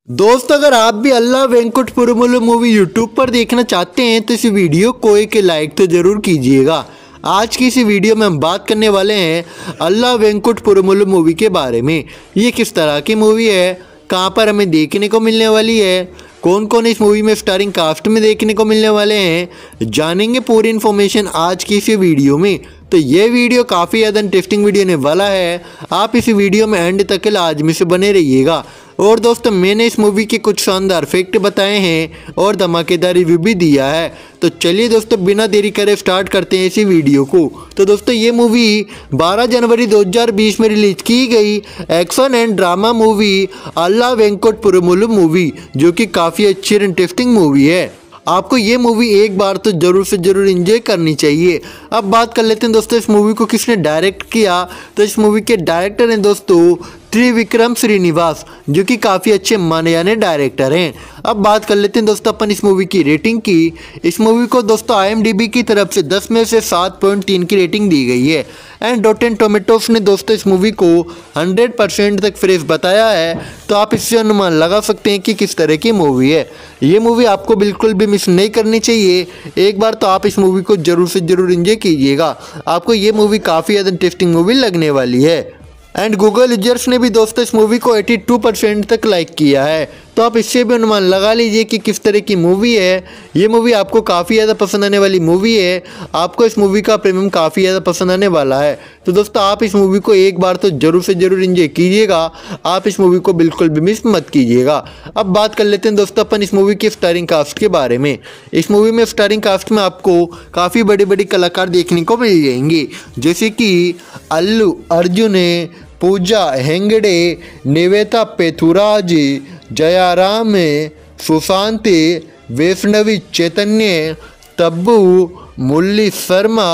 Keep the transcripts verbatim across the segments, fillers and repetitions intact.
दोस्त अगर आप भी Ala Vaikunthapurramuloo movie YouTube पर देखना चाहते हैं तो इस वीडियो को एक लाइक तो ज़रूर कीजिएगा। आज की इस वीडियो में हम बात करने वाले हैं अल्ला वेंकट पुरमुलु मूवी के बारे में। ये किस तरह की मूवी है, कहां पर हमें देखने को मिलने वाली है, कौन कौन इस मूवी में स्टारिंग कास्ट में देखने को मिलने वाले हैं, जानेंगे पूरी इन्फॉर्मेशन आज की इस वीडियो में। तो ये वीडियो काफ़ी ज़्यादा इंटरेस्टिंग वीडियो होने वाला है। आप इस वीडियो में एंड तक लाजमी से बने रहिएगा। और दोस्तों मैंने इस मूवी के कुछ शानदार फैक्ट बताए हैं और धमाकेदार रिव्यू भी दिया है। तो चलिए दोस्तों बिना देरी करे स्टार्ट करते हैं इसी वीडियो को। तो दोस्तों ये मूवी बारह जनवरी दो हज़ार बीस में रिलीज की गई action and drama movie Ala Vaikunthapurramuloo movie, जो कि काफ़ी अच्छी और इंटरेस्टिंग मूवी है। आपको ये मूवी एक बार तो जरूर से जरूर एंजॉय करनी चाहिए। अब बात कर लेते हैं दोस्तों इस मूवी को किसने डायरेक्ट किया। तो इस मूवी के डायरेक्टर हैं दोस्तों त्रिविक्रम श्रीनिवास, जो कि काफ़ी अच्छे माने जाने डायरेक्टर हैं। अब बात कर लेते हैं दोस्तों अपन इस मूवी की रेटिंग की। इस मूवी को दोस्तों आई एम डी बी की तरफ से दस में से सात पॉइंट तीन की रेटिंग दी गई है। एंड रॉटेन टोमेटोस ने दोस्तों इस मूवी को हंड्रेड परसेंट तक फ्रेश बताया है। तो आप इससे अनुमान लगा सकते हैं कि किस तरह की मूवी है। ये मूवी आपको बिल्कुल भी मिस नहीं करनी चाहिए। एक बार तो आप इस मूवी को जरूर से जरूर एंजॉय कीजिएगा। आपको ये मूवी काफ़ी ज़्यादा इंटरेस्टिंग मूवी लगने वाली है। एंड गूगल यूजर्स ने भी दोस्तों इस मूवी को बयासी परसेंट तक लाइक किया है। तो आप इससे भी अनुमान लगा लीजिए कि किस तरह की मूवी है। ये मूवी आपको काफ़ी ज़्यादा पसंद आने वाली मूवी है। आपको इस मूवी का प्रीमियम काफ़ी ज़्यादा पसंद आने वाला है। तो दोस्तों आप इस मूवी को एक बार तो जरूर से जरूर एंजॉय कीजिएगा। आप इस मूवी को बिल्कुल भी मिस मत कीजिएगा। अब बात कर लेते हैं दोस्तों अपन इस मूवी के स्टारिंग कास्ट के बारे में। इस मूवी में स्टारिंग कास्ट में आपको काफ़ी बड़ी बड़ी कलाकार देखने को मिल जाएंगे, जैसे कि अल्लू अर्जुन, पूजा हेगड़े, निवेता पेथुराज, जयाराम, सुशांत, वैष्णवी चैतन्य, तब्बू, मुरली शर्मा,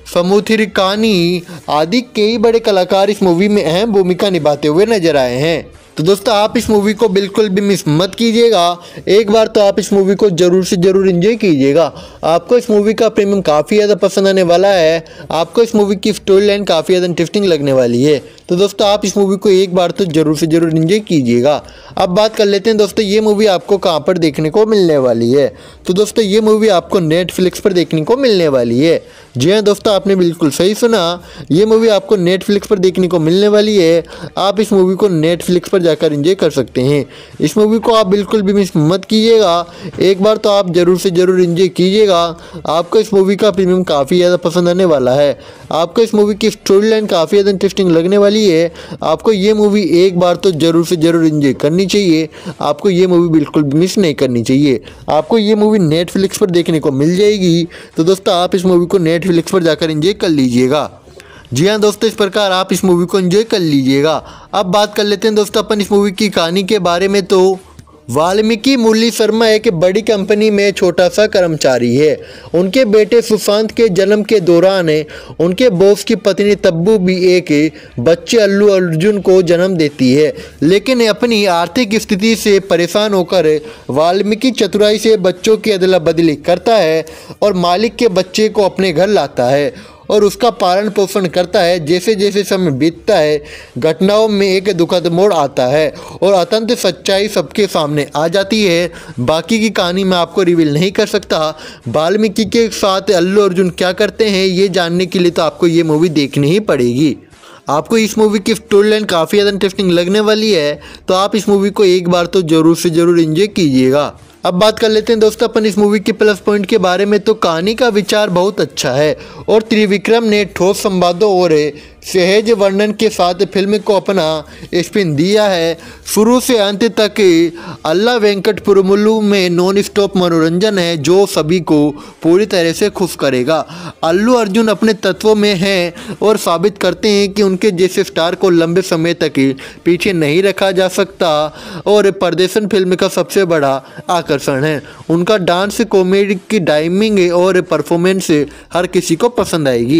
समुद्रिकानी आदि कई बड़े कलाकार इस मूवी में अहम भूमिका निभाते हुए नजर आए हैं। तो दोस्तों आप इस मूवी को बिल्कुल भी मिस मत कीजिएगा। एक बार तो आप इस मूवी को जरूर से जरूर एंजॉय कीजिएगा। आपको इस मूवी का प्रीमियम काफ़ी ज़्यादा पसंद आने वाला है। आपको इस मूवी की स्टोरी लाइन काफ़ी ज़्यादा इंटरेस्टिंग लगने वाली है। तो दोस्तों आप इस मूवी को एक बार तो जरूर से जरूर एंजॉय कीजिएगा। अब बात कर लेते हैं दोस्तों ये मूवी आपको कहाँ पर देखने को मिलने वाली है। तो दोस्तों ये मूवी आपको नेटफ्लिक्स पर देखने को मिलने वाली है। जी हाँ दोस्तों आपने बिल्कुल सही सुना, ये मूवी आपको नेटफ्लिक्स पर देखने को मिलने वाली है। आप इस मूवी को नेटफ्लिक्स पर जाकर एंजॉय कर सकते हैं। इस मूवी को आप बिल्कुल भी मिस मत कीजिएगा। एक बार तो आप जरूर से जरूर एंजॉय कीजिएगा। आपको इस मूवी का प्रीमियम काफ़ी ज़्यादा पसंद आने वाला है। आपको इस मूवी की स्टोरी लाइन काफ़ी ज़्यादा इंटरेस्टिंग लगने वाली है। आपको ये मूवी एक बार तो जरूर से जरूर एंजॉय करनी चाहिए। आपको ये मूवी बिल्कुल भी मिस नहीं करनी चाहिए। आपको ये मूवी नेटफ्लिक्स पर देखने को मिल जाएगी। तो दोस्तों आप इस मूवी को नेटफ्लिक्स पर जाकर एंजॉय कर लीजिएगा। जी हाँ दोस्तों इस प्रकार आप इस मूवी को एंजॉय कर लीजिएगा। अब बात कर लेते हैं दोस्तों अपन इस मूवी की कहानी के बारे में। तो वाल्मीकि मुरली शर्मा एक बड़ी कंपनी में छोटा सा कर्मचारी है। उनके बेटे सुशांत के जन्म के दौरान उनके बॉस की पत्नी तब्बू भी एक बच्चे अल्लू अर्जुन को जन्म देती है। लेकिन अपनी आर्थिक स्थिति से परेशान होकर वाल्मीकि चतुराई से बच्चों की अदला बदली करता है और मालिक के बच्चे को अपने घर लाता है और उसका पालन पोषण करता है। जैसे जैसे समय बीतता है घटनाओं में एक दुखद मोड़ आता है और अत्यंत सच्चाई सबके सामने आ जाती है। बाकी की कहानी मैं आपको रिवील नहीं कर सकता। वाल्मीकि के साथ अल्लू अर्जुन क्या करते हैं ये जानने के लिए तो आपको ये मूवी देखनी ही पड़ेगी। आपको इस मूवी की स्टोरी लाइन काफ़ी ज़्यादा इंटरेस्टिंग लगने वाली है। तो आप इस मूवी को एक बार तो जरूर से जरूर एंजॉय कीजिएगा। अब बात कर लेते हैं दोस्तों अपन इस मूवी के प्लस पॉइंट के बारे में। तो कहानी का विचार बहुत अच्छा है और त्रिविक्रम ने ठोस संवादों और सहज वर्णन के साथ फिल्म को अपना स्पिन दिया है। शुरू से अंत तक अल्ला वेंकट पुरमुलु में नॉन स्टॉप मनोरंजन है जो सभी को पूरी तरह से खुश करेगा। अल्लू अर्जुन अपने तत्वों में हैं और साबित करते हैं कि उनके जैसे स्टार को लंबे समय तक पीछे नहीं रखा जा सकता और प्रदर्शन फिल्म का सबसे बड़ा आकर्षण है। उनका डांस, कॉमेडी की टाइमिंग और परफॉर्मेंस हर किसी को पसंद आएगी।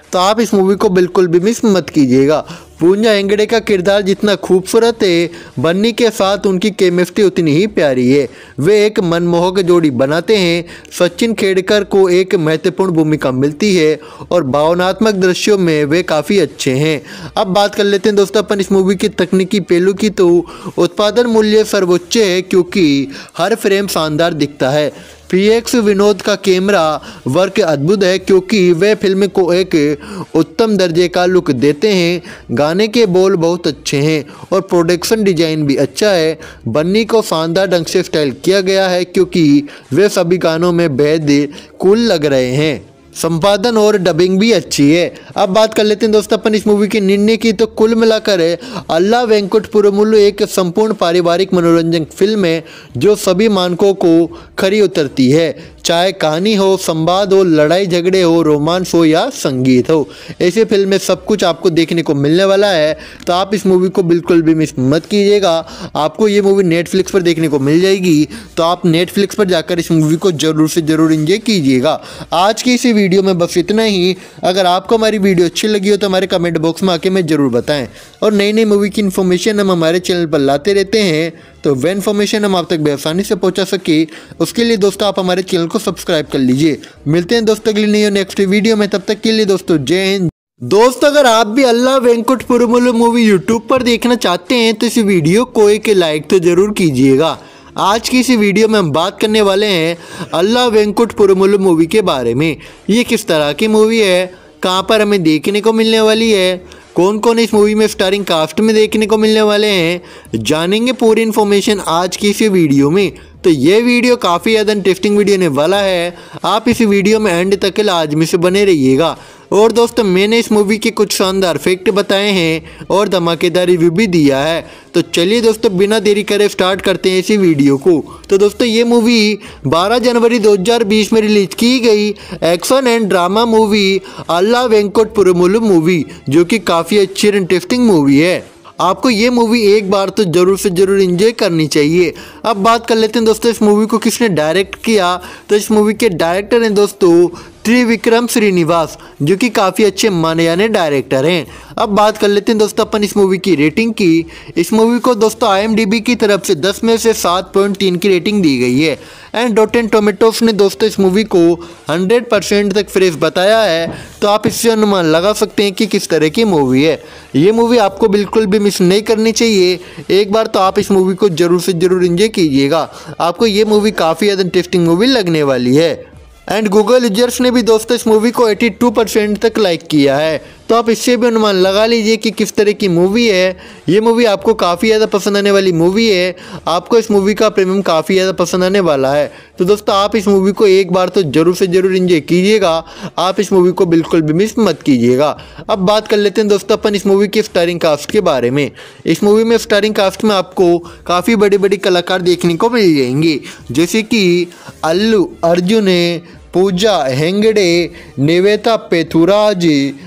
तो आप इस मूवी को बिल्कुल भी मिस मत कीजिएगा। पूजा हेगड़े का किरदार जितना खूबसूरत है, बन्नी के साथ उनकी केमिस्ट्री उतनी ही प्यारी है। वे एक मनमोहक जोड़ी बनाते हैं। सचिन खेड़कर को एक महत्वपूर्ण भूमिका मिलती है और भावनात्मक दृश्यों में वे काफ़ी अच्छे हैं। अब बात कर लेते हैं दोस्तों अपन इस मूवी की तकनीकी पहलू की। तो उत्पादन मूल्य सर्वोच्च है क्योंकि हर फ्रेम शानदार दिखता है। पी एक्स विनोद का कैमरा वर्क अद्भुत है क्योंकि वे फिल्म को एक उत्तम दर्जे का लुक देते हैं। गाने के बोल बहुत अच्छे हैं और प्रोडक्शन डिजाइन भी अच्छा है। बन्नी को शानदार ढंग से स्टाइल किया गया है क्योंकि वे सभी गानों में बेहद कूल लग रहे हैं। संपादन और डबिंग भी अच्छी है। अब बात कर लेते हैं दोस्तों अपन इस मूवी के निर्णय की। तो कुल मिलाकर अल्ला वेंकुट पुरमुलु एक संपूर्ण पारिवारिक मनोरंजन फिल्म है जो सभी मानकों को खरी उतरती है। चाहे कहानी हो, संवाद हो, लड़ाई झगड़े हो, रोमांस हो या संगीत हो, ऐसी फिल्म में सब कुछ आपको देखने को मिलने वाला है। तो आप इस मूवी को बिल्कुल भी मिस मत कीजिएगा। आपको ये मूवी नेटफ्लिक्स पर देखने को मिल जाएगी, तो आप नेटफ्लिक्स पर जाकर इस मूवी को जरूर से जरूर एंजॉय कीजिएगा। आज की इसी वीडियो में बस इतना ही। अगर आपको हमारी वीडियो अच्छी लगी हो तो हमारे कमेंट बॉक्स में आके में ज़रूर बताएं। और नई नई मूवी की इन्फॉर्मेशन हम हमारे चैनल पर लाते रहते हैं, तो वह इन्फॉर्मेशन हम आप तक बेआसानी से पहुंचा सके उसके लिए दोस्तों आप हमारे चैनल को सब्सक्राइब कर लीजिए। मिलते हैं दोस्तों अगली नई और नेक्स्ट वीडियो में, तब तक के लिए दोस्तों जय हिंद। दोस्त अगर आप भी Ala Vaikunthapurramuloo movie YouTube पर देखना चाहते हैं तो इस वीडियो को एक लाइक तो जरूर कीजिएगा। आज की इसी वीडियो में हम बात करने वाले हैं अल्ला वेंकुट पुरमुलु मूवी के बारे में। ये किस तरह की मूवी है, कहाँ पर हमें देखने को मिलने वाली है, कौन कौन इस मूवी में स्टारिंग कास्ट में देखने को मिलने वाले हैं, जानेंगे पूरी इन्फॉर्मेशन आज की इसी वीडियो में। तो ये वीडियो काफ़ी ज़्यादा इंटरेस्टिंग वीडियो होने वाला है। आप इस वीडियो में एंड तक लाजमी से बने रहिएगा। और दोस्तों मैंने इस मूवी के कुछ शानदार फैक्ट बताए हैं और धमाकेदार रिव्यू भी दिया है। तो चलिए दोस्तों बिना देरी करे स्टार्ट करते हैं इसी वीडियो को। तो दोस्तों ये मूवी बारह जनवरी दो हज़ार बीस में रिलीज की गई action and drama movie Ala Vaikunthapurramuloo movie, जो कि काफ़ी अच्छी और इंटरेस्टिंग मूवी है। आपको ये मूवी एक बार तो जरूर से जरूर एंजॉय करनी चाहिए। अब बात कर लेते हैं दोस्तों इस मूवी को किसने डायरेक्ट किया। तो इस मूवी के डायरेक्टर हैं दोस्तों त्रिविक्रम श्रीनिवास, जो कि काफ़ी अच्छे माने जाने डायरेक्टर हैं। अब बात कर लेते हैं दोस्तों अपन इस मूवी की रेटिंग की। इस मूवी को दोस्तों आई एम डी बी की तरफ से दस में से सात पॉइंट तीन की रेटिंग दी गई है। एंड रॉटेन टोमेटोस ने दोस्तों इस मूवी को हंड्रेड परसेंट तक फ्रेश बताया है। तो आप इससे अनुमान लगा सकते हैं कि किस तरह की मूवी है। ये मूवी आपको बिल्कुल भी मिस नहीं करनी चाहिए। एक बार तो आप इस मूवी को जरूर से जरूर एंजॉय कीजिएगा। आपको ये मूवी काफ़ी ज़्यादा इंटरेस्टिंग मूवी लगने वाली है। एंड गूगल यूजर्स ने भी दोस्तों इस मूवी को बयासी परसेंट तक लाइक किया है। तो आप इससे भी अनुमान लगा लीजिए कि किस तरह की मूवी है। ये मूवी आपको काफ़ी ज़्यादा पसंद आने वाली मूवी है। आपको इस मूवी का प्रीमियम काफ़ी ज़्यादा पसंद आने वाला है। तो दोस्तों आप इस मूवी को एक बार तो जरूर से जरूर एंजॉय कीजिएगा। आप इस मूवी को बिल्कुल भी मिस मत कीजिएगा। अब बात कर लेते हैं दोस्तों अपन इस मूवी के स्टारिंग कास्ट के बारे में। इस मूवी में स्टारिंग कास्ट में आपको काफ़ी बड़े बड़े कलाकार देखने को मिल जाएंगे, जैसे कि अल्लू अर्जुन, पूजा हेगड़े, निवेता पेथुराज,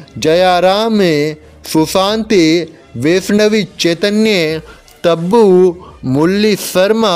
जयाराम, सुशांत, वैष्णवी चैतन्य, तब्बू, मुरली शर्मा,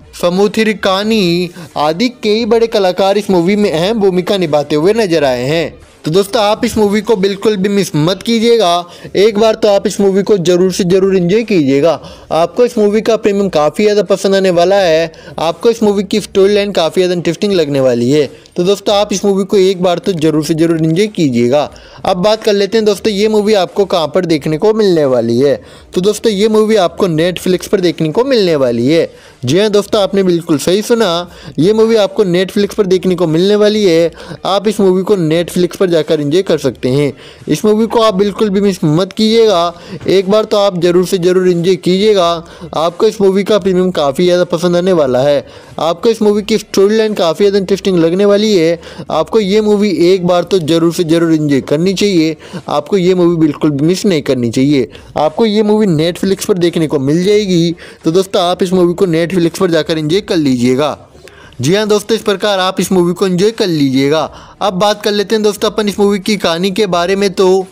समुद्रिकानी आदि कई बड़े कलाकार इस मूवी में अहम भूमिका निभाते हुए नजर आए हैं। तो दोस्तों आप इस मूवी को बिल्कुल भी मिस मत कीजिएगा। एक बार तो आप इस मूवी को जरूर से जरूर एंजॉय कीजिएगा। आपको इस मूवी का प्रीमियम काफ़ी ज़्यादा पसंद आने वाला है। आपको इस मूवी की स्टोरी लाइन काफ़ी ज़्यादा इंटरेस्टिंग लगने वाली है। तो दोस्तों आप इस मूवी को एक बार तो जरूर से जरूर एंजॉय कीजिएगा। अब बात कर लेते हैं दोस्तों ये मूवी आपको कहाँ पर देखने को मिलने वाली है। तो दोस्तों ये मूवी आपको नेटफ्लिक्स पर देखने को मिलने वाली है। जी हाँ दोस्तों आपने बिल्कुल सही सुना, ये मूवी आपको नेटफ्लिक्स पर देखने को मिलने वाली है। आप इस मूवी को नेटफ्लिक्स पर जाकर एंजॉय कर सकते हैं। इस मूवी को आप बिल्कुल भी मिस मत कीजिएगा। एक बार तो आप जरूर से जरूर एंजॉय कीजिएगा। आपको इस मूवी का प्रीमियम काफ़ी ज़्यादा पसंद आने वाला है। आपको इस मूवी की स्टोरी लाइन काफ़ी ज़्यादा इंटरेस्टिंग लगने वाली है। आपको ये मूवी एक बार तो जरूर से जरूर एंजॉय करनी चाहिए। आपको ये मूवी बिल्कुल भी मिस नहीं करनी चाहिए। आपको ये मूवी नेटफ्लिक्स पर देखने को मिल जाएगी। तो दोस्तों आप इस मूवी को नेटफ्लिक्स पर जाकर एंजॉय कर लीजिएगा। जी हाँ दोस्तों इस प्रकार आप इस मूवी को एंजॉय कर लीजिएगा। अब बात कर लेते हैं दोस्तों अपन इस मूवी की कहानी के बारे में। तो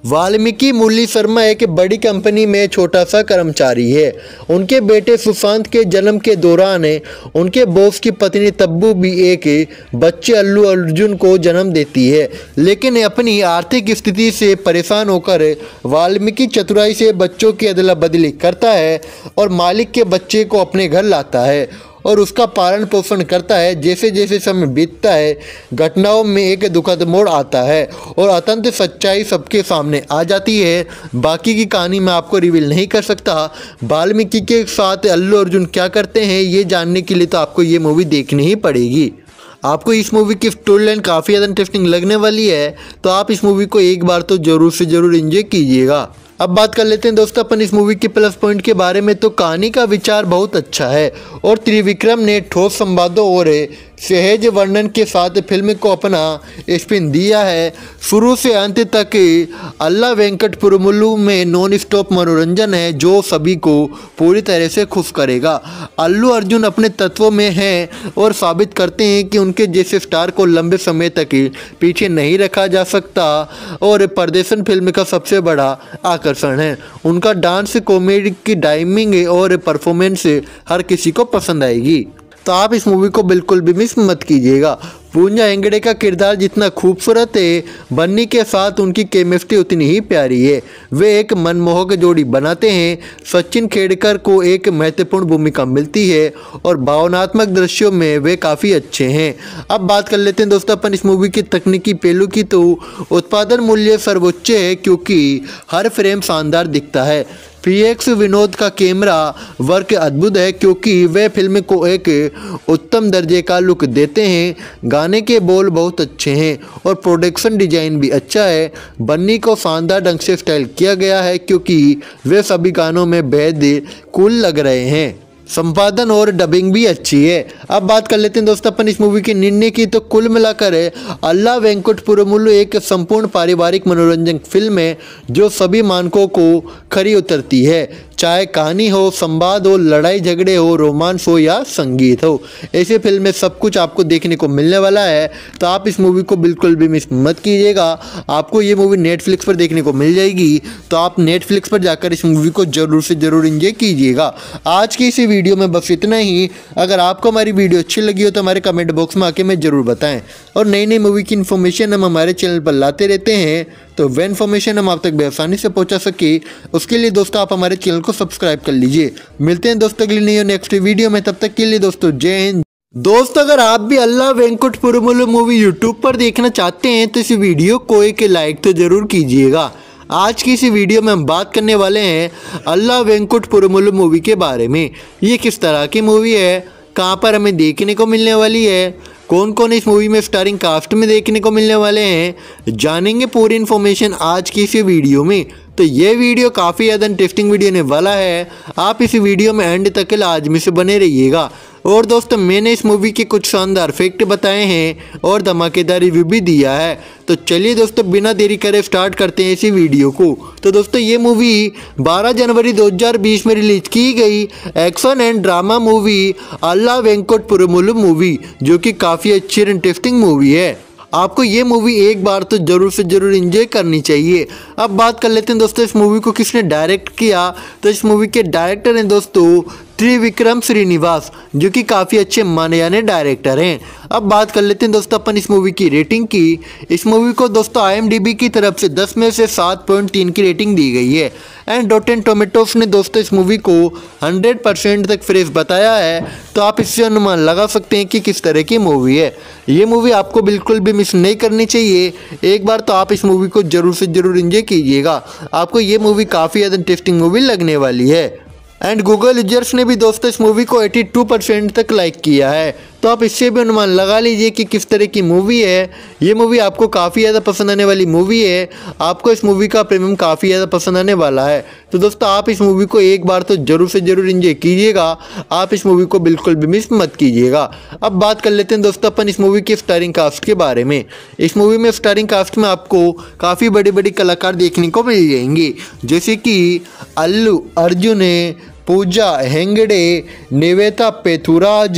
वाल्मीकि मुरली शर्मा एक बड़ी कंपनी में छोटा सा कर्मचारी है। उनके बेटे सुशांत के जन्म के दौरान उनके बॉस की पत्नी तब्बू भी एक बच्चे अल्लू अर्जुन को जन्म देती है, लेकिन अपनी आर्थिक स्थिति से परेशान होकर वाल्मीकि चतुराई से बच्चों की अदला बदली करता है और मालिक के बच्चे को अपने घर लाता है और उसका पालन पोषण करता है। जैसे जैसे समय बीतता है, घटनाओं में एक दुखद मोड़ आता है और अत्यंत सच्चाई सबके सामने आ जाती है। बाकी की कहानी मैं आपको रिवील नहीं कर सकता। वाल्मीकि के साथ अल्लू अर्जुन क्या करते हैं ये जानने के लिए तो आपको ये मूवी देखनी ही पड़ेगी। आपको इस मूवी की स्टोरी लाइन काफ़ी ज़्यादा इंटरेस्टिंग लगने वाली है, तो आप इस मूवी को एक बार तो ज़रूर से ज़रूर एंजॉय कीजिएगा। अब बात कर लेते हैं दोस्तों अपन इस मूवी के प्लस पॉइंट के बारे में। तो कहानी का विचार बहुत अच्छा है और त्रिविक्रम ने ठोस संवादों और सहज वर्णन के साथ फिल्म को अपना स्पिन दिया है। शुरू से अंत तक अल्ला वेंकट पुरमुलु में नॉन स्टॉप मनोरंजन है जो सभी को पूरी तरह से खुश करेगा। अल्लू अर्जुन अपने तत्वों में हैं और साबित करते हैं कि उनके जैसे स्टार को लंबे समय तक पीछे नहीं रखा जा सकता और प्रदर्शन फिल्म का सबसे बड़ा आकर्षण है। उनका डांस, कॉमेडी की टाइमिंग और परफॉर्मेंस हर किसी को पसंद आएगी, तो आप इस मूवी को बिल्कुल भी मिस मत कीजिएगा। पूजा हेगड़े का किरदार जितना खूबसूरत है, बन्नी के साथ उनकी केमिस्ट्री उतनी ही प्यारी है। वे एक मनमोहक जोड़ी बनाते हैं। सचिन खेड़कर को एक महत्वपूर्ण भूमिका मिलती है और भावनात्मक दृश्यों में वे काफ़ी अच्छे हैं। अब बात कर लेते हैं दोस्तों अपन इस मूवी के तकनीकी पहलू की। तो उत्पादन मूल्य सर्वोच्च है क्योंकि हर फ्रेम शानदार दिखता है। पीएक्स विनोद का कैमरा वर्क अद्भुत है क्योंकि वे फिल्म को एक उत्तम दर्जे का लुक देते हैं। गाने के बोल बहुत अच्छे हैं और प्रोडक्शन डिजाइन भी अच्छा है। बन्नी को शानदार ढंग से स्टाइल किया गया है क्योंकि वे सभी गानों में बेहद कूल लग रहे हैं। संपादन और डबिंग भी अच्छी है। अब बात कर लेते हैं दोस्तों अपन इस मूवी के निर्णय की। तो कुल मिलाकर अल्ला वेंकट पुरमुलु एक संपूर्ण पारिवारिक मनोरंजन फिल्म है जो सभी मानकों को खरी उतरती है। चाहे कहानी हो, संवाद हो, लड़ाई झगड़े हो, रोमांस हो या संगीत हो, ऐसे फिल्म में सब कुछ आपको देखने को मिलने वाला है, तो आप इस मूवी को बिल्कुल भी मिस मत कीजिएगा। आपको ये मूवी नेटफ्लिक्स पर देखने को मिल जाएगी, तो आप नेटफ्लिक्स पर जाकर इस मूवी को जरूर से जरूर एंजॉय कीजिएगा। आज की इसी वीडियो में बस इतना ही। अगर आपको हमारी वीडियो अच्छी लगी हो तो हमारे कमेंट बॉक्स में आके में ज़रूर बताएं और नई नई मूवी की इन्फॉर्मेशन हम हमारे चैनल पर लाते रहते हैं, तो वह इन्फॉर्मेशन हम आप तक बेआसानी से पहुंचा सके उसके लिए दोस्तों आप हमारे चैनल को सब्सक्राइब कर लीजिए। मिलते हैं दोस्तों अगली नई और नेक्स्ट वीडियो में, तब तक के लिए दोस्तों जय हिंद। दोस्तों अगर आप भी Ala Vaikunthapurramuloo movie YouTube पर देखना चाहते हैं तो इस वीडियो को एक लाइक तो जरूर कीजिएगा। आज की इस वीडियो में हम बात करने वाले हैं अल्ला वेंकट पुरमुलु मूवी के बारे में। ये किस तरह की मूवी है, कहाँ पर हमें देखने को मिलने वाली है, कौन कौन इस मूवी में स्टारिंग कास्ट में देखने को मिलने वाले हैं, जानेंगे पूरी इन्फॉर्मेशन आज की इस वीडियो में। तो ये वीडियो काफ़ी ज़्यादा इंटरेस्टिंग वीडियो होने वाला है। आप इस वीडियो में एंड तक लाजमी से बने रहिएगा। और दोस्तों मैंने इस मूवी के कुछ शानदार फैक्ट बताए हैं और धमाकेदार रिव्यू भी दिया है। तो चलिए दोस्तों बिना देरी करे स्टार्ट करते हैं इसी वीडियो को। तो दोस्तों ये मूवी बारह जनवरी दो हज़ार बीस में रिलीज की गई action and drama movie Ala Vaikunthapurramuloo movie, जो कि काफ़ी अच्छी और इंटरेस्टिंग मूवी है। आपको ये मूवी एक बार तो जरूर से जरूर एंजॉय करनी चाहिए। अब बात कर लेते हैं दोस्तों इस मूवी को किसने डायरेक्ट किया। तो इस मूवी के डायरेक्टर हैं दोस्तों त्रिविक्रम श्रीनिवास, जो कि काफ़ी अच्छे माने जाने डायरेक्टर हैं। अब बात कर लेते हैं दोस्तों अपन इस मूवी की रेटिंग की। इस मूवी को दोस्तों आई एम डी बी की तरफ से दस में से सात पॉइंट तीन की रेटिंग दी गई है एंड रॉटेन टोमेटोस ने दोस्तों इस मूवी को हंड्रेड परसेंट तक फ्रेश बताया है। तो आप इससे अनुमान लगा सकते हैं कि किस तरह की मूवी है। ये मूवी आपको बिल्कुल भी मिस नहीं करनी चाहिए। एक बार तो आप इस मूवी को जरूर से जरूर एंजॉय कीजिएगा। आपको ये मूवी काफ़ी ज़्यादा इंटरेस्टिंग मूवी लगने वाली है। एंड गूगल यूजर्स ने भी दोस्तों इस मूवी को बयासी परसेंट तक लाइक किया है। तो आप इससे भी अनुमान लगा लीजिए कि किस तरह की मूवी है। ये मूवी आपको काफ़ी ज़्यादा पसंद आने वाली मूवी है। आपको इस मूवी का प्रीमियम काफ़ी ज़्यादा पसंद आने वाला है। तो दोस्तों आप इस मूवी को एक बार तो जरूर से जरूर एंजॉय कीजिएगा। आप इस मूवी को बिल्कुल भी मिस मत कीजिएगा। अब बात कर लेते हैं दोस्तों अपन इस मूवी के स्टारिंग कास्ट के बारे में। इस मूवी में स्टारिंग कास्ट में आपको काफ़ी बड़ी बड़ी कलाकार देखने को मिल जाएंगे, जैसे कि अल्लू अर्जुन, पूजा हेगड़े, निवेता पेथुराज,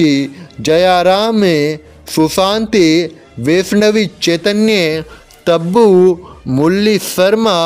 जयाराम, सुशांत, वैष्णवी चैतन्य, तब्बू, मुरली शर्मा,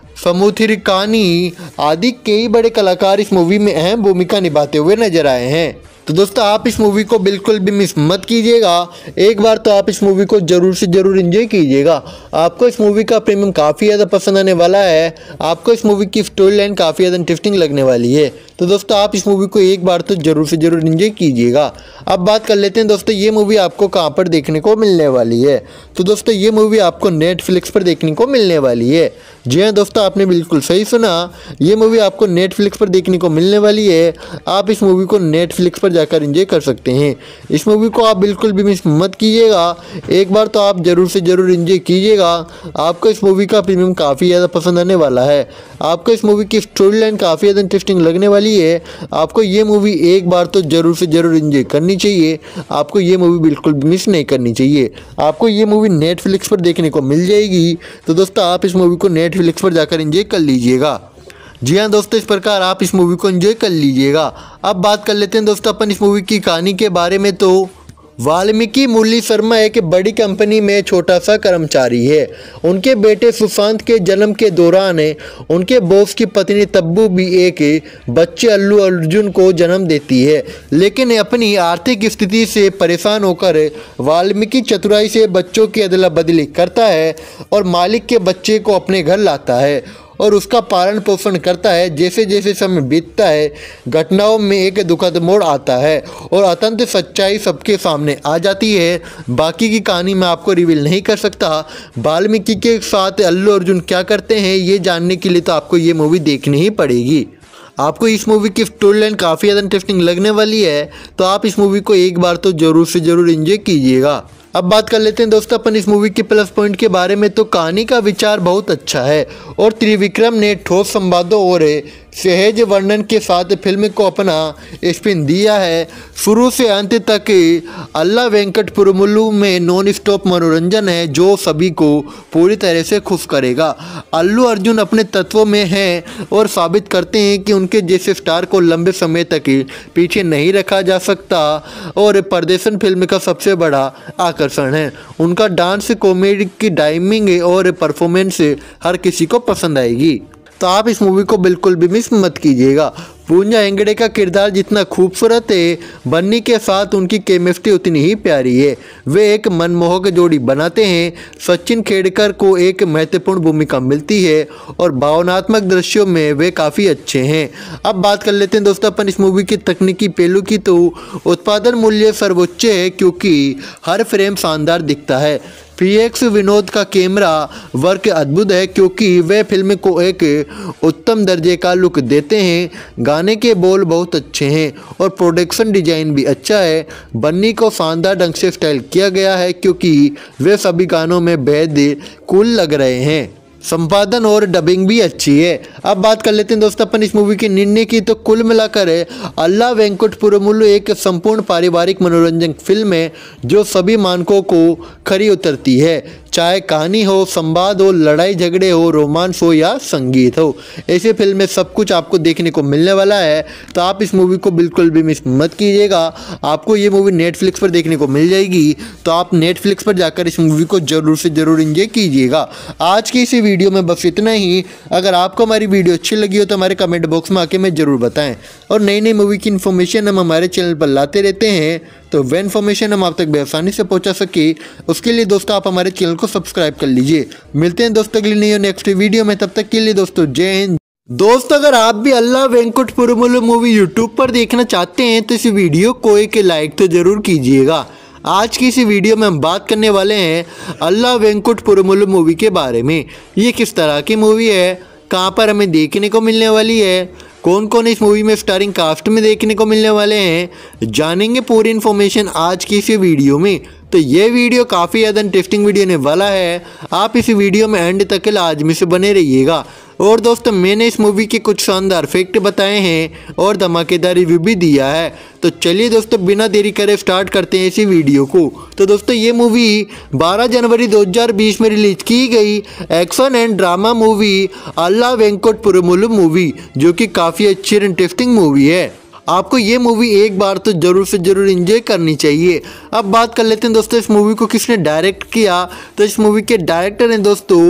समुद्रिकानी आदि कई बड़े कलाकार इस मूवी में अहम भूमिका निभाते हुए नजर आए हैं। तो दोस्तों आप इस मूवी को बिल्कुल भी मिस मत कीजिएगा, एक बार तो आप इस मूवी को जरूर से जरूर एंजॉय कीजिएगा। आपको इस मूवी का प्रीमियम काफ़ी ज़्यादा पसंद आने वाला है, आपको इस मूवी की स्टोरी लाइन काफ़ी ज़्यादा इंटरेस्टिंग लगने वाली है। तो दोस्तों आप इस मूवी को एक बार तो जरूर से जरूर एंजॉय कीजिएगा। अब बात कर लेते हैं दोस्तों ये मूवी आपको कहाँ पर देखने को मिलने वाली है। तो दोस्तों ये मूवी आपको नेटफ्लिक्स पर देखने को मिलने वाली है। जी हाँ दोस्तों, आपने बिल्कुल सही सुना, ये मूवी आपको नेटफ्लिक्स पर देखने को मिलने वाली है। आप इस मूवी को नेटफ्लिक्स पर जाकर एंजॉय कर सकते हैं। इस मूवी को आप बिल्कुल भी मिस मत कीजिएगा, एक बार तो आप जरूर से जरूर एंजॉय कीजिएगा। आपको इस मूवी का प्रीमियम काफ़ी ज़्यादा पसंद आने वाला है, आपको इस मूवी की स्टोरी लाइन काफ़ी ज़्यादा इंटरेस्टिंग लगने वाली है। आपको ये मूवी एक बार तो जरूर से जरूर एंजॉय करनी चाहिए, आपको ये मूवी बिल्कुल भी मिस नहीं करनी चाहिए। आपको ये मूवी नेटफ्लिक्स पर देखने को मिल जाएगी, तो दोस्तों आप इस मूवी को नेटफ्लिक्स पर जाकर एंजॉय कर लीजिएगा। जी हाँ दोस्तों, इस प्रकार आप इस मूवी को एंजॉय कर लीजिएगा। अब बात कर लेते हैं दोस्तों अपन इस मूवी की कहानी के बारे में। तो वाल्मीकि मुरली शर्मा एक बड़ी कंपनी में छोटा सा कर्मचारी है। उनके बेटे सुशांत के जन्म के दौरान उनके बॉस की पत्नी तब्बू भी एक बच्चे अल्लू अर्जुन को जन्म देती है, लेकिन अपनी आर्थिक स्थिति से परेशान होकर वाल्मीकि चतुराई से बच्चों की अदला बदली करता है और मालिक के बच्चे को अपने घर लाता है और उसका पालन पोषण करता है। जैसे जैसे समय बीतता है, घटनाओं में एक दुखद मोड़ आता है और अत्यंत सच्चाई सबके सामने आ जाती है। बाकी की कहानी मैं आपको रिवील नहीं कर सकता। वाल्मीकि के साथ अल्लू अर्जुन क्या करते हैं ये जानने के लिए तो आपको ये मूवी देखनी ही पड़ेगी। आपको इस मूवी की स्टोरी लाइन काफ़ी ज़्यादा इंटरेस्टिंग लगने वाली है, तो आप इस मूवी को एक बार तो जरूर से जरूर एंजॉय कीजिएगा। अब बात कर लेते हैं दोस्तों अपन इस मूवी के प्लस पॉइंट के बारे में। तो कहानी का विचार बहुत अच्छा है और त्रिविक्रम ने ठोस संवादों और सहज वर्णन के साथ फिल्म को अपना स्पिन दिया है। शुरू से अंत तक अल्ला वेंकट पुरमुलु में नॉन स्टॉप मनोरंजन है जो सभी को पूरी तरह से खुश करेगा। अल्लू अर्जुन अपने तत्वों में हैं और साबित करते हैं कि उनके जैसे स्टार को लंबे समय तक पीछे नहीं रखा जा सकता और प्रदर्शन फिल्म का सबसे बड़ा आकर्षण है। उनका डांस, कॉमेडी की टाइमिंग और परफॉर्मेंस हर किसी को पसंद आएगी, तो आप इस मूवी को बिल्कुल भी मिस मत कीजिएगा। पूजा हेगड़े का किरदार जितना खूबसूरत है, बन्नी के साथ उनकी केमिस्ट्री उतनी ही प्यारी है। वे एक मनमोहक जोड़ी बनाते हैं। सचिन खेड़कर को एक महत्वपूर्ण भूमिका मिलती है और भावनात्मक दृश्यों में वे काफ़ी अच्छे हैं। अब बात कर लेते हैं दोस्तों अपन इस मूवी के तकनीकी पहलू की। तो उत्पादन मूल्य सर्वोच्च है क्योंकि हर फ्रेम शानदार दिखता है। पीएक्स विनोद का कैमरा वर्क अद्भुत है क्योंकि वे फिल्म को एक उत्तम दर्जे का लुक देते हैं। गाने के बोल बहुत अच्छे हैं और प्रोडक्शन डिजाइन भी अच्छा है। बन्नी को शानदार ढंग से स्टाइल किया गया है क्योंकि वे सभी गानों में बेहद कूल लग रहे हैं। संपादन और डबिंग भी अच्छी है। अब बात कर लेते हैं दोस्तों अपन इस मूवी के निर्णय की। तो कुल मिलाकर अल्ला वेंकट पुरमुलु एक संपूर्ण पारिवारिक मनोरंजन फिल्म है जो सभी मानकों को खरी उतरती है। चाहे कहानी हो, संवाद हो, लड़ाई झगड़े हो, रोमांस हो या संगीत हो, ऐसे फिल्म में सब कुछ आपको देखने को मिलने वाला है। तो आप इस मूवी को बिल्कुल भी मिस मत कीजिएगा। आपको ये मूवी नेटफ्लिक्स पर देखने को मिल जाएगी, तो आप नेटफ्लिक्स पर जाकर इस मूवी को जरूर से जरूर एंजॉय कीजिएगा। आज की इसी वीडियो में बस इतना ही। अगर आपको हमारी वीडियो अच्छी लगी हो तो हमारे कमेंट बॉक्स में आके मैं जरूर बताएं। और नई नई मूवी की इन्फॉर्मेशन हम हमारे चैनल पर लाते रहते हैं, तो वह इन्फॉर्मेशन हम आप तक बेआसानी से पहुंचा सके उसके लिए दोस्तों आप हमारे चैनल को सब्सक्राइब कर लीजिए। मिलते हैं दोस्तों अगली नई नेक्स्ट वीडियो में, तब तक के लिए दोस्तों जय हिंद। दोस्तों अगर आप भी Ala Vaikunthapurramuloo movie YouTube पर देखना चाहते हैं तो इस वीडियो को एक लाइक तो जरूर कीजिएगा। आज की इस वीडियो में हम बात करने वाले हैं अल्ला वेंकट पुरमुलु मूवी के बारे में। ये किस तरह की मूवी है, कहाँ पर हमें देखने को मिलने वाली है, कौन कौन इस मूवी में स्टारिंग कास्ट में देखने को मिलने वाले हैं, जानेंगे पूरी इन्फॉर्मेशन आज की इस वीडियो में। तो ये वीडियो काफ़ी ज़्यादा इंटरेस्टिंग वीडियो होने वाला है। आप इस वीडियो में एंड तक लाजमी से बने रहिएगा। और दोस्तों मैंने इस मूवी के कुछ शानदार फैक्ट बताए हैं और धमाकेदार रिव्यू भी दिया है। तो चलिए दोस्तों बिना देरी करे स्टार्ट करते हैं इसी वीडियो को। तो दोस्तों ये मूवी बारह जनवरी दो हज़ार बीस में रिलीज की गई action and drama movie Ala Vaikunthapurramuloo movie, जो कि काफ़ी अच्छी और इंटरेस्टिंग मूवी है। आपको ये मूवी एक बार तो जरूर से जरूर एंजॉय करनी चाहिए। अब बात कर लेते हैं दोस्तों इस मूवी को किसने डायरेक्ट किया। तो इस मूवी के डायरेक्टर हैं दोस्तों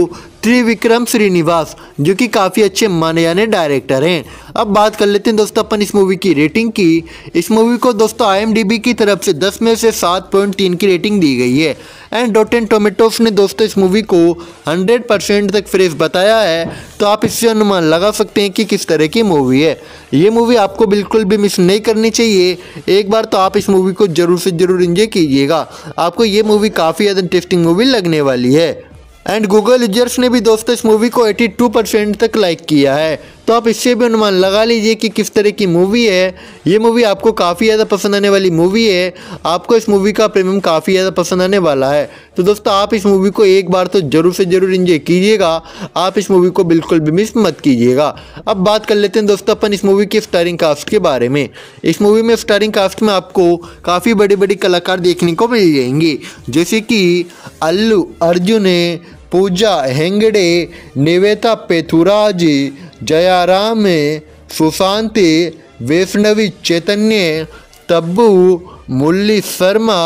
त्रिविक्रम श्रीनिवास, जो कि काफ़ी अच्छे माने जाने डायरेक्टर हैं। अब बात कर लेते हैं दोस्तों अपन इस मूवी की रेटिंग की। इस मूवी को दोस्तों आई एम डी बी की तरफ से दस में से सात पॉइंट तीन की रेटिंग दी गई है एंड रॉटेन टोमेटोस ने दोस्तों इस मूवी को हंड्रेड परसेंट तक फ्रेश बताया है। तो आप इससे अनुमान लगा सकते हैं कि किस तरह की मूवी है। ये मूवी आपको बिल्कुल भी मिस नहीं करनी चाहिए। एक बार तो आप इस मूवी को जरूर से जरूर एंजॉय कीजिएगा। आपको ये मूवी काफ़ी ज़्यादा इंटरेस्टिंग मूवी लगने वाली है एंड गूगल यूजर्स ने भी दोस्तों इस मूवी को बयासी परसेंट तक लाइक किया है। तो आप इससे भी अनुमान लगा लीजिए कि किस तरह की मूवी है। ये मूवी आपको काफ़ी ज़्यादा पसंद आने वाली मूवी है। आपको इस मूवी का प्रीमियम काफ़ी ज़्यादा पसंद आने वाला है। तो दोस्तों आप इस मूवी को एक बार तो जरूर से जरूर एंजॉय कीजिएगा। आप इस मूवी को बिल्कुल भी मिस मत कीजिएगा। अब बात कर लेते हैं दोस्तों अपन इस मूवी के स्टारिंग कास्ट के बारे में। इस मूवी में स्टारिंग कास्ट में आपको काफ़ी बड़ी बड़ी कलाकार देखने को मिल जाएंगे, जैसे कि अल्लू अर्जुन, पूजा हेगड़े, निवेता पेथुराज, जयाराम, सुशांत, वैष्णवी चैतन्य, तब्बू, मुरली शर्मा,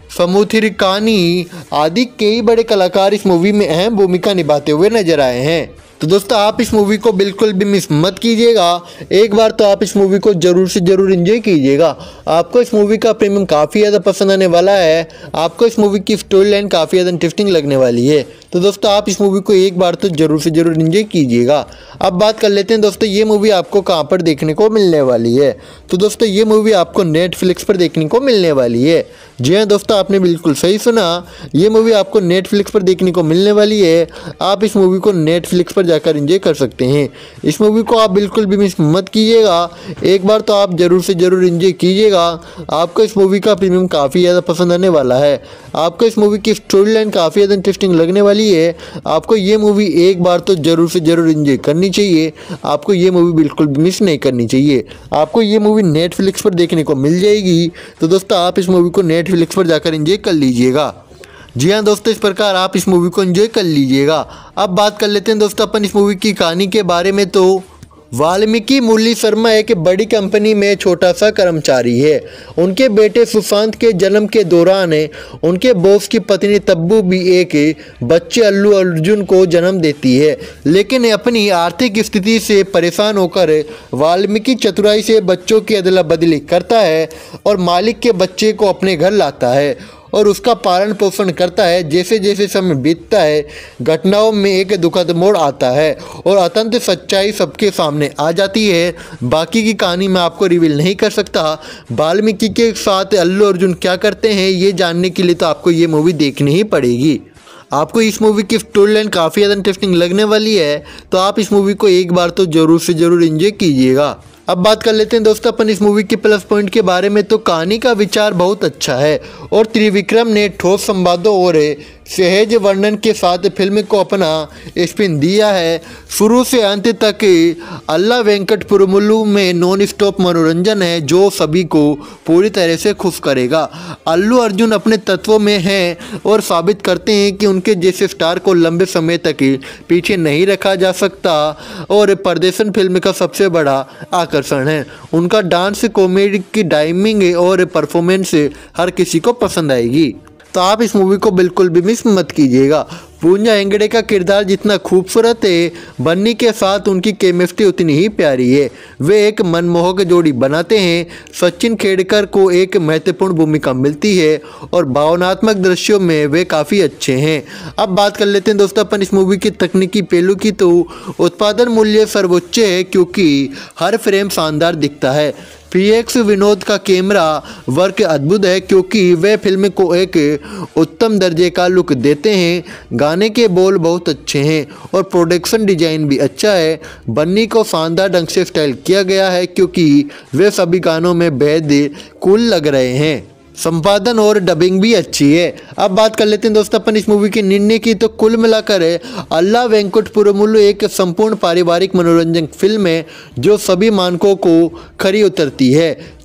समुद्रिकानी आदि कई बड़े कलाकार इस मूवी में अहम भूमिका निभाते हुए नजर आए हैं। तो दोस्तों आप इस मूवी को बिल्कुल भी मिस मत कीजिएगा। एक बार तो आप इस मूवी को जरूर से जरूर एंजॉय कीजिएगा। आपको इस मूवी का प्रीमियम काफ़ी ज़्यादा पसंद आने वाला है। आपको इस मूवी की स्टोरी लाइन काफ़ी ज़्यादा इंटरेस्टिंग लगने वाली है। तो दोस्तों आप इस मूवी को एक बार तो जरूर से जरूर एंजॉय कीजिएगा। अब बात कर लेते हैं दोस्तों ये मूवी आपको कहाँ पर देखने को मिलने वाली है। तो दोस्तों ये मूवी आपको नेटफ्लिक्स पर देखने को मिलने वाली है। जी हाँ दोस्तों, आपने बिल्कुल सही सुना, ये मूवी आपको नेटफ्लिक्स पर देखने को मिलने वाली है। आप इस मूवी को नेटफ्लिक्स पर जाकर एंजॉय कर सकते हैं। इस मूवी को आप बिल्कुल भी मिस मत कीजिएगा। एक बार तो आप जरूर से जरूर एंजॉय कीजिएगा। आपको इस मूवी का प्रीमियम काफ़ी ज़्यादा पसंद आने वाला है। आपको इस मूवी की स्टोरी लाइन काफ़ी ज़्यादा इंटरेस्टिंग लगने वाली है। आपको ये मूवी एक बार तो जरूर से जरूर एंजॉय करनी चाहिए। आपको ये मूवी बिल्कुल भी मिस नहीं करनी चाहिए। आपको ये मूवी नेटफ्लिक्स पर देखने को मिल जाएगी। तो दोस्तों आप इस मूवी को नेटफ्लिक्स पर जाकर एंजॉय कर लीजिएगा। जी हाँ दोस्तों, इस प्रकार आप इस मूवी को एंजॉय कर लीजिएगा। अब बात कर लेते हैं दोस्तों अपन इस मूवी की कहानी के बारे में। तो वाल्मीकि मुरली शर्मा एक बड़ी कंपनी में छोटा सा कर्मचारी है। उनके बेटे सुशांत के जन्म के दौरान उनके बॉस की पत्नी तब्बू भी एक बच्चे अल्लू अर्जुन को जन्म देती है, लेकिन अपनी आर्थिक स्थिति से परेशान होकर वाल्मीकि चतुराई से बच्चों की अदला बदली करता है और मालिक के बच्चे को अपने घर लाता है और उसका पालन पोषण करता है। जैसे जैसे समय बीतता है, घटनाओं में एक दुखद मोड़ आता है और अत्यंत सच्चाई सबके सामने आ जाती है। बाकी की कहानी मैं आपको रिवील नहीं कर सकता। वाल्मीकि के साथ अल्लू अर्जुन क्या करते हैं ये जानने के लिए तो आपको ये मूवी देखनी ही पड़ेगी। आपको इस मूवी की स्टोरी लाइन काफ़ी ज़्यादा इंटरेस्टिंग लगने वाली है। तो आप इस मूवी को एक बार तो जरूर से जरूर एंजॉय कीजिएगा। अब बात कर लेते हैं दोस्तों अपन इस मूवी के प्लस पॉइंट के बारे में। तो कहानी का विचार बहुत अच्छा है और त्रिविक्रम ने ठोस संवादों और सहज वर्णन के साथ फिल्म को अपना स्पिन दिया है। शुरू से अंत तक अल्ला वेंकट पुरमुलु में नॉन स्टॉप मनोरंजन है जो सभी को पूरी तरह से खुश करेगा। अल्लू अर्जुन अपने तत्वों में हैं और साबित करते हैं कि उनके जैसे स्टार को लंबे समय तक पीछे नहीं रखा जा सकता और प्रदर्शन फिल्म का सबसे बड़ा आकर्षण है। उनका डांस, कॉमेडी की टाइमिंग और परफॉर्मेंस हर किसी को पसंद आएगी। तो आप इस मूवी को बिल्कुल भी मिस मत कीजिएगा। पूजा हेगड़े का किरदार जितना खूबसूरत है, बन्नी के साथ उनकी केमिस्ट्री उतनी ही प्यारी है। वे एक मनमोहक जोड़ी बनाते हैं। सचिन खेड़कर को एक महत्वपूर्ण भूमिका मिलती है और भावनात्मक दृश्यों में वे काफ़ी अच्छे हैं। अब बात कर लेते हैं दोस्तों अपन इस मूवी की तकनीकी पहलू की। तो उत्पादन मूल्य सर्वोच्च है क्योंकि हर फ्रेम शानदार दिखता है। पी एक्स विनोद का कैमरा वर्क अद्भुत है क्योंकि वे फिल्म को एक उत्तम दर्जे का लुक देते हैं। गाने के बोल बहुत अच्छे हैं और प्रोडक्शन डिजाइन भी अच्छा है। बन्नी को शानदार ढंग से स्टाइल किया गया है क्योंकि वे सभी गानों में बेहद कूल लग रहे हैं। संपादन और डबिंग भी अच्छी है। अब बात कर लेते हैं दोस्तों अपन इस मूवी के निर्णय की। तो कुल मिलाकर अल्ला वेंकट पुरमुलु एक संपूर्ण पारिवारिक मनोरंजन फिल्म है जो सभी मानकों को खरी उतरती है।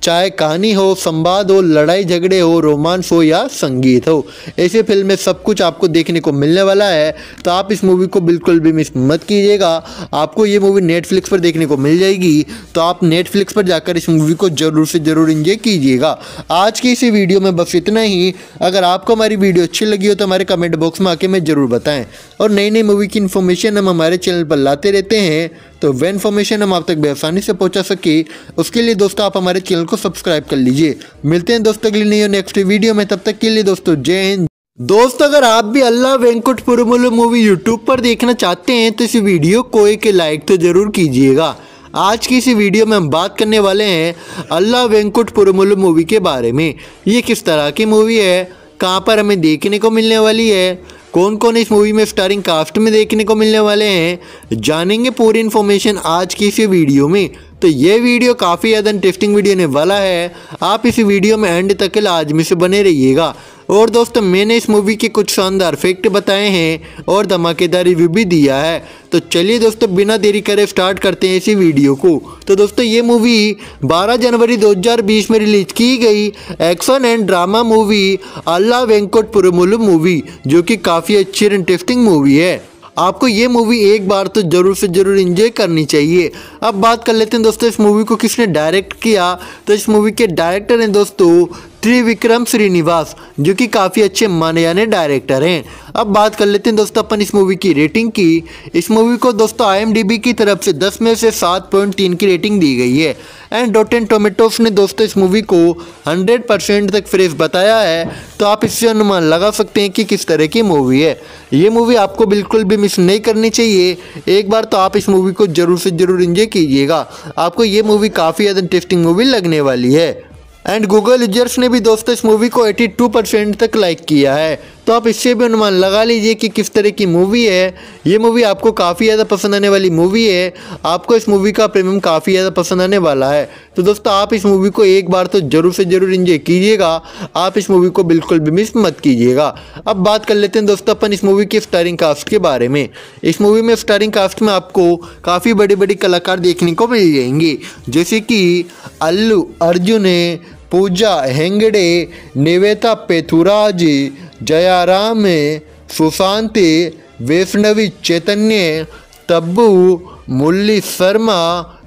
चाहे कहानी हो, संवाद हो, लड़ाई झगड़े हो, रोमांस हो या संगीत हो, ऐसे फिल्म में सब कुछ आपको देखने को मिलने वाला है। तो आप इस मूवी को बिल्कुल भी मिस मत कीजिएगा। आपको ये मूवी नेटफ्लिक्स पर देखने को मिल जाएगी, तो आप नेटफ्लिक्स पर जाकर इस मूवी को जरूर से जरूर एंजॉय कीजिएगा। आज की इसी वीडियो में बस इतना ही। अगर आपको हमारी वीडियो अच्छी लगी हो तो हमारे कमेंट बॉक्स में आके हमें जरूर बताएं। और नई नई मूवी की इन्फॉर्मेशन हम हमारे चैनल पर लाते रहते हैं, तो वह इन्फॉर्मेशन हम आप तक बेआसानी से पहुंचा सके, उसके लिए दोस्तों आप हमारे चैनल को सब्सक्राइब कर लीजिए। मिलते हैं दोस्तों अगली नई और नेक्स्ट वीडियो में, तब तक के लिए दोस्तों जय हिंद। दोस्तों अगर आप भी Ala Vaikunthapurramuloo movie YouTube पर देखना चाहते हैं तो इस वीडियो को एक लाइक तो जरूर कीजिएगा। आज की इस वीडियो में हम बात करने वाले हैं अल्ला वेंकुट पुरुमुलु मूवी के बारे में। ये किस तरह की मूवी है, कहाँ पर हमें देखने को मिलने वाली है, कौन कौन इस मूवी में स्टारिंग कास्ट में देखने को मिलने वाले हैं, जानेंगे पूरी इन्फॉर्मेशन आज की इस वीडियो में। तो ये वीडियो काफ़ी ज़्यादा इंटरेस्टिंग वीडियो होने वाला है। आप इस वीडियो में एंड तक लाजमी से बने रहिएगा। और दोस्तों मैंने इस मूवी के कुछ शानदार फैक्ट बताए हैं और धमाकेदार रिव्यू भी दिया है। तो चलिए दोस्तों बिना देरी करे स्टार्ट करते हैं इसी वीडियो को। तो दोस्तों ये मूवी बारह जनवरी दो हज़ार बीस में रिलीज की गई action and drama movie Ala Vaikunthapurramuloo movie, जो कि काफ़ी अच्छी और इंटरेस्टिंग मूवी है। आपको ये मूवी एक बार तो जरूर से जरूर एंजॉय करनी चाहिए। अब बात कर लेते हैं दोस्तों इस मूवी को किसने डायरेक्ट किया। तो इस मूवी के डायरेक्टर हैं दोस्तों त्रिविक्रम श्रीनिवास, जो कि काफ़ी अच्छे माने जाने डायरेक्टर हैं। अब बात कर लेते हैं दोस्तों अपन इस मूवी की रेटिंग की। इस मूवी को दोस्तों आई एम डी बी की तरफ से दस में से सात पॉइंट तीन की रेटिंग दी गई है। एंड रॉटेन टोमेटोस ने दोस्तों इस मूवी को हंड्रेड परसेंट तक फ्रेश बताया है। तो आप इससे अनुमान लगा सकते हैं कि किस तरह की मूवी है। ये मूवी आपको बिल्कुल भी मिस नहीं करनी चाहिए। एक बार तो आप इस मूवी को जरूर से जरूर एंजॉय कीजिएगा। आपको ये मूवी काफ़ी ज़्यादा इंटरेस्टिंग मूवी लगने वाली है। एंड गूगल यूजर्स ने भी दोस्तों इस मूवी को बयासी परसेंट तक लाइक किया है। तो आप इससे भी अनुमान लगा लीजिए कि किस तरह की मूवी है। ये मूवी आपको काफ़ी ज़्यादा पसंद आने वाली मूवी है। आपको इस मूवी का प्रीमियम काफ़ी ज़्यादा पसंद आने वाला है। तो दोस्तों आप इस मूवी को एक बार तो जरूर से जरूर एंजॉय कीजिएगा। आप इस मूवी को बिल्कुल भी मिस मत कीजिएगा। अब बात कर लेते हैं दोस्तों अपन इस मूवी के स्टारिंग कास्ट के बारे में। इस मूवी में स्टारिंग कास्ट में आपको काफ़ी बड़ी बड़ी कलाकार देखने को मिल जाएंगे, जैसे कि अल्लू अर्जुन, पूजा हेगड़े, निवेता पेथुराज, जयाराम, सुशांत, वैष्णवी चैतन्य, तब्बू, मुरली शर्मा,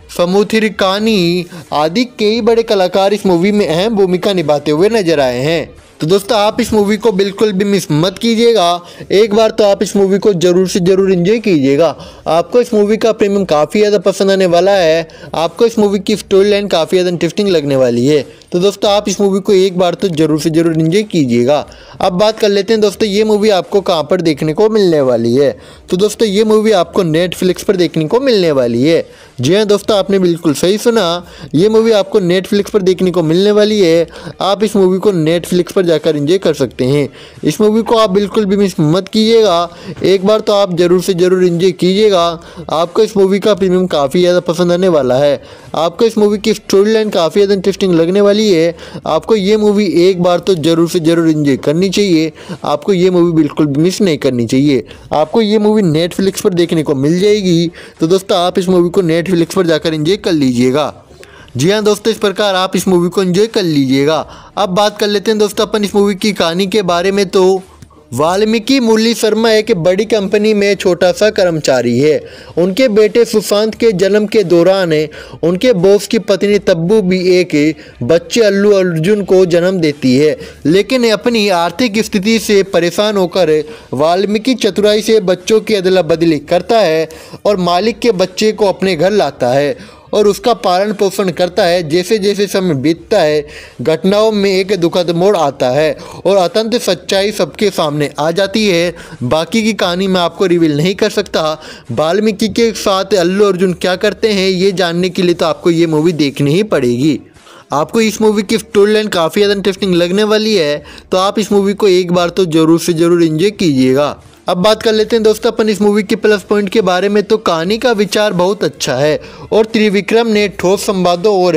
समुद्रिकानी आदि कई बड़े कलाकार इस मूवी में अहम भूमिका निभाते हुए नजर आए हैं। तो दोस्तों आप इस मूवी को बिल्कुल भी मिस मत कीजिएगा। एक बार तो आप इस मूवी को जरूर से जरूर एंजॉय कीजिएगा। आपको इस मूवी का प्रीमियम काफ़ी ज़्यादा पसंद आने वाला है। आपको इस मूवी की स्टोरी लाइन काफ़ी ज़्यादा इंटरेस्टिंग लगने वाली है। तो दोस्तों आप इस मूवी को एक बार तो जरूर से जरूर एंजॉय कीजिएगा। अब बात कर लेते हैं दोस्तों ये मूवी आपको कहाँ पर देखने को मिलने वाली है। तो दोस्तों ये मूवी आपको नेटफ्लिक्स पर देखने को मिलने वाली है। जी हाँ दोस्तों आपने बिल्कुल सही सुना, ये मूवी आपको नेटफ्लिक्स पर देखने को मिलने वाली है। आप इस मूवी को नेटफ्लिक्स पर जाकर एंजॉय कर सकते हैं। इस मूवी को आप बिल्कुल भी मिस मत कीजिएगा। एक बार तो आप जरूर से जरूर एंजॉय कीजिएगा। आपको इस मूवी का प्रीमियम काफ़ी ज़्यादा पसंद आने वाला है। आपको इस मूवी की स्टोरी लाइन काफ़ी ज़्यादा इंटरेस्टिंग लगने वाली है। आपको ये मूवी एक बार तो जरूर से जरूर एंजॉय करनी चाहिए। आपको ये मूवी बिल्कुल भी मिस नहीं करनी चाहिए। आपको ये मूवी नेटफ्लिक्स पर देखने को मिल जाएगी। तो दोस्तों आप इस मूवी को नेटफ्लिक्स पर जाकर एंजॉय कर लीजिएगा। जी हाँ दोस्तों इस प्रकार आप इस मूवी को एंजॉय कर लीजिएगा। अब बात कर लेते हैं दोस्तों अपन इस मूवी की कहानी के बारे में। तो वाल्मीकि मुरली शर्मा एक बड़ी कंपनी में छोटा सा कर्मचारी है। उनके बेटे सुशांत के जन्म के दौरान उनके बॉस की पत्नी तब्बू भी एक बच्चे अल्लू अर्जुन को जन्म देती है। लेकिन अपनी आर्थिक स्थिति से परेशान होकर वाल्मीकि चतुराई से बच्चों की अदला बदली करता है और मालिक के बच्चे को अपने घर लाता है और उसका पालन पोषण करता है। जैसे जैसे समय बीतता है घटनाओं में एक दुखद मोड़ आता है और अत्यंत सच्चाई सबके सामने आ जाती है। बाकी की कहानी मैं आपको रिवील नहीं कर सकता। वाल्मीकि के साथ अल्लू अर्जुन क्या करते हैं ये जानने के लिए तो आपको ये मूवी देखनी ही पड़ेगी। आपको इस मूवी की स्टोरी लाइन काफ़ी ज़्यादा इंटरेस्टिंग लगने वाली है। तो आप इस मूवी को एक बार तो जरूर से जरूर एंजॉय कीजिएगा। अब बात कर लेते हैं दोस्तों अपन इस मूवी के प्लस पॉइंट के बारे में। तो कहानी का विचार बहुत अच्छा है और त्रिविक्रम ने ठोस संवादों और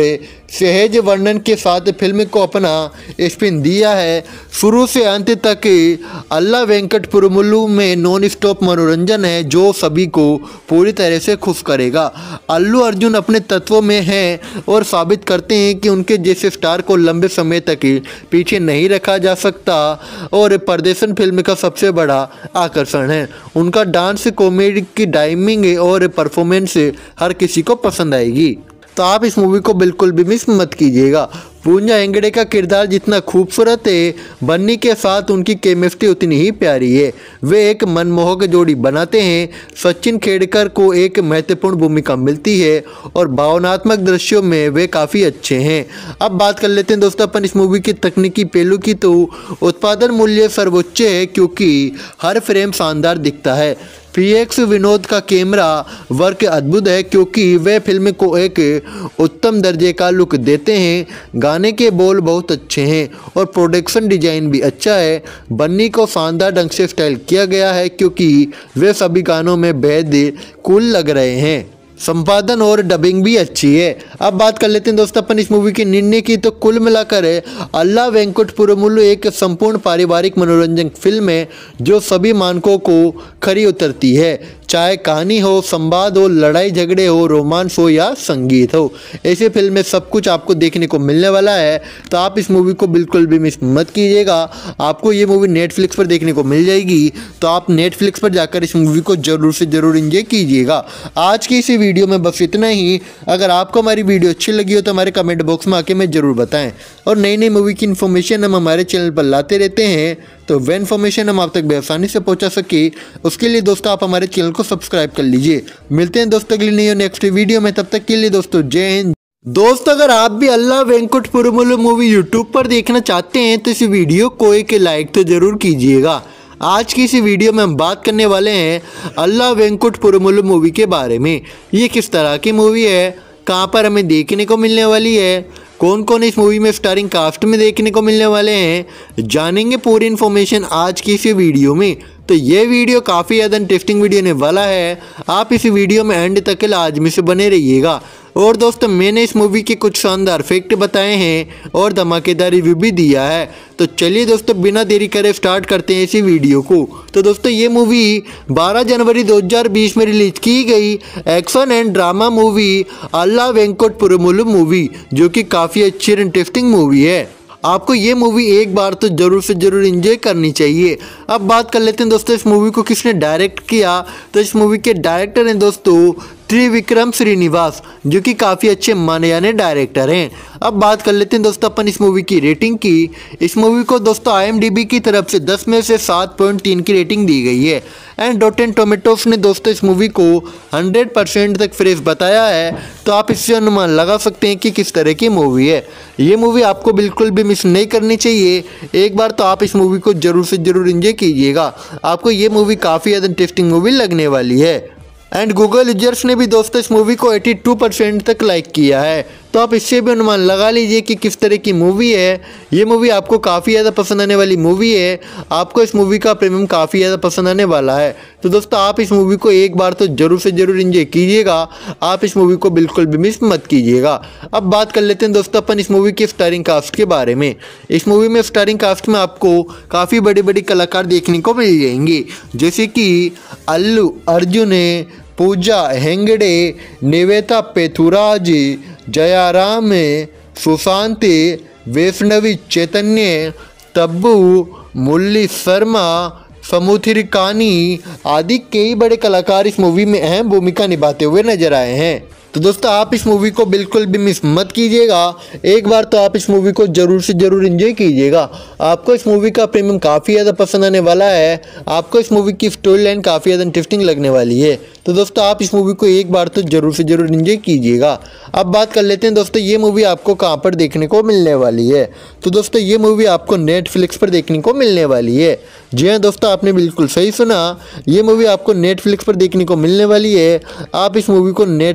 सहज वर्णन के साथ फिल्म को अपना स्पिन दिया है। शुरू से अंत तक अल्ला वेंकट पुरमुलु में नॉन स्टॉप मनोरंजन है जो सभी को पूरी तरह से खुश करेगा। अल्लू अर्जुन अपने तत्वों में हैं और साबित करते हैं कि उनके जैसे स्टार को लंबे समय तक पीछे नहीं रखा जा सकता और प्रदर्शन फिल्म का सबसे बड़ा आकर्षण है। उनका डांस, कॉमेडी की टाइमिंग और परफॉर्मेंस हर किसी को पसंद आएगी, तो आप इस मूवी को बिल्कुल भी मिस मत कीजिएगा। पूजा हेगड़े का किरदार जितना खूबसूरत है, बन्नी के साथ उनकी केमिस्ट्री उतनी ही प्यारी है। वे एक मनमोहक जोड़ी बनाते हैं। सचिन खेड़कर को एक महत्वपूर्ण भूमिका मिलती है और भावनात्मक दृश्यों में वे काफ़ी अच्छे हैं। अब बात कर लेते हैं दोस्तों अपन इस मूवी की तकनीकी पहलू की, तो उत्पादन मूल्य सर्वोच्च है क्योंकि हर फ्रेम शानदार दिखता है। पीएक्स विनोद का कैमरा वर्क अद्भुत है क्योंकि वे फिल्म को एक उत्तम दर्जे का लुक देते हैं। गाने के बोल बहुत अच्छे हैं और प्रोडक्शन डिजाइन भी अच्छा है। बन्नी को शानदार ढंग से स्टाइल किया गया है क्योंकि वे सभी गानों में बेहद कूल लग रहे हैं। संपादन और डबिंग भी अच्छी है। अब बात कर लेते हैं दोस्तों अपन इस मूवी के निर्णय की, तो कुल मिलाकर अल्ला वेंकट पुरमुलु एक संपूर्ण पारिवारिक मनोरंजन फिल्म है जो सभी मानकों को खरी उतरती है। चाहे कहानी हो, संवाद हो, लड़ाई झगड़े हो, रोमांस हो या संगीत हो, ऐसे फिल्म में सब कुछ आपको देखने को मिलने वाला है, तो आप इस मूवी को बिल्कुल भी मिस मत कीजिएगा। आपको ये मूवी नेटफ्लिक्स पर देखने को मिल जाएगी, तो आप नेटफ्लिक्स पर जाकर इस मूवी को जरूर से जरूर एंजॉय कीजिएगा। आज की इसी वीडियो में बस इतना ही। अगर आपको हमारी वीडियो अच्छी लगी हो तो हमारे कमेंट बॉक्स में आके हमें जरूर बताएं, और नई नई मूवी की इन्फॉर्मेशन हम हमारे चैनल पर लाते रहते हैं, तो वह इन्फॉर्मेशन हम आप तक बेआसानी से पहुंचा सके उसके लिए दोस्तों आप हमारे चैनल को सब्सक्राइब कर लीजिए। मिलते हैं दोस्तों अगली नई और नेक्स्ट वीडियो में, तब तक के लिए दोस्तों जय हिंद। दोस्तों अगर आप भी Ala Vaikunthapurramuloo movie YouTube पर देखना चाहते हैं तो इस वीडियो को एक लाइक तो जरूर कीजिएगा। आज की इस वीडियो में हम बात करने वाले हैं अल्ला वेंकट पुरमुलु मूवी के बारे में। ये किस तरह की मूवी है, कहाँ पर हमें देखने को मिलने वाली है, कौन कौन इस मूवी में स्टारिंग कास्ट में देखने को मिलने वाले हैं, जानेंगे पूरी इन्फॉर्मेशन आज की इस वीडियो में। तो ये वीडियो काफ़ी ज़्यादा इंटरेस्टिंग वीडियो होने वाला है। आप इस वीडियो में एंड तक लाजमी से बने रहिएगा। और दोस्तों मैंने इस मूवी के कुछ शानदार फैक्ट बताए हैं और धमाकेदार रिव्यू भी दिया है। तो चलिए दोस्तों बिना देरी करे स्टार्ट करते हैं इसी वीडियो को। तो दोस्तों ये मूवी बारह जनवरी दो हज़ार बीस में रिलीज की गई action and drama movie Ala Vaikunthapurramuloo movie, जो कि काफ़ी अच्छी और इंटरेस्टिंग मूवी है। आपको ये मूवी एक बार तो जरूर से जरूर एंजॉय करनी चाहिए। अब बात कर लेते हैं दोस्तों इस मूवी को किसने डायरेक्ट किया, तो इस मूवी के डायरेक्टर हैं दोस्तों त्रिविक्रम श्रीनिवास, जो कि काफ़ी अच्छे माने जाने डायरेक्टर हैं। अब बात कर लेते हैं दोस्तों अपन इस मूवी की रेटिंग की। इस मूवी को दोस्तों आई एम डी बी की तरफ से दस में से सात पॉइंट तीन की रेटिंग दी गई है। एंड रॉटेन टोमेटोस ने दोस्तों इस मूवी को हंड्रेड परसेंट तक फ्रेश बताया है, तो आप इससे अनुमान लगा सकते हैं कि किस तरह की मूवी है। ये मूवी आपको बिल्कुल भी मिस नहीं करनी चाहिए। एक बार तो आप इस मूवी को जरूर से जरूर एंजॉय कीजिएगा। आपको ये मूवी काफ़ी ज़्यादा इंटरेस्टिंग मूवी लगने वाली है। एंड गूगल यूजर्स ने भी दोस्तों इस मूवी को बयासी परसेंट तक लाइक किया है, तो आप इससे भी अनुमान लगा लीजिए कि किस तरह की मूवी है। ये मूवी आपको काफ़ी ज़्यादा पसंद आने वाली मूवी है। आपको इस मूवी का प्रीमियम काफ़ी ज़्यादा पसंद आने वाला है। तो दोस्तों आप इस मूवी को एक बार तो जरूर से जरूर एंजॉय कीजिएगा। आप इस मूवी को बिल्कुल भी मिस मत कीजिएगा। अब बात कर लेते हैं दोस्तों अपन इस मूवी के स्टारिंग कास्ट के बारे में। इस मूवी में स्टारिंग कास्ट में आपको काफ़ी बड़ी बड़ी कलाकार देखने को मिल जाएंगे, जैसे कि अल्लू अर्जुन, पूजा हेगड़े, निवेता पेथुराज, जयाराम, सुशांत, वैष्णवी चैतन्य, तब्बू, मुरली शर्मा, समुद्री कानी आदि कई बड़े कलाकार इस मूवी में अहम भूमिका निभाते हुए नजर आए हैं। तो दोस्तों आप इस मूवी को बिल्कुल भी मिस मत कीजिएगा। एक बार तो आप इस मूवी को जरूर से जरूर एंजॉय कीजिएगा। आपको इस मूवी का प्रीमियम काफ़ी ज़्यादा पसंद आने वाला है। आपको इस मूवी की स्टोरी लाइन काफ़ी ज़्यादा इंटरेस्टिंग लगने वाली है। तो दोस्तों आप इस मूवी को एक बार तो जरूर से जरूर एंजॉय कीजिएगा। अब बात कर लेते हैं दोस्तों ये मूवी आपको कहाँ पर देखने को मिलने वाली है। तो दोस्तों ये मूवी आपको नेटफ्लिक्स पर देखने को मिलने वाली है। जी हाँ दोस्तों आपने बिल्कुल सही सुना, ये मूवी आपको नेटफ्लिक्स पर देखने को मिलने वाली है। आप इस मूवी को नेटफ्लिक्स पर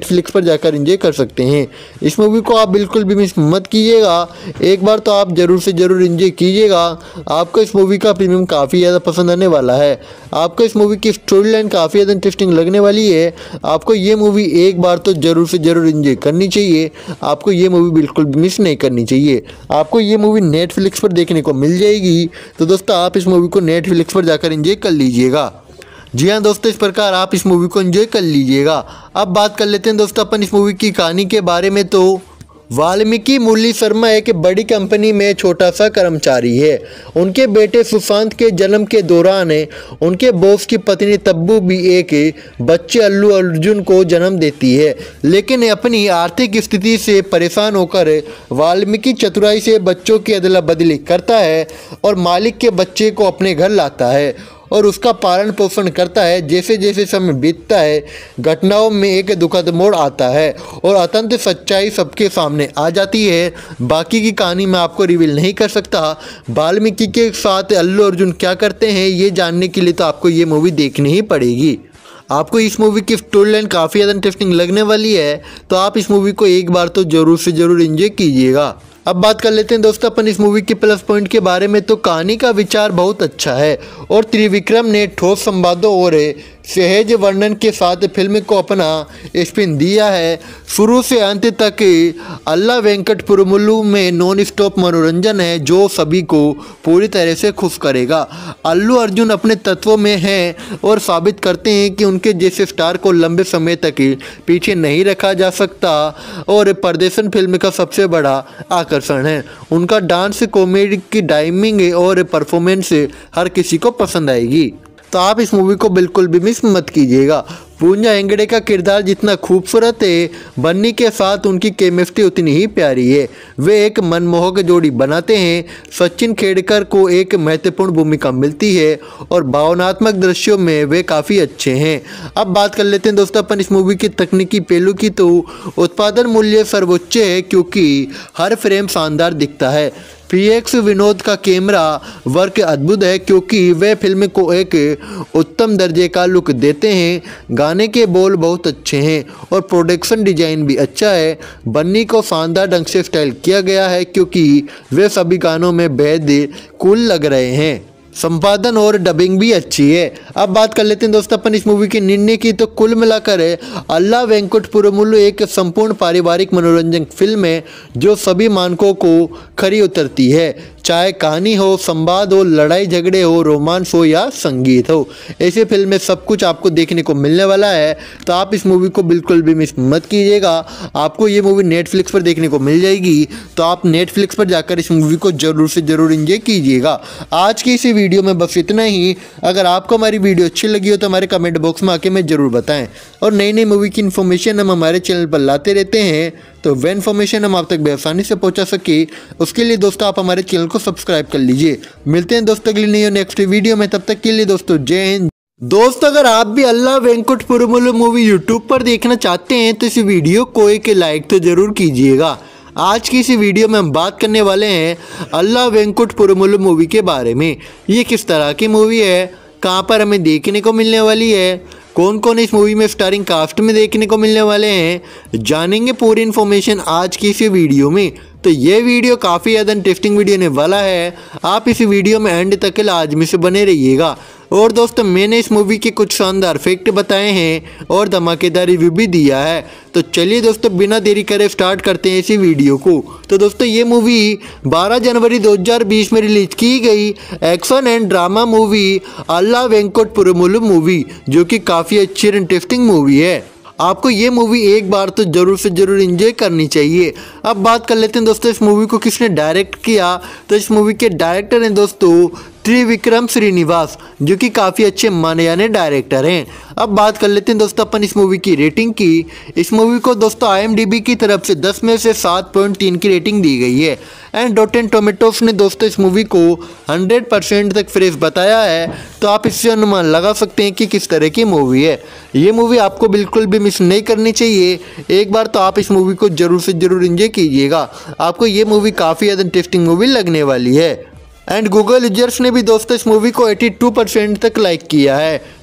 जाकर एंजॉय कर सकते हैं। इस मूवी को आप बिल्कुल भी मिस मत कीजिएगा, एक बार तो आप ज़रूर से ज़रूर एंजॉय कीजिएगा। आपको इस मूवी का प्रीमियम काफ़ी ज़्यादा पसंद आने वाला है। आपको इस मूवी की स्टोरी लाइन काफ़ी ज़्यादा इंटरेस्टिंग लगने वाली है। आपको ये मूवी एक बार तो ज़रूर से ज़रूर एंजॉय करनी चाहिए। आपको ये मूवी बिल्कुल भी मिस नहीं करनी चाहिए। आपको ये मूवी नेटफ्लिक्स पर देखने को मिल जाएगी, तो दोस्तों आप इस मूवी को नेटफ्लिक्स पर जाकर एंजॉय कर लीजिएगा। जी हाँ दोस्तों, इस प्रकार आप इस मूवी को एंजॉय कर लीजिएगा। अब बात कर लेते हैं दोस्तों अपन इस मूवी की कहानी के बारे में। तो वाल्मीकि मुरली शर्मा एक बड़ी कंपनी में छोटा सा कर्मचारी है। उनके बेटे सुशांत के जन्म के दौरान उनके बॉस की पत्नी तब्बू भी एक बच्चे अल्लू अर्जुन को जन्म देती है, लेकिन अपनी आर्थिक स्थिति से परेशान होकर वाल्मीकि चतुराई से बच्चों की अदला बदली करता है और मालिक के बच्चे को अपने घर लाता है और उसका पालन पोषण करता है। जैसे जैसे समय बीतता है, घटनाओं में एक दुखद मोड़ आता है और अत्यंत सच्चाई सबके सामने आ जाती है। बाकी की कहानी मैं आपको रिवील नहीं कर सकता। वाल्मीकि के साथ अल्लू अर्जुन क्या करते हैं ये जानने के लिए तो आपको ये मूवी देखनी ही पड़ेगी। आपको इस मूवी की स्टोरी लाइन काफ़ी ज़्यादा इंटरेस्टिंग लगने वाली है, तो आप इस मूवी को एक बार तो ज़रूर से ज़रूर एंजॉय कीजिएगा। अब बात कर लेते हैं दोस्तों अपन इस मूवी के प्लस पॉइंट के बारे में। तो कहानी का विचार बहुत अच्छा है और त्रिविक्रम ने ठोस संवादों और सहज वर्णन के साथ फिल्म को अपना स्पिन दिया है। शुरू से अंत तक अल्ला वेंकट पुरमुलु में नॉन स्टॉप मनोरंजन है जो सभी को पूरी तरह से खुश करेगा। अल्लू अर्जुन अपने तत्वों में हैं और साबित करते हैं कि उनके जैसे स्टार को लंबे समय तक पीछे नहीं रखा जा सकता और प्रदर्शन फिल्म का सबसे बड़ा आकर्षण है। उनका डांस, कॉमेडी की टाइमिंग और परफॉर्मेंस हर किसी को पसंद आएगी, तो आप इस मूवी को बिल्कुल भी मिस मत कीजिएगा। पूजा हेगड़े का किरदार जितना खूबसूरत है, बन्नी के साथ उनकी केमिस्ट्री उतनी ही प्यारी है। वे एक मनमोहक जोड़ी बनाते हैं। सचिन खेड़कर को एक महत्वपूर्ण भूमिका मिलती है और भावनात्मक दृश्यों में वे काफ़ी अच्छे हैं। अब बात कर लेते हैं दोस्तों अपन इस मूवी की तकनीकी पहलू की। तो उत्पादन मूल्य सर्वोच्च है क्योंकि हर फ्रेम शानदार दिखता है। पी एक्स विनोद का कैमरा वर्क अद्भुत है क्योंकि वे फिल्म को एक उत्तम दर्जे का लुक देते हैं। गाने के बोल बहुत अच्छे हैं और प्रोडक्शन डिजाइन भी अच्छा है। बन्नी को शानदार ढंग से स्टाइल किया गया है क्योंकि वे सभी गानों में बेहद कूल लग रहे हैं। संपादन और डबिंग भी अच्छी है। अब बात कर लेते हैं दोस्तों अपन इस मूवी के निर्णय की। तो कुल मिलाकर अल्ला वेंकट पुरमुलु एक संपूर्ण पारिवारिक मनोरंजन फिल्म है जो सभी मानकों को खरी उतरती है। चाहे कहानी हो, संवाद हो, लड़ाई झगड़े हो, रोमांस हो या संगीत हो, ऐसे फिल्म में सब कुछ आपको देखने को मिलने वाला है। तो आप इस मूवी को बिल्कुल भी मिस मत कीजिएगा। आपको ये मूवी नेटफ्लिक्स पर देखने को मिल जाएगी, तो आप नेटफ्लिक्स पर जाकर इस मूवी को जरूर से जरूर एंजॉय कीजिएगा। आज की इसी वीडियो में बस इतना ही। अगर आपको हमारी वीडियो अच्छी लगी हो तो हमारे कमेंट बॉक्स में आके हमें जरूर बताएं। और नई नई मूवी की इन्फॉर्मेशन हम हमारे चैनल पर लाते रहते हैं, तो वह इन्फॉर्मेशन हम आप तक बेआसानी से पहुंचा सके उसके लिए दोस्तों आप हमारे चैनल को सब्सक्राइब कर लीजिए। मिलते हैं दोस्तों अगली नई और नेक्स्ट वीडियो में, तब तक के लिए दोस्तों जय हिंद। दोस्तों अगर आप भी Ala Vaikunthapurramuloo movie YouTube पर देखना चाहते हैं तो इस वीडियो को एक लाइक तो जरूर कीजिएगा। आज की इस वीडियो में हम बात करने वाले हैं अल्ला वेंकट पुरमुलु मूवी के बारे में। ये किस तरह की मूवी है, कहां पर हमें देखने को मिलने वाली है, कौन कौन इस मूवी में स्टारिंग कास्ट में देखने को मिलने वाले हैं, जानेंगे पूरी इन्फॉर्मेशन आज की इस वीडियो में। तो ये वीडियो काफ़ी ज़्यादा इंटरेस्टिंग वीडियो होने वाला है। आप इस वीडियो में एंड तक लाजमी से बने रहिएगा। और दोस्तों मैंने इस मूवी के कुछ शानदार फैक्ट बताए हैं और धमाकेदार रिव्यू भी दिया है। तो चलिए दोस्तों बिना देरी करे स्टार्ट करते हैं इसी वीडियो को। तो दोस्तों ये मूवी बारह जनवरी दो हज़ार बीस में रिलीज की गई action and drama movie Ala Vaikunthapurramuloo movie, जो कि काफ़ी अच्छी और इंटरेस्टिंग मूवी है। आपको ये मूवी एक बार तो जरूर से जरूर एंजॉय करनी चाहिए। अब बात कर लेते हैं दोस्तों इस मूवी को किसने डायरेक्ट किया। तो इस मूवी के डायरेक्टर हैं दोस्तों त्रिविक्रम श्रीनिवास, जो कि काफ़ी अच्छे माने जाने डायरेक्टर हैं। अब बात कर लेते हैं दोस्तों अपन इस मूवी की रेटिंग की। इस मूवी को दोस्तों आई एम डी बी की तरफ से दस में से सात पॉइंट तीन की रेटिंग दी गई है। एंड रॉटेन टोमेटोस ने दोस्तों इस मूवी को हंड्रेड परसेंट तक फ्रेश बताया है। तो आप इससे अनुमान लगा सकते हैं कि किस तरह की मूवी है। ये मूवी आपको बिल्कुल भी मिस नहीं करनी चाहिए। एक बार तो आप इस मूवी को जरूर से जरूर एंजॉय कीजिएगा। आपको ये मूवी काफ़ी ज़्यादा इंटरेस्टिंग मूवी लगने वाली है। एंड गूगल यूजर्स ने भी दोस्तों इस मूवी को बयासी परसेंट तक लाइक किया है।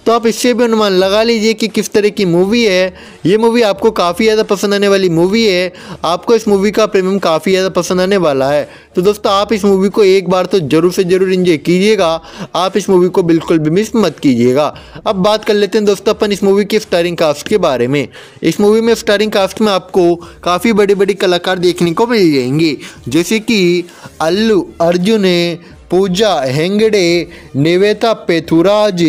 तो आप इससे भी अनुमान लगा लीजिए कि किस तरह की मूवी है। ये मूवी आपको काफ़ी ज़्यादा पसंद आने वाली मूवी है। आपको इस मूवी का प्रीमियम काफ़ी ज़्यादा पसंद आने वाला है। तो दोस्तों आप इस मूवी को एक बार तो जरूर से जरूर एंजॉय कीजिएगा। आप इस मूवी को बिल्कुल भी मिस मत कीजिएगा। अब बात कर लेते हैं दोस्तों अपन इस मूवी के स्टारिंग कास्ट के बारे में। इस मूवी में स्टारिंग कास्ट में आपको काफ़ी बड़ी बड़ी कलाकार देखने को मिल जाएंगे, जैसे कि अल्लू अर्जुन, पूजा हेगड़े, निवेता पेथुराज,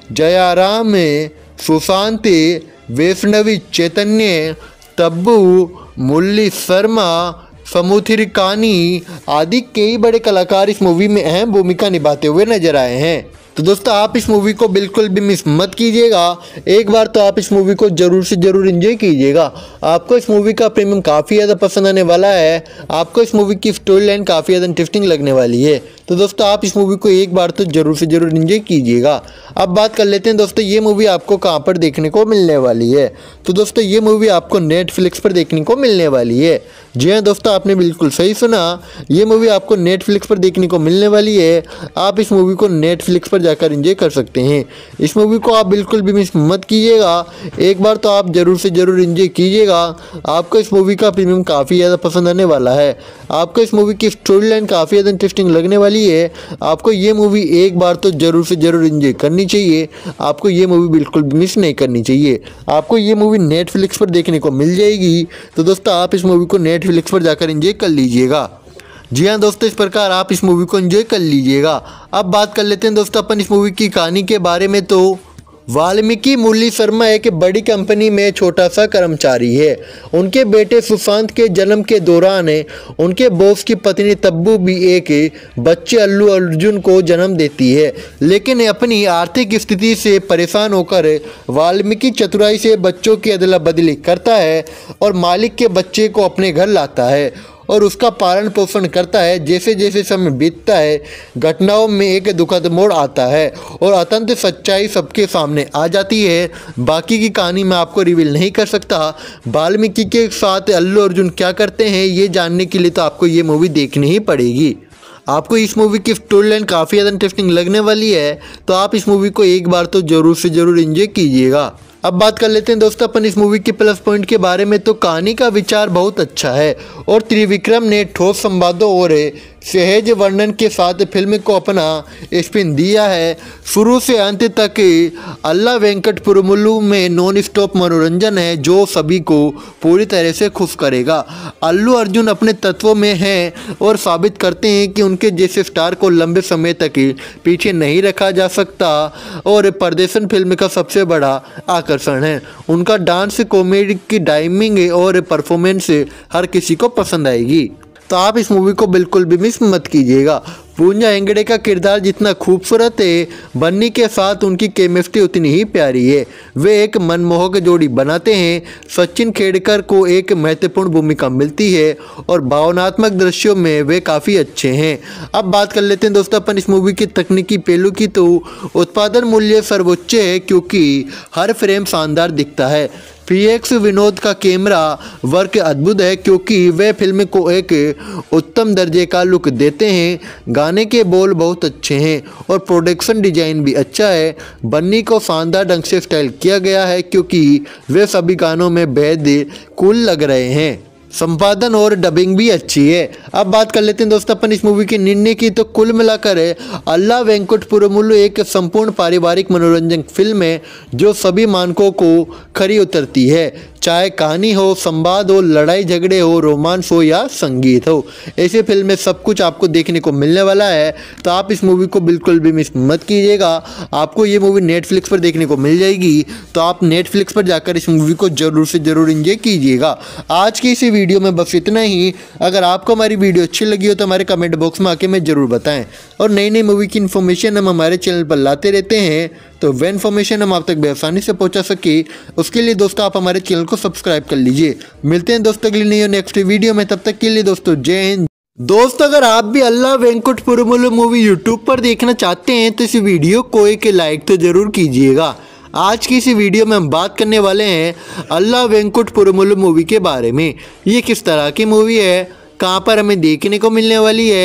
जयाराम, सुशांत, वैष्णवी चैतन्य, तब्बू, मुरली शर्मा, समुद्री कानी आदि कई बड़े कलाकार इस मूवी में अहम भूमिका निभाते हुए नजर आए हैं। तो दोस्तों आप इस मूवी को बिल्कुल भी मिस मत कीजिएगा। एक बार तो आप इस मूवी को जरूर से जरूर एंजॉय कीजिएगा। आपको इस मूवी का प्रीमियम काफ़ी ज़्यादा पसंद आने वाला है। आपको इस मूवी की स्टोरी लाइन काफ़ी ज़्यादा इंटरेस्टिंग लगने वाली है। तो दोस्तों आप इस मूवी को एक बार तो जरूर से जरूर एंजॉय कीजिएगा। अब बात कर लेते हैं दोस्तों ये मूवी आपको कहाँ पर देखने को मिलने वाली है। तो दोस्तों ये मूवी आपको नेटफ्लिक्स पर देखने को मिलने वाली है। जी हाँ दोस्तों, आपने बिल्कुल सही सुना, ये मूवी आपको नेटफ्लिक्स पर देखने को मिलने वाली है। आप इस मूवी को नेटफ्लिक्स पर जाकर एंजॉय कर सकते हैं। इस मूवी को आप बिल्कुल भी मिस मत कीजिएगा। एक बार तो आप जरूर से जरूर एंजॉय कीजिएगा। आपको इस मूवी का प्रीमियम काफ़ी ज़्यादा पसंद आने वाला है। आपको इस मूवी की स्टोरी लाइन काफ़ी ज़्यादा इंटरेस्टिंग लगने वाली है। आपको ये मूवी एक बार तो जरूर से जरूर एंजॉय करनी चाहिए। आपको ये मूवी बिल्कुल भी मिस नहीं करनी चाहिए। आपको ये मूवी नेटफ्लिक्स पर देखने को मिल जाएगी। तो दोस्तों आप इस मूवी को नेटफ्लिक्स पर जाकर एंजॉय कर लीजिएगा। जी हाँ दोस्तों, इस प्रकार आप इस मूवी को एंजॉय कर लीजिएगा। अब बात कर लेते हैं दोस्तों अपन इस मूवी की कहानी के बारे में। तो वाल्मीकि मुरली शर्मा एक बड़ी कंपनी में छोटा सा कर्मचारी है। उनके बेटे सुशांत के जन्म के दौरान उनके बॉस की पत्नी तब्बू भी एक बच्चे अल्लू अर्जुन को जन्म देती है, लेकिन अपनी आर्थिक स्थिति से परेशान होकर वाल्मीकि चतुराई से बच्चों की अदला बदली करता है और मालिक के बच्चे को अपने घर लाता है और उसका पालन पोषण करता है। जैसे जैसे समय बीतता है घटनाओं में एक दुखद मोड़ आता है और अत्यंत सच्चाई सबके सामने आ जाती है। बाकी की कहानी मैं आपको रिवील नहीं कर सकता। वाल्मीकि के साथ अल्लू अर्जुन क्या करते हैं ये जानने के लिए तो आपको ये मूवी देखनी ही पड़ेगी। आपको इस मूवी की स्टोरी लाइन काफ़ी ज़्यादा इंटरेस्टिंग लगने वाली है। तो आप इस मूवी को एक बार तो जरूर से जरूर एंजॉय कीजिएगा। अब बात कर लेते हैं दोस्तों अपन इस मूवी के प्लस पॉइंट के बारे में। तो कहानी का विचार बहुत अच्छा है और त्रिविक्रम ने ठोस संवादों और सहज वर्णन के साथ फिल्म को अपना स्पिन दिया है। शुरू से अंत तक अल्ला वेंकट पुरमुलु में नॉन स्टॉप मनोरंजन है जो सभी को पूरी तरह से खुश करेगा। अल्लू अर्जुन अपने तत्वों में हैं और साबित करते हैं कि उनके जैसे स्टार को लंबे समय तक पीछे नहीं रखा जा सकता और प्रदर्शन फिल्म का सबसे बड़ा आकर्षण है। उनका डांस, कॉमेडी की टाइमिंग और परफॉर्मेंस हर किसी को पसंद आएगी। तो आप इस मूवी को बिल्कुल भी मिस मत कीजिएगा। पूजा हेगड़े का किरदार जितना खूबसूरत है, बन्नी के साथ उनकी केमिस्ट्री उतनी ही प्यारी है। वे एक मनमोहक जोड़ी बनाते हैं। सचिन खेड़कर को एक महत्वपूर्ण भूमिका मिलती है और भावनात्मक दृश्यों में वे काफ़ी अच्छे हैं। अब बात कर लेते हैं दोस्तों अपन इस मूवी की तकनीकी पहलू की। तो उत्पादन मूल्य सर्वोच्च है क्योंकि हर फ्रेम शानदार दिखता है। पीएक्स विनोद का कैमरा वर्क अद्भुत है क्योंकि वे फिल्म को एक उत्तम दर्जे का लुक देते हैं। गाने के बोल बहुत अच्छे हैं और प्रोडक्शन डिजाइन भी अच्छा है। बन्नी को शानदार ढंग से स्टाइल किया गया है क्योंकि वे सभी गानों में बेहद कूल लग रहे हैं। संपादन और डबिंग भी अच्छी है। अब बात कर लेते हैं दोस्तों अपन इस मूवी के निर्णय की। तो कुल मिलाकर अल्ला वेंकट पुरमुलु एक संपूर्ण पारिवारिक मनोरंजन फिल्म है जो सभी मानकों को खरी उतरती है। चाहे कहानी हो, संवाद हो, लड़ाई झगड़े हो, रोमांस हो या संगीत हो, ऐसे फिल्म में सब कुछ आपको देखने को मिलने वाला है। तो आप इस मूवी को बिल्कुल भी मिस मत कीजिएगा। आपको ये मूवी नेटफ्लिक्स पर देखने को मिल जाएगी। तो आप नेटफ्लिक्स पर जाकर इस मूवी को जरूर से जरूर एंजॉय कीजिएगा। आज की इसी वीडियो में बस इतना ही। अगर आपको हमारी वीडियो अच्छी लगी हो तो हमारे कमेंट बॉक्स में आके हमें जरूर बताएं। और नई नई मूवी की इन्फॉर्मेशन हम हमारे चैनल पर लाते रहते हैं, तो वह इन्फॉर्मेशन हम आप तक बेआसानी से पहुंचा सके उसके लिए दोस्तों आप हमारे चैनल को सब्सक्राइब कर लीजिए। मिलते हैं दोस्तों अगली नई नेक्स्ट वीडियो में, तब तक के लिए दोस्तों जय हिंद। दोस्तों अगर आप भी Ala Vaikunthapurramuloo movie YouTube पर देखना चाहते हैं तो इस वीडियो को एक लाइक तो जरूर कीजिएगा। आज की इस वीडियो में हम बात करने वाले हैं अल्ला वेंकट पुरमुलु मूवी के बारे में। ये किस तरह की मूवी है, कहाँ पर हमें देखने को मिलने वाली है,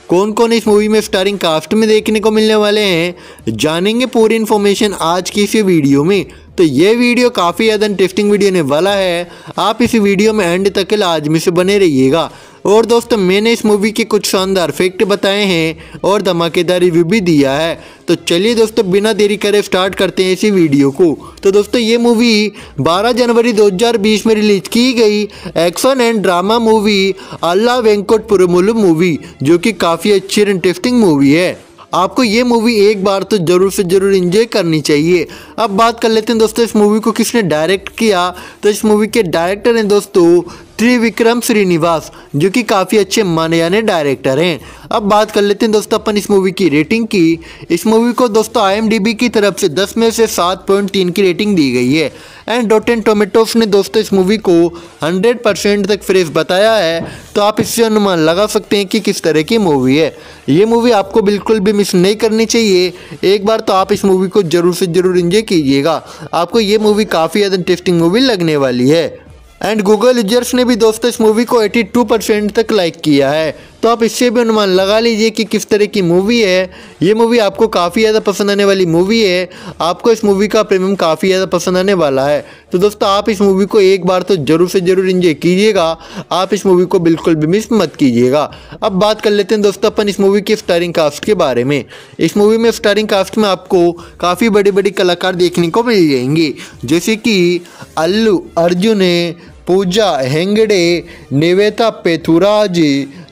कौन कौन इस मूवी में स्टारिंग कास्ट में देखने को मिलने वाले हैं, जानेंगे पूरी इन्फॉर्मेशन आज की इस वीडियो में। तो ये वीडियो काफ़ी ज़्यादा इंटरेस्टिंग वीडियो होने वाला है, आप इस वीडियो में एंड तक लाजमी से बने रहिएगा। और दोस्तों मैंने इस मूवी के कुछ शानदार फैक्ट बताए हैं और धमाकेदार रिव्यू भी दिया है। तो चलिए दोस्तों बिना देरी करे स्टार्ट करते हैं इसी वीडियो को। तो दोस्तों ये मूवी बारह जनवरी दो हज़ार बीस में रिलीज की गई action and drama movie Ala Vaikunthapurramuloo movie, जो कि काफ़ी अच्छी और इंटरेस्टिंग मूवी है। आपको ये मूवी एक बार तो जरूर से जरूर एंजॉय करनी चाहिए। अब बात कर लेते हैं दोस्तों इस मूवी को किसने डायरेक्ट किया। तो इस मूवी के डायरेक्टर हैं दोस्तों त्रिविक्रम श्रीनिवास, जो कि काफ़ी अच्छे माने जाने डायरेक्टर हैं। अब बात कर लेते हैं दोस्तों अपन इस मूवी की रेटिंग की। इस मूवी को दोस्तों आई एम डी बी की तरफ से दस में से सात पॉइंट तीन की रेटिंग दी गई है। एंड रॉटेन टोमेटोस ने दोस्तों इस मूवी को हंड्रेड परसेंट तक फ्रेश बताया है। तो आप इससे अनुमान लगा सकते हैं कि किस तरह की मूवी है। ये मूवी आपको बिल्कुल भी मिस नहीं करनी चाहिए। एक बार तो आप इस मूवी को जरूर से जरूर एंजॉय कीजिएगा। आपको ये मूवी काफ़ी ज़्यादा इंटरेस्टिंग मूवी लगने वाली है। एंड गूगल यूजर्स ने भी दोस्तों इस मूवी को बयासी परसेंट तक लाइक किया है। तो आप इससे भी अनुमान लगा लीजिए कि किस तरह की मूवी है। ये मूवी आपको काफ़ी ज़्यादा पसंद आने वाली मूवी है। आपको इस मूवी का प्रीमियम काफ़ी ज़्यादा पसंद आने वाला है। तो दोस्तों आप इस मूवी को एक बार तो जरूर से जरूर एंजॉय कीजिएगा। आप इस मूवी को बिल्कुल भी मिस मत कीजिएगा। अब बात कर लेते हैं दोस्तों अपन इस मूवी के स्टारिंग कास्ट के बारे में। इस मूवी में स्टारिंग कास्ट में आपको काफ़ी बड़ी बड़ी कलाकार देखने को मिल जाएंगे, जैसे कि अल्लू अर्जुन, पूजा हेगड़े, निवेता पेथुराज,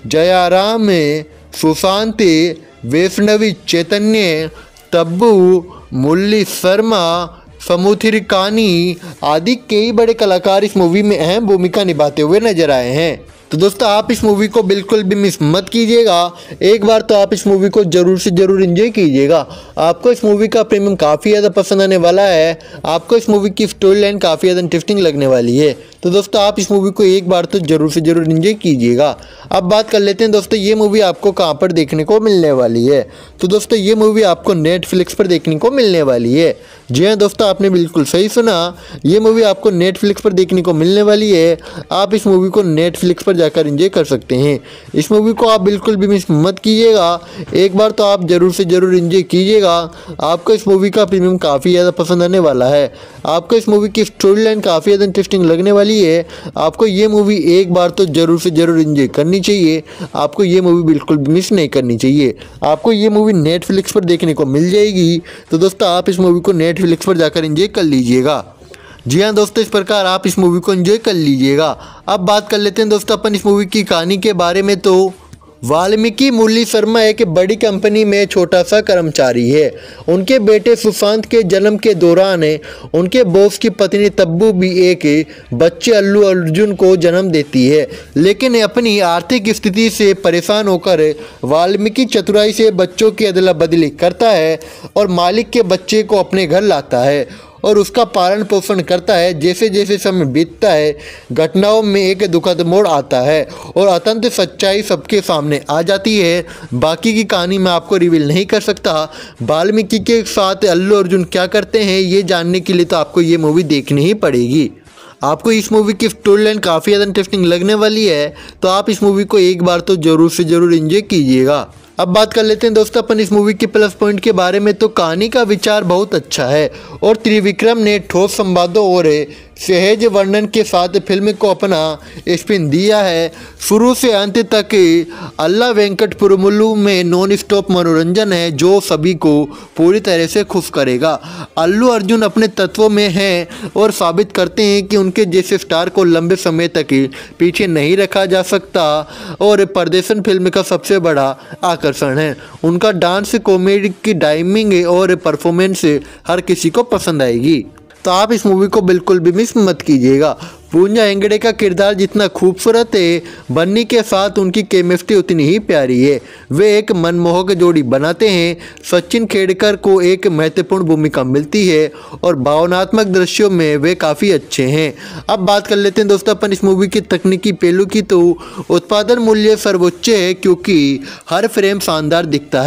जयाराम, सुशांत, वैष्णवी चैतन्य, तब्बू, मुरली शर्मा, समुद्री कानी आदि कई बड़े कलाकार इस मूवी में अहम भूमिका निभाते हुए नजर आए हैं। तो दोस्तों आप इस मूवी को बिल्कुल भी मिस मत कीजिएगा। एक बार तो आप इस मूवी को जरूर से जरूर एंजॉय कीजिएगा। आपको इस मूवी का प्रीमियम काफ़ी ज़्यादा पसंद आने वाला है। आपको इस मूवी की स्टोरी लाइन काफ़ी ज़्यादा इंटरेस्टिंग लगने वाली है। तो दोस्तों आप इस मूवी को एक बार तो जरूर से जरूर एंजॉय कीजिएगा। अब बात कर लेते हैं दोस्तों ये मूवी आपको कहाँ पर देखने को मिलने वाली है। तो दोस्तों ये मूवी आपको नेटफ्लिक्स पर देखने को मिलने वाली है। जी हाँ दोस्तों आपने बिल्कुल सही सुना, ये मूवी आपको नेटफ्लिक्स पर देखने को मिलने वाली है। आप इस मूवी को नेटफ्लिक्स पर जाकर एंजॉय कर सकते हैं। इस मूवी को आप बिल्कुल भी मिस मत कीजिएगा। एक बार तो आप जरूर से जरूर एंजॉय कीजिएगा। आपको इस मूवी का प्रीमियम काफ़ी ज़्यादा पसंद आने वाला है। आपको इस मूवी की स्टोरी लाइन काफ़ी ज़्यादा इंटरेस्टिंग लगने वाली है। आपको ये मूवी एक बार तो जरूर से जरूर एंजॉय करनी चाहिए। आपको ये मूवी बिल्कुल भी मिस नहीं करनी चाहिए। आपको ये मूवी नेटफ्लिक्स पर देखने को मिल जाएगी। तो दोस्तों आप इस मूवी को नेटफ्लिक्स पर जाकर एंजॉय कर लीजिएगा। जी हाँ दोस्तों इस प्रकार आप इस मूवी को एंजॉय कर लीजिएगा। अब बात कर लेते हैं दोस्तों अपन इस मूवी की कहानी के बारे में। तो वाल्मीकि मुरली शर्मा एक बड़ी कंपनी में छोटा सा कर्मचारी है। उनके बेटे सुशांत के जन्म के दौरान उनके बॉस की पत्नी तब्बू भी एक बच्चे अल्लू अर्जुन को जन्म देती है, लेकिन अपनी आर्थिक स्थिति से परेशान होकर वाल्मीकि चतुराई से बच्चों की अदला बदली करता है और मालिक के बच्चे को अपने घर लाता है और उसका पालन पोषण करता है। जैसे जैसे समय बीतता है घटनाओं में एक दुखद मोड़ आता है और अत्यंत सच्चाई सबके सामने आ जाती है। बाकी की कहानी मैं आपको रिवील नहीं कर सकता। वाल्मीकि के साथ अल्लू अर्जुन क्या करते हैं ये जानने के लिए तो आपको ये मूवी देखनी ही पड़ेगी। आपको इस मूवी की स्टोरी लाइन काफ़ी ज़्यादा इंटरेस्टिंग लगने वाली है। तो आप इस मूवी को एक बार तो जरूर से जरूर एंजॉय कीजिएगा। अब बात कर लेते हैं दोस्तों अपन इस मूवी के प्लस पॉइंट के बारे में। तो कहानी का विचार बहुत अच्छा है और त्रिविक्रम ने ठोस संवादों और सहज वर्णन के साथ फिल्म को अपना स्पिन दिया है। शुरू से अंत तक अल्ला वेंकट पुरुमुलु में नॉन स्टॉप मनोरंजन है जो सभी को पूरी तरह से खुश करेगा। अल्लू अर्जुन अपने तत्वों में हैं और साबित करते हैं कि उनके जैसे स्टार को लंबे समय तक पीछे नहीं रखा जा सकता और प्रदर्शन फिल्म का सबसे बड़ा आकर्षण है। उनका डांस, कॉमेडी की टाइमिंग और परफॉर्मेंस हर किसी को पसंद आएगी। तो आप इस मूवी को बिल्कुल भी मिस मत कीजिएगा। पूजा हेगड़े का किरदार जितना खूबसूरत है, बन्नी के साथ उनकी केमिस्ट्री उतनी ही प्यारी है। वे एक मनमोहक जोड़ी बनाते हैं। सचिन खेड़कर को एक महत्वपूर्ण भूमिका मिलती है और भावनात्मक दृश्यों में वे काफ़ी अच्छे हैं। अब बात कर लेते हैं दोस्तों अपन इस मूवी की तकनीकी पहलू की। तो उत्पादन मूल्य सर्वोच्च है क्योंकि हर फ्रेम शानदार दिखता है।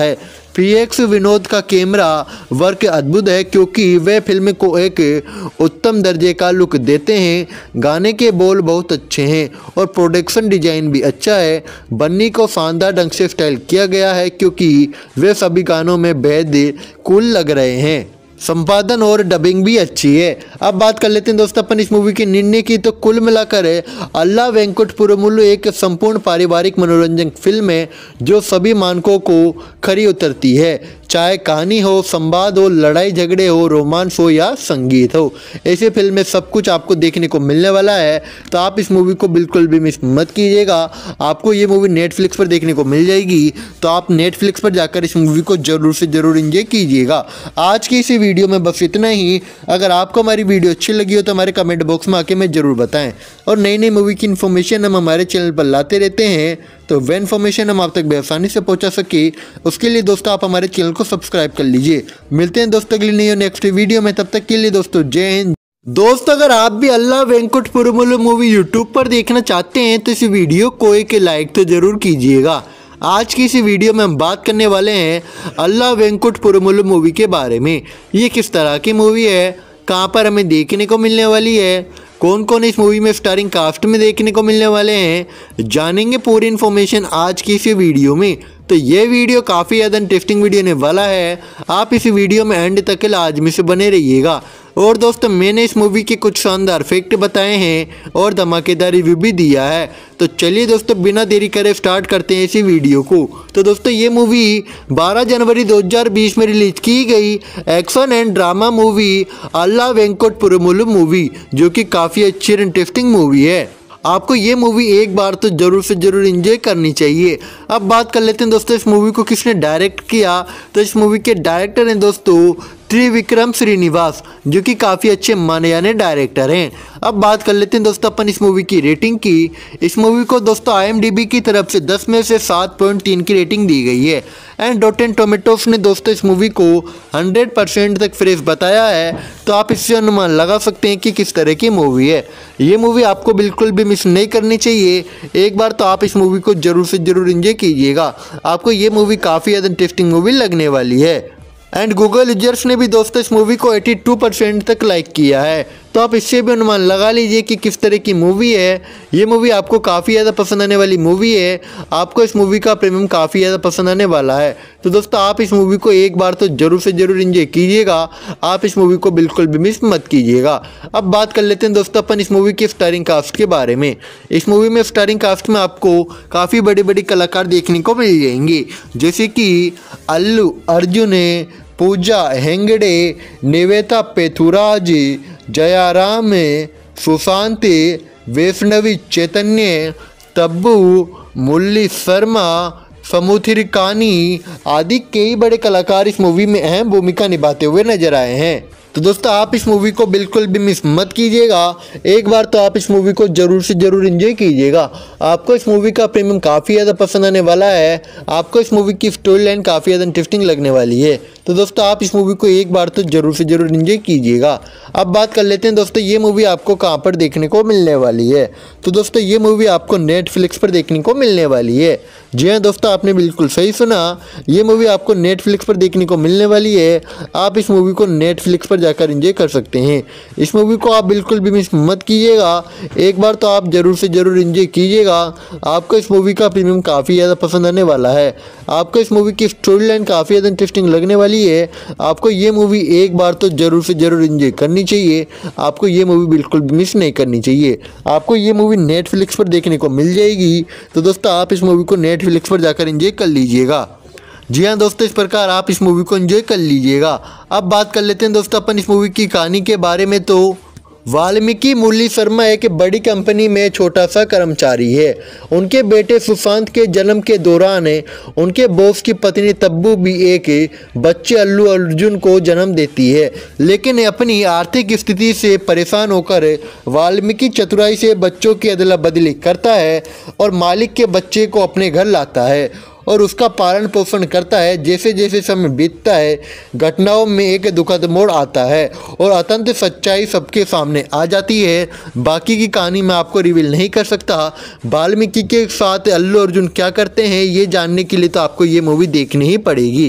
वीएक्स विनोद का कैमरा वर्क अद्भुत है क्योंकि वे फिल्म को एक उत्तम दर्जे का लुक देते हैं। गाने के बोल बहुत अच्छे हैं और प्रोडक्शन डिजाइन भी अच्छा है। बन्नी को शानदार ढंग से स्टाइल किया गया है क्योंकि वे सभी गानों में बेहद कूल लग रहे हैं। संपादन और डबिंग भी अच्छी है। अब बात कर लेते हैं दोस्तों अपन इस मूवी के निर्णय की। तो कुल मिलाकर अल्ला वेंकट पुरमुलु एक संपूर्ण पारिवारिक मनोरंजन फिल्म है जो सभी मानकों को खरी उतरती है। चाहे कहानी हो, संवाद हो, लड़ाई झगड़े हो, रोमांस हो या संगीत हो, ऐसे फिल्म में सब कुछ आपको देखने को मिलने वाला है। तो आप इस मूवी को बिल्कुल भी मिस मत कीजिएगा। आपको ये मूवी नेटफ्लिक्स पर देखने को मिल जाएगी, तो आप नेटफ्लिक्स पर जाकर इस मूवी को जरूर से जरूर एंजॉय कीजिएगा। आज की इसी वीडियो में बस इतना ही। अगर आपको हमारी वीडियो अच्छी लगी हो तो हमारे कमेंट बॉक्स में आके हमें जरूर बताएं। और नई नई मूवी की इन्फॉर्मेशन हम हमारे चैनल पर लाते रहते हैं, तो वह इन्फॉर्मेशन हम आप तक बेआसानी से पहुंचा सके उसके लिए दोस्तों आप हमारे चैनल को सब्सक्राइब कर लीजिए। मिलते हैं दोस्तों अगली नई नेक्स्ट वीडियो में, तब तक के लिए दोस्तों जय हिंद। दोस्त अगर आप भी Ala Vaikunthapurramuloo movie YouTube पर देखना चाहते हैं तो इस वीडियो को एक लाइक तो जरूर कीजिएगा। आज की इस वीडियो में हम बात करने वाले हैं अल्ला वेंकट पुरमुलु मूवी के बारे में। ये किस तरह की मूवी है, कहाँ पर हमें देखने को मिलने वाली है, कौन कौन इस मूवी में स्टारिंग कास्ट में देखने को मिलने वाले हैं, जानेंगे पूरी इन्फॉर्मेशन आज की इस वीडियो में। तो ये वीडियो काफ़ी ज़्यादा इंटरेस्टिंग वीडियो होने वाला है। आप इस वीडियो में एंड तक लाजमी से बने रहिएगा। और दोस्तों मैंने इस मूवी के कुछ शानदार फैक्ट बताए हैं और धमाकेदार रिव्यू भी दिया है। तो चलिए दोस्तों बिना देरी करे स्टार्ट करते हैं इसी वीडियो को। तो दोस्तों ये मूवी बारह जनवरी दो हज़ार बीस में रिलीज की गई action and drama movie Ala Vaikunthapurramuloo movie, जो कि काफ़ी अच्छी और इंटरेस्टिंग मूवी है। आपको ये मूवी एक बार तो जरूर से जरूर एंजॉय करनी चाहिए। अब बात कर लेते हैं दोस्तों इस मूवी को किसने डायरेक्ट किया। तो इस मूवी के डायरेक्टर हैं दोस्तों त्रिविक्रम श्रीनिवास, जो कि काफ़ी अच्छे माने जाने डायरेक्टर हैं। अब बात कर लेते हैं दोस्तों अपन इस मूवी की रेटिंग की। इस मूवी को दोस्तों आई एम डी बी की तरफ से दस में से सात पॉइंट तीन की रेटिंग दी गई है। एंड रॉटेन टोमेटोस ने दोस्तों इस मूवी को हंड्रेड परसेंट तक फ्रेश बताया है। तो आप इससे अनुमान लगा सकते हैं कि किस तरह की मूवी है। ये मूवी आपको बिल्कुल भी मिस नहीं करनी चाहिए। एक बार तो आप इस मूवी को जरूर से जरूर एंजॉय कीजिएगा। आपको ये मूवी काफ़ी ज़्यादा इंटरेस्टिंग मूवी लगने वाली है। एंड गूगल यूजर्स ने भी दोस्तों इस मूवी को बयासी परसेंट तक लाइक किया है। तो आप इससे भी अनुमान लगा लीजिए कि किस तरह की मूवी है। ये मूवी आपको काफ़ी ज़्यादा पसंद आने वाली मूवी है। आपको इस मूवी का प्रीमियम काफ़ी ज़्यादा पसंद आने वाला है। तो दोस्तों आप इस मूवी को एक बार तो जरूर से जरूर एंजॉय कीजिएगा। आप इस मूवी को बिल्कुल भी मिस मत कीजिएगा। अब बात कर लेते हैं दोस्तों अपन इस मूवी के स्टारिंग कास्ट के बारे में। इस मूवी में स्टारिंग कास्ट में आपको काफ़ी बड़े बड़े कलाकार देखने को मिल जाएंगे, जैसे कि अल्लू अर्जुन, पूजा हेगड़े, निवेता पेथुराज, जयाराम, सुशांत, वैष्णवी चैतन्य, तब्बू, मुरली शर्मा, समुद्री कानी आदि कई बड़े कलाकार इस मूवी में अहम भूमिका निभाते हुए नजर आए हैं। तो दोस्तों आप इस मूवी को बिल्कुल भी मिस मत कीजिएगा। एक बार तो आप इस मूवी को जरूर से जरूर एंजॉय कीजिएगा। आपको इस मूवी का प्रीमियम काफ़ी ज़्यादा पसंद आने वाला है। आपको इस मूवी की स्टोरी लाइन काफ़ी ज़्यादा इंटरेस्टिंग लगने वाली है। तो दोस्तों आप इस मूवी को एक बार तो जरूर से जरूर एंजॉय कीजिएगा। अब बात कर लेते हैं दोस्तों ये मूवी आपको कहाँ पर देखने को मिलने वाली है। तो दोस्तों ये मूवी आपको नेटफ्लिक्स पर देखने को मिलने वाली है। जी हाँ दोस्तों आपने बिल्कुल सही सुना, ये मूवी आपको नेटफ्लिक्स पर देखने को मिलने वाली है। आप इस मूवी को नेटफ्लिक्स पर जाकर एंजॉय कर सकते हैं। इस मूवी को आप बिल्कुल भी मिस मत कीजिएगा। एक बार तो आप जरूर से जरूर एंजॉय कीजिएगा। आपको इस मूवी का प्रीमियम काफ़ी ज़्यादा पसंद आने वाला है। आपको इस मूवी की स्टोरी लाइन काफ़ी ज़्यादा इंटरेस्टिंग लगने वाली है। आपको ये मूवी एक बार तो जरूर से जरूर एंजॉय करनी चाहिए। आपको ये मूवी बिल्कुल भी मिस नहीं करनी चाहिए। आपको ये मूवी नेटफ्लिक्स पर देखने को मिल जाएगी। तो दोस्तों आप इस मूवी को नेटफ्लिक्स पर जाकर एंजॉय कर लीजिएगा। जी हाँ दोस्तों इस प्रकार आप इस मूवी को एंजॉय कर लीजिएगा। अब बात कर लेते हैं दोस्तों अपन इस मूवी की कहानी के बारे में। तो वाल्मीकि मुरली शर्मा एक बड़ी कंपनी में छोटा सा कर्मचारी है। उनके बेटे सुशांत के जन्म के दौरान उनके बॉस की पत्नी तब्बू भी एक बच्चे अल्लू अर्जुन को जन्म देती है, लेकिन अपनी आर्थिक स्थिति से परेशान होकर वाल्मीकि चतुराई से बच्चों की अदला बदली करता है और मालिक के बच्चे को अपने घर लाता है और उसका पालन पोषण करता है। जैसे जैसे समय बीतता है घटनाओं में एक दुखद मोड़ आता है और अत्यंत सच्चाई सबके सामने आ जाती है। बाकी की कहानी मैं आपको रिवील नहीं कर सकता। वाल्मीकि के साथ अल्लू अर्जुन क्या करते हैं ये जानने के लिए तो आपको ये मूवी देखनी ही पड़ेगी।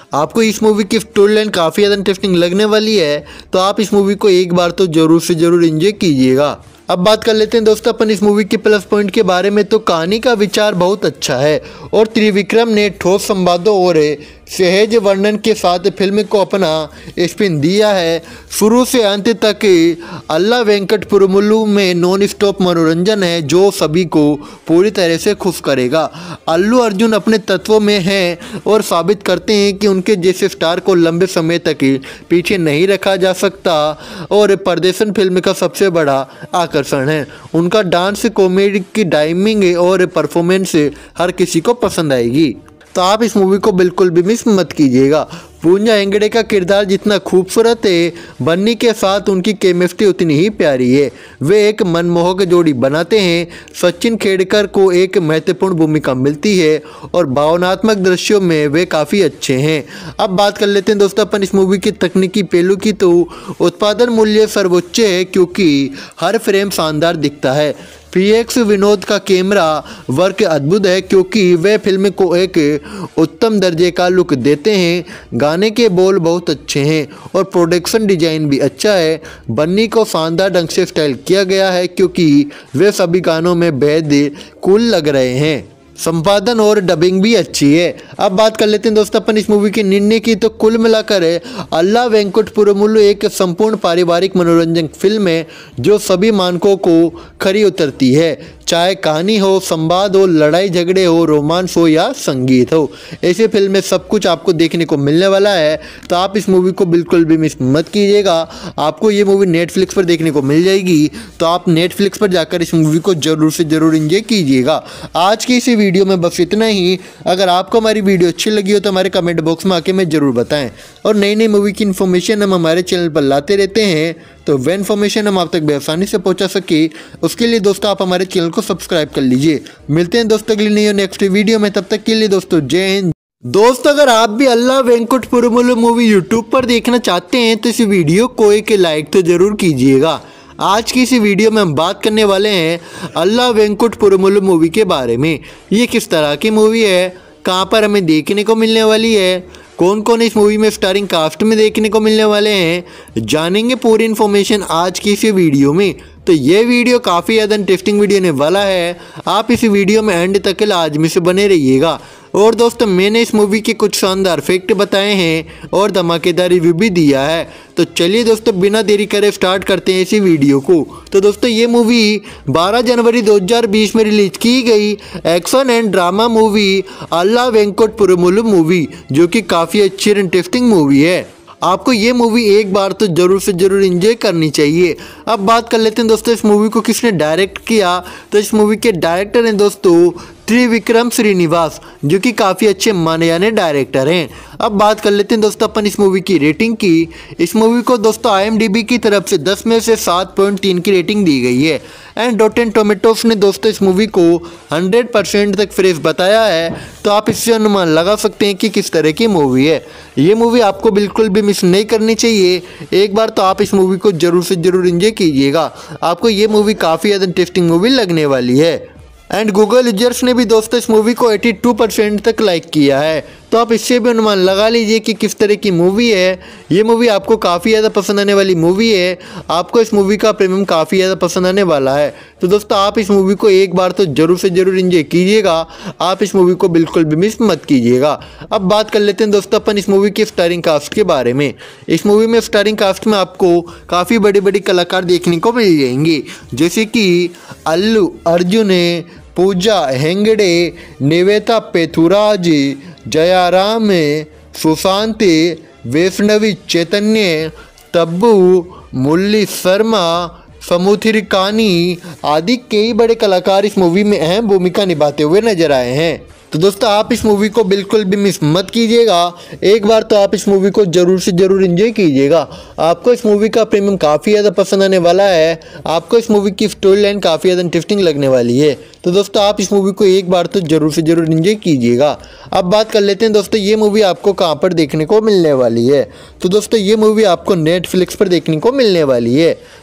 आपको इस मूवी की स्टोरी लाइन काफ़ी ज़्यादा इंटरेस्टिंग लगने वाली है, तो आप इस मूवी को एक बार तो ज़रूर से ज़रूर एंजॉय कीजिएगा। अब बात कर लेते हैं दोस्तों अपन इस मूवी के प्लस पॉइंट के बारे में। तो कहानी का विचार बहुत अच्छा है और त्रिविक्रम ने ठोस संवादों और सहज वर्णन के साथ फिल्म को अपना स्पिन दिया है। शुरू से अंत तक अल्ला वेंकट पुरमुलु में नॉन स्टॉप मनोरंजन है जो सभी को पूरी तरह से खुश करेगा। अल्लू अर्जुन अपने तत्वों में हैं और साबित करते हैं कि उनके जैसे स्टार को लंबे समय तक पीछे नहीं रखा जा सकता और प्रदर्शन फिल्म का सबसे बड़ा आकर्षण है। उनका डांस, कॉमेडी की टाइमिंग और परफॉर्मेंस हर किसी को पसंद आएगी, तो आप इस मूवी को बिल्कुल भी मिस मत कीजिएगा। पूजा हेगड़े का किरदार जितना खूबसूरत है, बन्नी के साथ उनकी केमिस्ट्री उतनी ही प्यारी है। वे एक मनमोहक जोड़ी बनाते हैं। सचिन खेड़कर को एक महत्वपूर्ण भूमिका मिलती है और भावनात्मक दृश्यों में वे काफ़ी अच्छे हैं। अब बात कर लेते हैं दोस्तों अपन इस मूवी की तकनीकी पहलू की। तो उत्पादन मूल्य सर्वोच्च है क्योंकि हर फ्रेम शानदार दिखता है। पीएक्स विनोद का कैमरा वर्क अद्भुत है क्योंकि वे फिल्म को एक उत्तम दर्जे का लुक देते हैं। गाने के बोल बहुत अच्छे हैं और प्रोडक्शन डिजाइन भी अच्छा है। बन्नी को शानदार ढंग से स्टाइल किया गया है क्योंकि वे सभी गानों में बेहद कूल लग रहे हैं। संपादन और डबिंग भी अच्छी है। अब बात कर लेते हैं दोस्तों अपन इस मूवी के निर्णय की। तो कुल मिलाकर अल्ला वेंकट पुरमुलु एक संपूर्ण पारिवारिक मनोरंजन फिल्म है जो सभी मानकों को खरी उतरती है। चाहे कहानी हो, संवाद हो, लड़ाई झगड़े हो, रोमांस हो या संगीत हो, ऐसे फिल्म में सब कुछ आपको देखने को मिलने वाला है, तो आप इस मूवी को बिल्कुल भी मिस मत कीजिएगा। आपको ये मूवी नेटफ्लिक्स पर देखने को मिल जाएगी, तो आप नेटफ्लिक्स पर जाकर इस मूवी को जरूर से जरूर एंजॉय कीजिएगा। आज की इसी वीडियो में बस इतना ही। अगर आपको हमारी वीडियो अच्छी लगी हो तो हमारे कमेंट बॉक्स में आके हमें जरूर बताएं। और नई नई मूवी की इन्फॉर्मेशन हम हमारे चैनल पर लाते रहते हैं, तो वह इन्फॉर्मेशन हम आप तक बेआसानी से पहुंचा सके उसके लिए दोस्तों आप हमारे चैनल को सब्सक्राइब कर लीजिए। मिलते हैं दोस्तों अगली नई नेक्स्ट वीडियो में, तब तक के लिए दोस्तों जय हिंद। दोस्त अगर आप भी Ala Vaikunthapurramuloo movie YouTube पर देखना चाहते हैं तो इस वीडियो को एक लाइक तो जरूर कीजिएगा। आज की इस वीडियो में हम बात करने वाले हैं अल्ला वेंकट पुरमुलु मूवी के बारे में। ये किस तरह की मूवी है, कहाँ पर हमें देखने को मिलने वाली है, कौन कौन इस मूवी में स्टारिंग कास्ट में देखने को मिलने वाले हैं, जानेंगे पूरी इन्फॉर्मेशन आज की इस वीडियो में। तो ये वीडियो काफ़ी ज़्यादा इंटरेस्टिंग वीडियो होने वाला है। आप इस वीडियो में एंड तक लाजमी से बने रहिएगा। और दोस्तों मैंने इस मूवी के कुछ शानदार फैक्ट बताए हैं और धमाकेदार रिव्यू भी दिया है। तो चलिए दोस्तों बिना देरी करे स्टार्ट करते हैं इसी वीडियो को। तो दोस्तों ये मूवी बारह जनवरी दो हज़ार बीस में रिलीज की गई action and drama movie Ala Vaikunthapurramuloo movie, जो कि काफ़ी अच्छी और इंटरेस्टिंग मूवी है। आपको ये मूवी एक बार तो जरूर से जरूर एंजॉय करनी चाहिए। अब बात कर लेते हैं दोस्तों इस मूवी को किसने डायरेक्ट किया। तो इस मूवी के डायरेक्टर हैं दोस्तों त्रिविक्रम श्रीनिवास, जो कि काफ़ी अच्छे माने जाने डायरेक्टर हैं। अब बात कर लेते हैं दोस्तों अपन इस मूवी की रेटिंग की। इस मूवी को दोस्तों आई एम डी बी की तरफ से दस में से सात पॉइंट तीन की रेटिंग दी गई है। एंड रॉटेन टोमेटोस ने दोस्तों इस मूवी को हंड्रेड परसेंट तक फ्रेश बताया है, तो आप इससे अनुमान लगा सकते हैं कि किस तरह की मूवी है। ये मूवी आपको बिल्कुल भी मिस नहीं करनी चाहिए। एक बार तो आप इस मूवी को जरूर से जरूर एंजॉय कीजिएगा। आपको ये मूवी काफ़ी ज़्यादा इंटरेस्टिंग मूवी लगने वाली है। एंड गूगल यूजर्स ने भी दोस्तों इस मूवी को बयासी परसेंट तक लाइक किया है, तो आप इससे भी अनुमान लगा लीजिए कि किस तरह की मूवी है। ये मूवी आपको काफ़ी ज़्यादा पसंद आने वाली मूवी है। आपको इस मूवी का प्रीमियम काफ़ी ज़्यादा पसंद आने वाला है। तो दोस्तों आप इस मूवी को एक बार तो जरूर से जरूर एंजॉय कीजिएगा। आप इस मूवी को बिल्कुल भी मिस मत कीजिएगा। अब बात कर लेते हैं दोस्तों अपन इस मूवी के स्टारिंग कास्ट के बारे में। इस मूवी में स्टारिंग कास्ट में आपको काफ़ी बड़ी बड़ी कलाकार देखने को मिल जाएंगे, जैसे कि अल्लू अर्जुन, पूजा हेगड़े, निवेता पेथुराज, जयाराम, सुशांत, वैष्णवी चैतन्य, तब्बू, मुरली शर्मा, समुद्री कानी आदि कई बड़े कलाकार इस मूवी में अहम भूमिका निभाते हुए नजर आए हैं। तो दोस्तों आप इस मूवी को बिल्कुल भी मिस मत कीजिएगा। एक बार तो आप इस मूवी को जरूर से जरूर एंजॉय कीजिएगा। आपको इस मूवी का प्रीमियम काफ़ी ज़्यादा पसंद आने वाला है। आपको इस मूवी की स्टोरी लाइन काफ़ी ज़्यादा इंटरेस्टिंग लगने वाली है। तो दोस्तों आप इस मूवी को एक बार तो जरूर से जरूर एंजॉय कीजिएगा। अब बात कर लेते हैं दोस्तों ये मूवी आपको कहाँ पर देखने को मिलने वाली है। तो दोस्तों ये मूवी आपको नेटफ्लिक्स पर देखने को मिलने वाली है।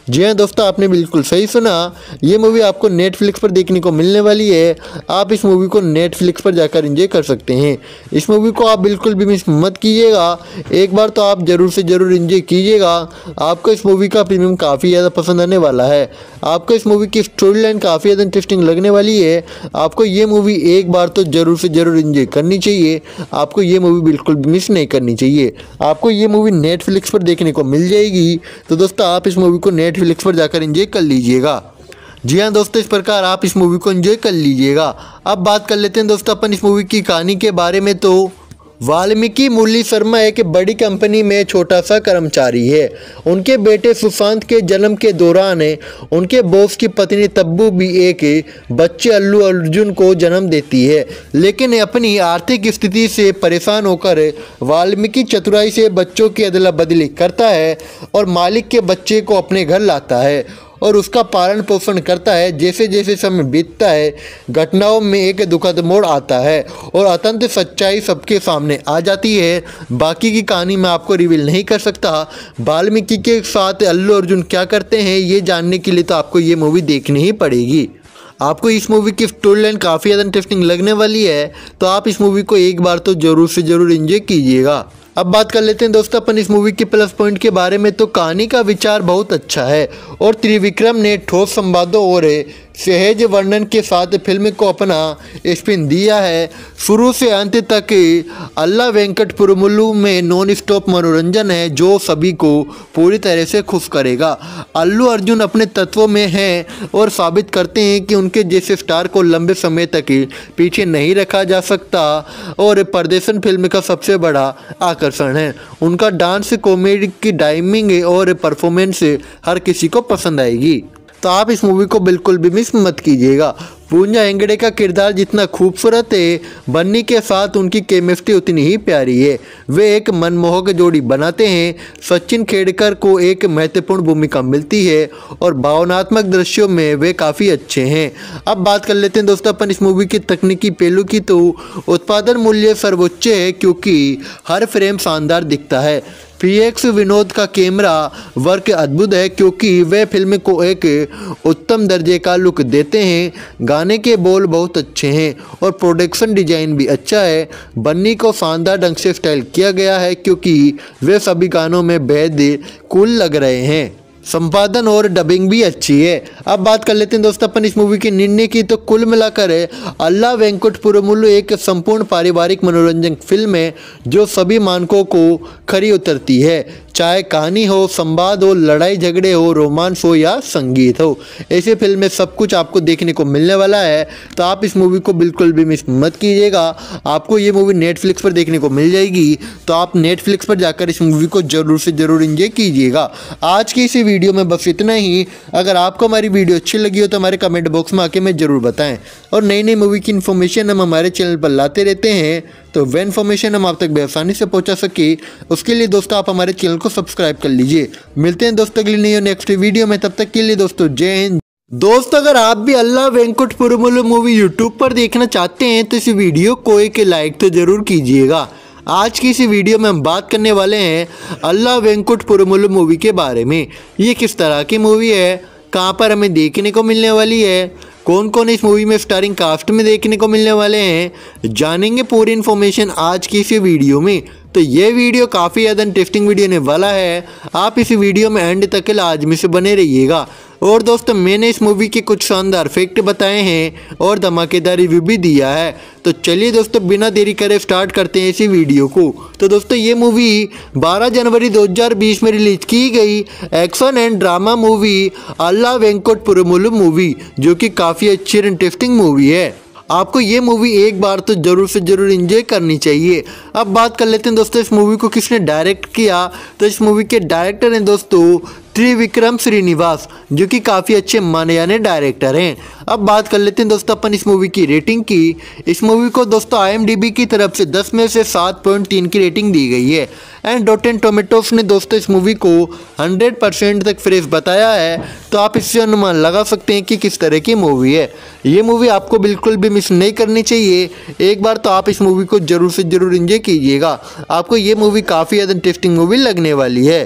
जी हाँ दोस्तों, आपने बिल्कुल सही सुना। ये मूवी आपको नेटफ्लिक्स पर देखने को मिलने वाली है। आप इस मूवी को नेटफ्लिक्स पर जाकर एंजॉय कर सकते हैं। इस मूवी को आप बिल्कुल भी मिस मत कीजिएगा। एक बार तो आप ज़रूर से ज़रूर एंजॉय कीजिएगा। आपको इस मूवी का प्रीमियम काफ़ी ज़्यादा पसंद आने वाला है। आपको इस मूवी की स्टोरी लाइन काफ़ी ज़्यादा इंटरेस्टिंग लगने वाली है। आपको ये मूवी एक बार तो ज़रूर से ज़रूर एंजॉय करनी चाहिए। आपको ये मूवी बिल्कुल भी मिस नहीं करनी चाहिए। आपको ये मूवी नेटफ्लिक्स पर देखने को मिल जाएगी। तो दोस्तों आप इस मूवी को नेटफ्लिक्स पर जाकर एंजॉय कर लीजिएगा। जी हाँ दोस्तों, इस प्रकार आप इस मूवी को एंजॉय कर लीजिएगा। अब बात कर लेते हैं दोस्तों अपन इस मूवी की कहानी के बारे में। तो वाल्मीकि मुरली शर्मा एक बड़ी कंपनी में छोटा सा कर्मचारी है। उनके बेटे सुशांत के जन्म के दौरान उनके बॉस की पत्नी तब्बू भी एक बच्चे अल्लू अर्जुन को जन्म देती है। लेकिन अपनी आर्थिक स्थिति से परेशान होकर वाल्मीकि चतुराई से बच्चों की अदला बदली करता है और मालिक के बच्चे को अपने घर लाता है और उसका पालन पोषण करता है। जैसे जैसे समय बीतता है, घटनाओं में एक दुखद मोड़ आता है और अत्यंत सच्चाई सबके सामने आ जाती है। बाकी की कहानी मैं आपको रिवील नहीं कर सकता। वाल्मीकि के साथ अल्लू अर्जुन क्या करते हैं ये जानने के लिए तो आपको ये मूवी देखनी ही पड़ेगी। आपको इस मूवी की स्टोरी लाइन काफ़ी ज़्यादा इंटरेस्टिंग लगने वाली है। तो आप इस मूवी को एक बार तो ज़रूर से ज़रूर एंजॉय कीजिएगा। अब बात कर लेते हैं दोस्तों अपन इस मूवी के प्लस पॉइंट के बारे में। तो कहानी का विचार बहुत अच्छा है और त्रिविक्रम ने ठोस संवादों और सहज वर्णन के साथ फिल्म को अपना स्पिन दिया है। शुरू से अंत तक अल्ला वेंकट पुरमुलु में नॉन स्टॉप मनोरंजन है जो सभी को पूरी तरह से खुश करेगा। अल्लू अर्जुन अपने तत्वों में हैं और साबित करते हैं कि उनके जैसे स्टार को लंबे समय तक पीछे नहीं रखा जा सकता और प्रदर्शन फिल्म का सबसे बड़ा आकर्षण है। उनका डांस, कॉमेडी की टाइमिंग और परफॉर्मेंस हर किसी को पसंद आएगी। तो आप इस मूवी को बिल्कुल भी मिस मत कीजिएगा। पूजा हेगड़े का किरदार जितना खूबसूरत है, बन्नी के साथ उनकी केमिस्ट्री उतनी ही प्यारी है। वे एक मनमोहक जोड़ी बनाते हैं। सचिन खेड़कर को एक महत्वपूर्ण भूमिका मिलती है और भावनात्मक दृश्यों में वे काफ़ी अच्छे हैं। अब बात कर लेते हैं दोस्तों अपन इस मूवी की तकनीकी पहलू की। तो उत्पादन मूल्य सर्वोच्च है क्योंकि हर फ्रेम शानदार दिखता है। पीएक्स विनोद का कैमरा वर्क अद्भुत है क्योंकि वे फिल्म को एक उत्तम दर्जे का लुक देते हैं। गाने के बोल बहुत अच्छे हैं और प्रोडक्शन डिजाइन भी अच्छा है। बन्नी को शानदार ढंग से स्टाइल किया गया है क्योंकि वे सभी गानों में बेहद कूल लग रहे हैं। संपादन और डबिंग भी अच्छी है। अब बात कर लेते हैं दोस्तों अपन इस मूवी के निर्णय की। तो कुल मिलाकर अल्ला वेंकट पुरमुलु एक संपूर्ण पारिवारिक मनोरंजन फिल्म है जो सभी मानकों को खरी उतरती है। चाहे कहानी हो, संवाद हो, लड़ाई झगड़े हो, रोमांस हो या संगीत हो, ऐसे फिल्म में सब कुछ आपको देखने को मिलने वाला है। तो आप इस मूवी को बिल्कुल भी मिस मत कीजिएगा। आपको ये मूवी नेटफ्लिक्स पर देखने को मिल जाएगी। तो आप नेटफ्लिक्स पर जाकर इस मूवी को ज़रूर से ज़रूर एंजॉय कीजिएगा। आज की इसी वीडियो में बस इतना ही। अगर आपको हमारी वीडियो अच्छी लगी हो तो हमारे कमेंट बॉक्स में आके हमें ज़रूर बताएं। और नई नई मूवी की इन्फॉर्मेशन हम हमारे चैनल पर लाते रहते हैं, तो वह इन्फॉर्मेशन हम आप तक बेआसानी से पहुंचा सके उसके लिए दोस्तों आप हमारे चैनल को सब्सक्राइब कर लीजिए। मिलते हैं दोस्तों अगली नई नेक्स्ट वीडियो में। तब तक के लिए दोस्तों जय हिंद। दोस्त अगर आप भी Ala Vaikunthapurramuloo movie YouTube पर देखना चाहते हैं तो इस वीडियो को एक लाइक तो ज़रूर कीजिएगा। आज की इसी वीडियो में हम बात करने वाले हैं अल्ला वेंकट पुरमुलु मूवी के बारे में। ये किस तरह की मूवी है, कहाँ पर हमें देखने को मिलने वाली है, कौन कौन इस मूवी में स्टारिंग कास्ट में देखने को मिलने वाले हैं, जानेंगे पूरी इन्फॉर्मेशन आज की इसी वीडियो में। तो ये वीडियो काफ़ी ज़्यादा इंटरेस्टिंग वीडियो होने वाला है। आप इस वीडियो में एंड तक लाजमी से बने रहिएगा। और दोस्तों मैंने इस मूवी के कुछ शानदार फैक्ट बताए हैं और धमाकेदार रिव्यू भी दिया है। तो चलिए दोस्तों बिना देरी करे स्टार्ट करते हैं इसी वीडियो को। तो दोस्तों ये मूवी बारह जनवरी दो हज़ार बीस में रिलीज की गई action and drama movie Ala Vaikunthapurramuloo movie, जो कि काफ़ी अच्छी और इंटरेस्टिंग मूवी है। आपको ये मूवी एक बार तो जरूर से जरूर एंजॉय करनी चाहिए। अब बात कर लेते हैं दोस्तों इस मूवी को किसने डायरेक्ट किया। तो इस मूवी के डायरेक्टर हैं दोस्तों त्रिविक्रम श्रीनिवास, जो कि काफ़ी अच्छे माने जाने डायरेक्टर हैं। अब बात कर लेते हैं दोस्तों अपन इस मूवी की रेटिंग की। इस मूवी को दोस्तों आई एम डी बी की तरफ से दस में से सात पॉइंट तीन की रेटिंग दी गई है। एंड रॉटेन टोमेटोस ने दोस्तों इस मूवी को हंड्रेड परसेंट तक फ्रेश बताया है। तो आप इससे अनुमान लगा सकते हैं कि किस तरह की मूवी है। ये मूवी आपको बिल्कुल भी मिस नहीं करनी चाहिए। एक बार तो आप इस मूवी को जरूर से जरूर एंजॉय कीजिएगा। आपको ये मूवी काफ़ी ज़्यादा इंटरेस्टिंग मूवी लगने वाली है।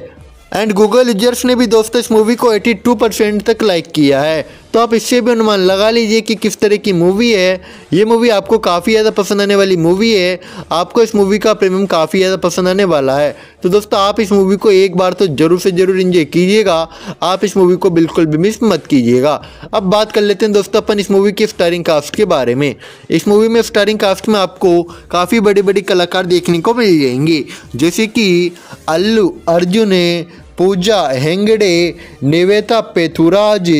एंड गूगल यूजर्स ने भी दोस्तों इस मूवी को बयासी परसेंट तक लाइक किया है। तो आप इससे भी अनुमान लगा लीजिए कि किस तरह की मूवी है। ये मूवी आपको काफ़ी ज़्यादा पसंद आने वाली मूवी है। आपको इस मूवी का प्रीमियम काफ़ी ज़्यादा पसंद आने वाला है। तो दोस्तों आप इस मूवी को एक बार तो जरूर से जरूर एंजॉय कीजिएगा। आप इस मूवी को बिल्कुल भी मिस मत कीजिएगा। अब बात कर लेते हैं दोस्तों अपन इस मूवी के स्टारिंग कास्ट के बारे में। इस मूवी में स्टारिंग कास्ट में आपको काफ़ी बड़े बड़े कलाकार देखने को मिल जाएंगे, जैसे कि अल्लू अर्जुन, पूजा हेगड़े, निवेता पेथुराज,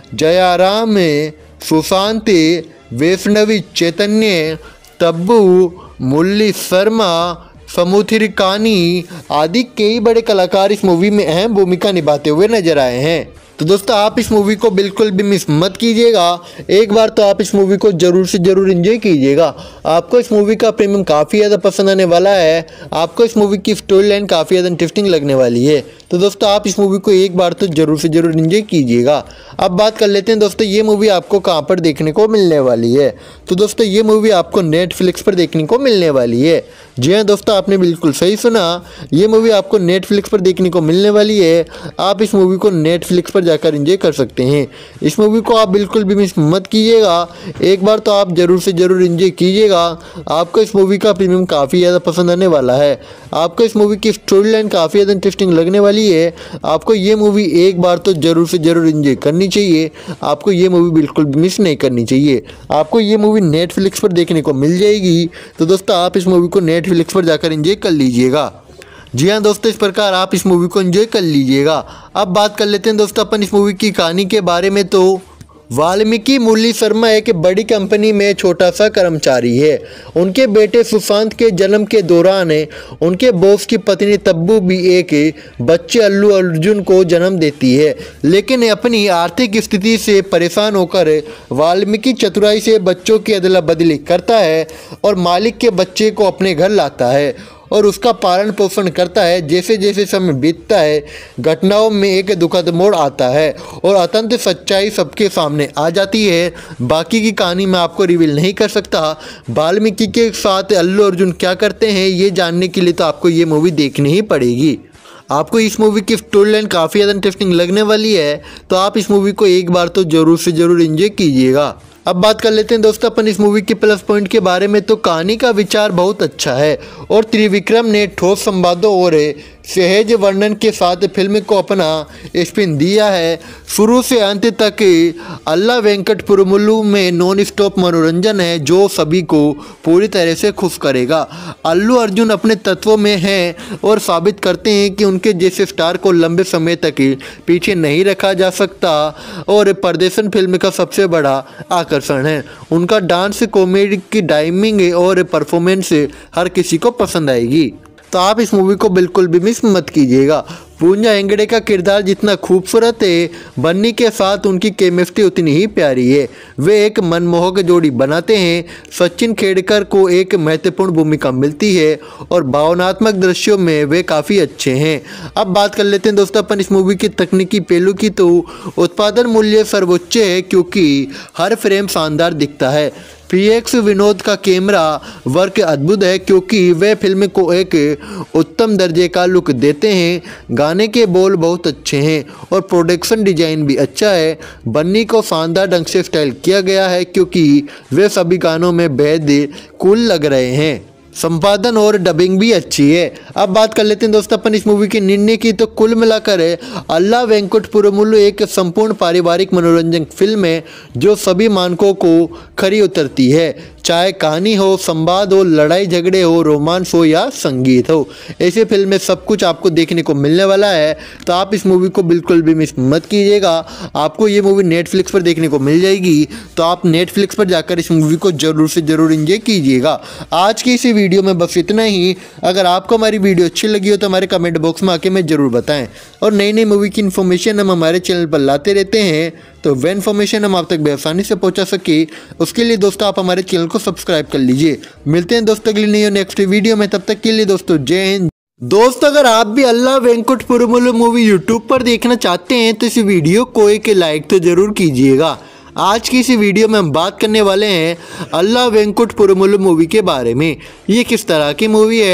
जयाराम, सुशांत, वैष्णवी चैतन्य, तब्बू, मुरली शर्मा, समुद्री कानी आदि कई बड़े कलाकार इस मूवी में अहम भूमिका निभाते हुए नजर आए हैं। तो दोस्तों आप इस मूवी को बिल्कुल भी मिस मत कीजिएगा। एक बार तो आप इस मूवी को जरूर से जरूर एंजॉय कीजिएगा। आपको इस मूवी का प्रीमियम काफ़ी ज़्यादा पसंद आने वाला है। आपको इस मूवी की स्टोरी लाइन काफ़ी ज़्यादा इंटरेस्टिंग लगने वाली है। तो दोस्तों आप इस मूवी को एक बार तो जरूर से जरूर एंजॉय कीजिएगा। अब बात कर लेते हैं दोस्तों ये मूवी आपको कहाँ पर देखने को मिलने वाली है। तो दोस्तों ये मूवी आपको नेटफ्लिक्स पर देखने को मिलने वाली है। जी हाँ दोस्तों, आपने बिल्कुल सही सुना, ये मूवी आपको नेटफ्लिक्स पर देखने को मिलने वाली है। आप इस मूवी को नेटफ्लिक्स पर जाकर एंजॉय कर सकते हैं। इस मूवी को आप बिल्कुल भी मिस मत कीजिएगा। एक बार तो आप जरूर से जरूर एंजॉय कीजिएगा। आपको इस मूवी का प्रीमियम काफ़ी ज़्यादा पसंद आने वाला है। आपको इस मूवी की स्टोरी लाइन काफ़ी ज़्यादा इंटरेस्टिंग लगने वाली है। आपको ये मूवी एक बार तो जरूर से जरूर एंजॉय करनी चाहिए। आपको ये मूवी बिल्कुल भी मिस नहीं करनी चाहिए। आपको ये मूवी नेटफ्लिक्स पर देखने को मिल जाएगी। तो दोस्तों आप इस मूवी को नेटफ्लिक्स पर जाकर एंजॉय कर लीजिएगा। जी हाँ दोस्तों, इस प्रकार आप इस मूवी को एंजॉय कर लीजिएगा। अब बात कर लेते हैं दोस्तों अपन इस मूवी की कहानी के बारे में। तो वाल्मीकि मुरली शर्मा एक बड़ी कंपनी में छोटा सा कर्मचारी है। उनके बेटे सुशांत के जन्म के दौरान उनके बॉस की पत्नी तब्बू भी एक बच्चे अल्लू अर्जुन को जन्म देती है, लेकिन अपनी आर्थिक स्थिति से परेशान होकर वाल्मीकि चतुराई से बच्चों की अदला बदली करता है और मालिक के बच्चे को अपने घर लाता है और उसका पालन पोषण करता है। जैसे जैसे समय बीतता है, घटनाओं में एक दुखद मोड़ आता है और अत्यंत सच्चाई सबके सामने आ जाती है। बाकी की कहानी मैं आपको रिवील नहीं कर सकता। वाल्मीकि के साथ अल्लू अर्जुन क्या करते हैं ये जानने के लिए तो आपको ये मूवी देखनी ही पड़ेगी। आपको इस मूवी की स्टोरी लाइन काफ़ी ज़्यादा इंटरेस्टिंग लगने वाली है। तो आप इस मूवी को एक बार तो जरूर से जरूर एंजॉय कीजिएगा। अब बात कर लेते हैं दोस्तों अपन इस मूवी के प्लस पॉइंट के बारे में। तो कहानी का विचार बहुत अच्छा है और त्रिविक्रम ने ठोस संवादों और सहज वर्णन के साथ फिल्म को अपना स्पिन दिया है। शुरू से अंत तक अल्ला वेंकट पुरमुलु में नॉन स्टॉप मनोरंजन है जो सभी को पूरी तरह से खुश करेगा। अल्लू अर्जुन अपने तत्वों में हैं और साबित करते हैं कि उनके जैसे स्टार को लंबे समय तक पीछे नहीं रखा जा सकता और प्रदर्शन फिल्म का सबसे बड़ा आकर्षण है। उनका डांस, कॉमेडी की टाइमिंग और परफॉर्मेंस हर किसी को पसंद आएगी। तो आप इस मूवी को बिल्कुल भी मिस मत कीजिएगा। पूजा हेगड़े का किरदार जितना खूबसूरत है, बन्नी के साथ उनकी केमिस्ट्री उतनी ही प्यारी है। वे एक मनमोहक जोड़ी बनाते हैं। सचिन खेड़कर को एक महत्वपूर्ण भूमिका मिलती है और भावनात्मक दृश्यों में वे काफ़ी अच्छे हैं। अब बात कर लेते हैं दोस्तों अपन इस मूवी की तकनीकी पहलू की। तो उत्पादन मूल्य सर्वोच्च है क्योंकि हर फ्रेम शानदार दिखता है। पी एक्स विनोद का कैमरा वर्क अद्भुत है क्योंकि वे फिल्म को एक उत्तम दर्जे का लुक देते हैं। गाने के बोल बहुत अच्छे हैं और प्रोडक्शन डिजाइन भी अच्छा है। बन्नी को शानदार ढंग से स्टाइल किया गया है क्योंकि वे सभी गानों में बेहद कूल लग रहे हैं। संपादन और डबिंग भी अच्छी है। अब बात कर लेते हैं दोस्तों अपन इस मूवी के निर्णय की। तो कुल मिलाकर अल्ला वेंकट पुरमुलु एक संपूर्ण पारिवारिक मनोरंजन फिल्म है जो सभी मानकों को खरी उतरती है। चाहे कहानी हो, संवाद हो, लड़ाई झगड़े हो, रोमांस हो या संगीत हो, ऐसे फिल्म में सब कुछ आपको देखने को मिलने वाला है। तो आप इस मूवी को बिल्कुल भी मिस मत कीजिएगा। आपको ये मूवी नेटफ्लिक्स पर देखने को मिल जाएगी। तो आप नेटफ्लिक्स पर जाकर इस मूवी को जरूर से जरूर एंजॉय कीजिएगा। आज की इसी वीडियो में बस इतना ही। अगर आपको हमारी वीडियो अच्छी लगी हो तो हमारे कमेंट बॉक्स में आके हमें जरूर बताएं। और नई नई मूवी की इन्फॉर्मेशन हम हमारे चैनल पर लाते रहते हैं, तो वह इन्फॉर्मेशन हम आप तक बेआसानी से पहुंचा सके उसके लिए दोस्तों आप हमारे चैनल को सब्सक्राइब कर लीजिए। मिलते हैं दोस्तों अगली नई और नेक्स्ट वीडियो में, तब तक के लिए दोस्तों जय हिंद। दोस्त अगर आप भी Ala Vaikunthapurramuloo movie YouTube पर देखना चाहते हैं तो इस वीडियो को एक लाइक तो जरूर कीजिएगा। आज की इसी वीडियो में हम बात करने वाले हैं अल्ला वेंकट पुरमुलु मूवी के बारे में। ये किस तरह की मूवी है,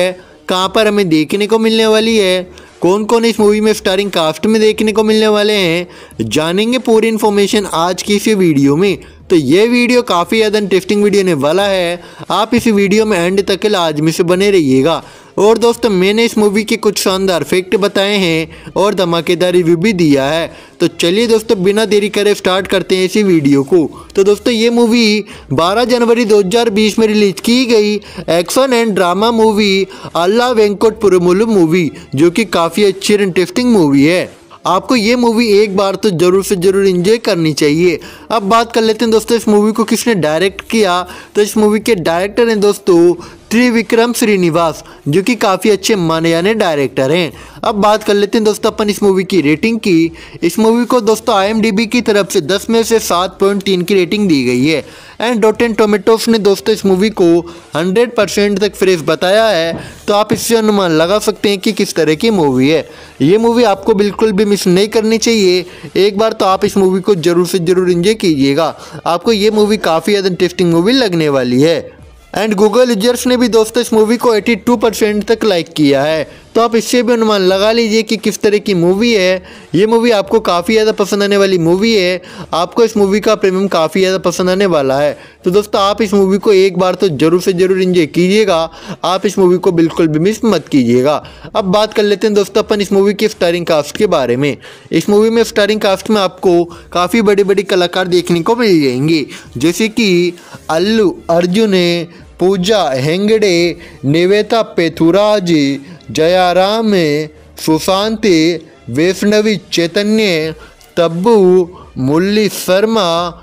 कहाँ पर हमें देखने को मिलने वाली है, कौन कौन इस मूवी में स्टारिंग कास्ट में देखने को मिलने वाले हैं, जानेंगे पूरी इन्फॉर्मेशन आज की इस वीडियो में। तो ये वीडियो काफ़ी ज़्यादा इंटरेस्टिंग वीडियो होने वाला है, आप इस वीडियो में एंड तक लाजमी से बने रहिएगा। और दोस्तों मैंने इस मूवी के कुछ शानदार फैक्ट बताए हैं और धमाकेदार रिव्यू भी दिया है। तो चलिए दोस्तों बिना देरी करे स्टार्ट करते हैं इसी वीडियो को। तो दोस्तों ये मूवी बारह जनवरी दो हज़ार बीस में रिलीज की गई action and drama movie Ala Vaikunthapurramuloo movie, जो कि काफ़ी अच्छी और इंटरेस्टिंग मूवी है। आपको ये मूवी एक बार तो जरूर से जरूर एंजॉय करनी चाहिए। अब बात कर लेते हैं दोस्तों इस मूवी को किसने डायरेक्ट किया। तो इस मूवी के डायरेक्टर हैं दोस्तों त्रिविक्रम श्रीनिवास, जो कि काफ़ी अच्छे माने जाने डायरेक्टर हैं। अब बात कर लेते हैं दोस्तों अपन इस मूवी की रेटिंग की। इस मूवी को दोस्तों आई एम डी बी की तरफ से दस में से सात पॉइंट तीन की रेटिंग दी गई है। एंड रॉटेन टोमेटोस ने दोस्तों इस मूवी को हंड्रेड परसेंट तक फ्रेश बताया है। तो आप इससे अनुमान लगा सकते हैं कि किस तरह की मूवी है। ये मूवी आपको बिल्कुल भी मिस नहीं करनी चाहिए। एक बार तो आप इस मूवी को जरूर से जरूर एंजॉय कीजिएगा। आपको ये मूवी काफ़ी ज़्यादा इंटरेस्टिंग मूवी लगने वाली है। एंड गूगल यूजर्स ने भी दोस्तों इस मूवी को बयासी परसेंट तक लाइक किया है। तो आप इससे भी अनुमान लगा लीजिए कि किस तरह की मूवी है। ये मूवी आपको काफ़ी ज़्यादा पसंद आने वाली मूवी है। आपको इस मूवी का प्रीमियम काफ़ी ज़्यादा पसंद आने वाला है। तो दोस्तों आप इस मूवी को एक बार तो जरूर से जरूर एंजॉय कीजिएगा। आप इस मूवी को बिल्कुल भी मिस मत कीजिएगा। अब बात कर लेते हैं दोस्तों अपन इस मूवी के स्टारिंग कास्ट के बारे में। इस मूवी में स्टारिंग कास्ट में आपको काफ़ी बड़े बड़े कलाकार देखने को मिल जाएंगे, जैसे कि अल्लू अर्जुन, पूजा हेगड़े, निवेता पेथुराज, जयाराम, सुशांत, वैष्णवी चैतन्य, तब्बू, मुरली शर्मा,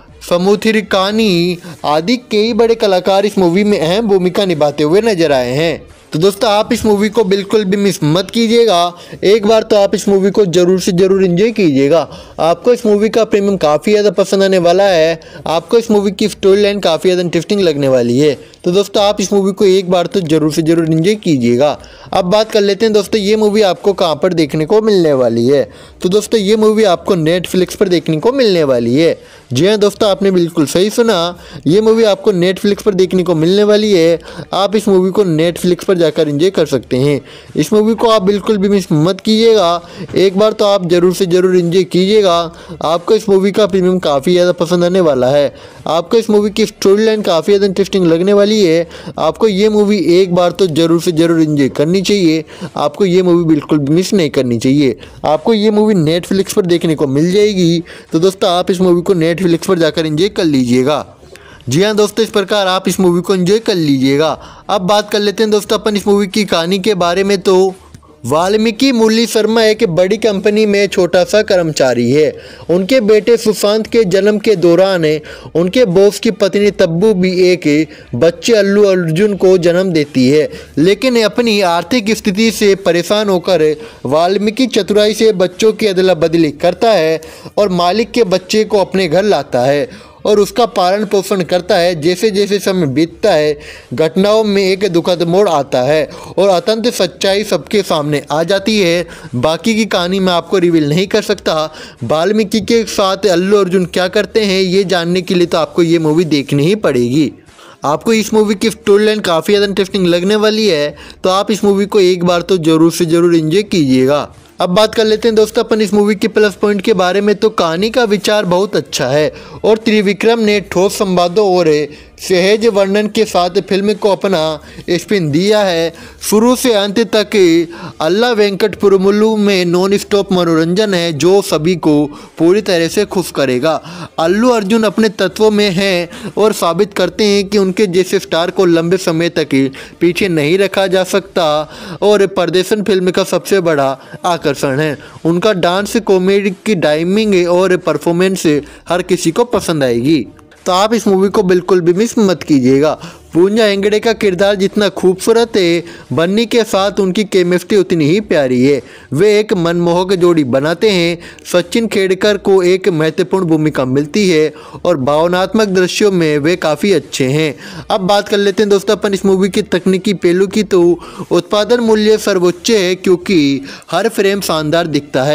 समुद्रिकानी आदि कई बड़े कलाकार इस मूवी में अहम भूमिका निभाते हुए नजर आए हैं। तो दोस्तों आप इस मूवी को बिल्कुल भी मिस मत कीजिएगा। एक बार तो आप इस मूवी को जरूर से जरूर एंजॉय कीजिएगा। आपको इस मूवी का प्रीमियम काफ़ी ज़्यादा पसंद आने वाला है। आपको इस मूवी की स्टोरी लाइन काफ़ी ज़्यादा इंटरेस्टिंग लगने वाली है। तो दोस्तों आप इस मूवी को एक बार तो जरूर से जरूर एंजॉय कीजिएगा। अब बात कर लेते हैं दोस्तों ये मूवी आपको कहाँ पर देखने को मिलने वाली है। तो दोस्तों ये मूवी आपको नेटफ्लिक्स पर देखने को मिलने वाली है। जी हाँ दोस्तों आपने बिल्कुल सही सुना, ये मूवी आपको नेटफ्लिक्स पर देखने को मिलने वाली है। आप इस मूवी को नेटफ्लिक्स पर जाकर एंजॉय कर सकते हैं। इस मूवी को आप बिल्कुल भी मिस मत कीजिएगा। एक बार तो आप जरूर से जरूर एंजॉय कीजिएगा। आपको इस मूवी का प्रीमियम काफ़ी ज़्यादा पसंद आने वाला है। आपको इस मूवी की स्टोरी लाइन काफ़ी ज़्यादा इंटरेस्टिंग लगने वाली है। आपको ये मूवी एक बार तो जरूर से जरूर एंजॉय करनी चाहिए। आपको ये मूवी बिल्कुल भी मिस नहीं करनी चाहिए। आपको ये मूवी नेटफ्लिक्स पर देखने को मिल जाएगी। तो दोस्तों आप इस मूवी को नेटफ्लिक्स पर जाकर एंजॉय कर लीजिएगा। जी हाँ दोस्तों इस प्रकार आप इस मूवी को एंजॉय कर लीजिएगा। अब बात कर लेते हैं दोस्तों अपन इस मूवी की कहानी के बारे में। तो वाल्मीकि मुरली शर्मा एक बड़ी कंपनी में छोटा सा कर्मचारी है। उनके बेटे सुशांत के जन्म के दौरान उनके बॉस की पत्नी तब्बू भी एक बच्चे अल्लू अर्जुन को जन्म देती है, लेकिन अपनी आर्थिक स्थिति से परेशान होकर वाल्मीकि चतुराई से बच्चों की अदला बदली करता है और मालिक के बच्चे को अपने घर लाता है और उसका पालन पोषण करता है। जैसे जैसे समय बीतता है घटनाओं में एक दुखद मोड़ आता है और अत्यंत सच्चाई सबके सामने आ जाती है। बाकी की कहानी मैं आपको रिवील नहीं कर सकता। वाल्मीकि के साथ अल्लू अर्जुन क्या करते हैं ये जानने के लिए तो आपको ये मूवी देखनी ही पड़ेगी। आपको इस मूवी की स्टोरी लाइन काफ़ी ज़्यादा इंटरेस्टिंग लगने वाली है। तो आप इस मूवी को एक बार तो जरूर से जरूर एंजॉय कीजिएगा। अब बात कर लेते हैं दोस्तों अपन इस मूवी के प्लस पॉइंट के बारे में। तो कहानी का विचार बहुत अच्छा है और त्रिविक्रम ने ठोस संवादों और सहज वर्णन के साथ फिल्म को अपना स्पिन दिया है। शुरू से अंत तक अल्ला वेंकट पुरुमुलु में नॉन स्टॉप मनोरंजन है जो सभी को पूरी तरह से खुश करेगा। अल्लू अर्जुन अपने तत्वों में हैं और साबित करते हैं कि उनके जैसे स्टार को लंबे समय तक पीछे नहीं रखा जा सकता और प्रदर्शन फिल्म का सबसे बड़ा आकर्षण है। उनका डांस, कॉमेडी की टाइमिंग और परफॉर्मेंस हर किसी को पसंद आएगी। तो आप इस मूवी को बिल्कुल भी मिस मत कीजिएगा। पूजा हेगड़े का किरदार जितना खूबसूरत है, बन्नी के साथ उनकी केमिस्ट्री उतनी ही प्यारी है। वे एक मनमोहक जोड़ी बनाते हैं। सचिन खेड़कर को एक महत्वपूर्ण भूमिका मिलती है और भावनात्मक दृश्यों में वे काफ़ी अच्छे हैं। अब बात कर लेते हैं दोस्तों अपन इस मूवी की तकनीकी पहलू की। तो उत्पादन मूल्य सर्वोच्च है क्योंकि हर फ्रेम शानदार दिखता है।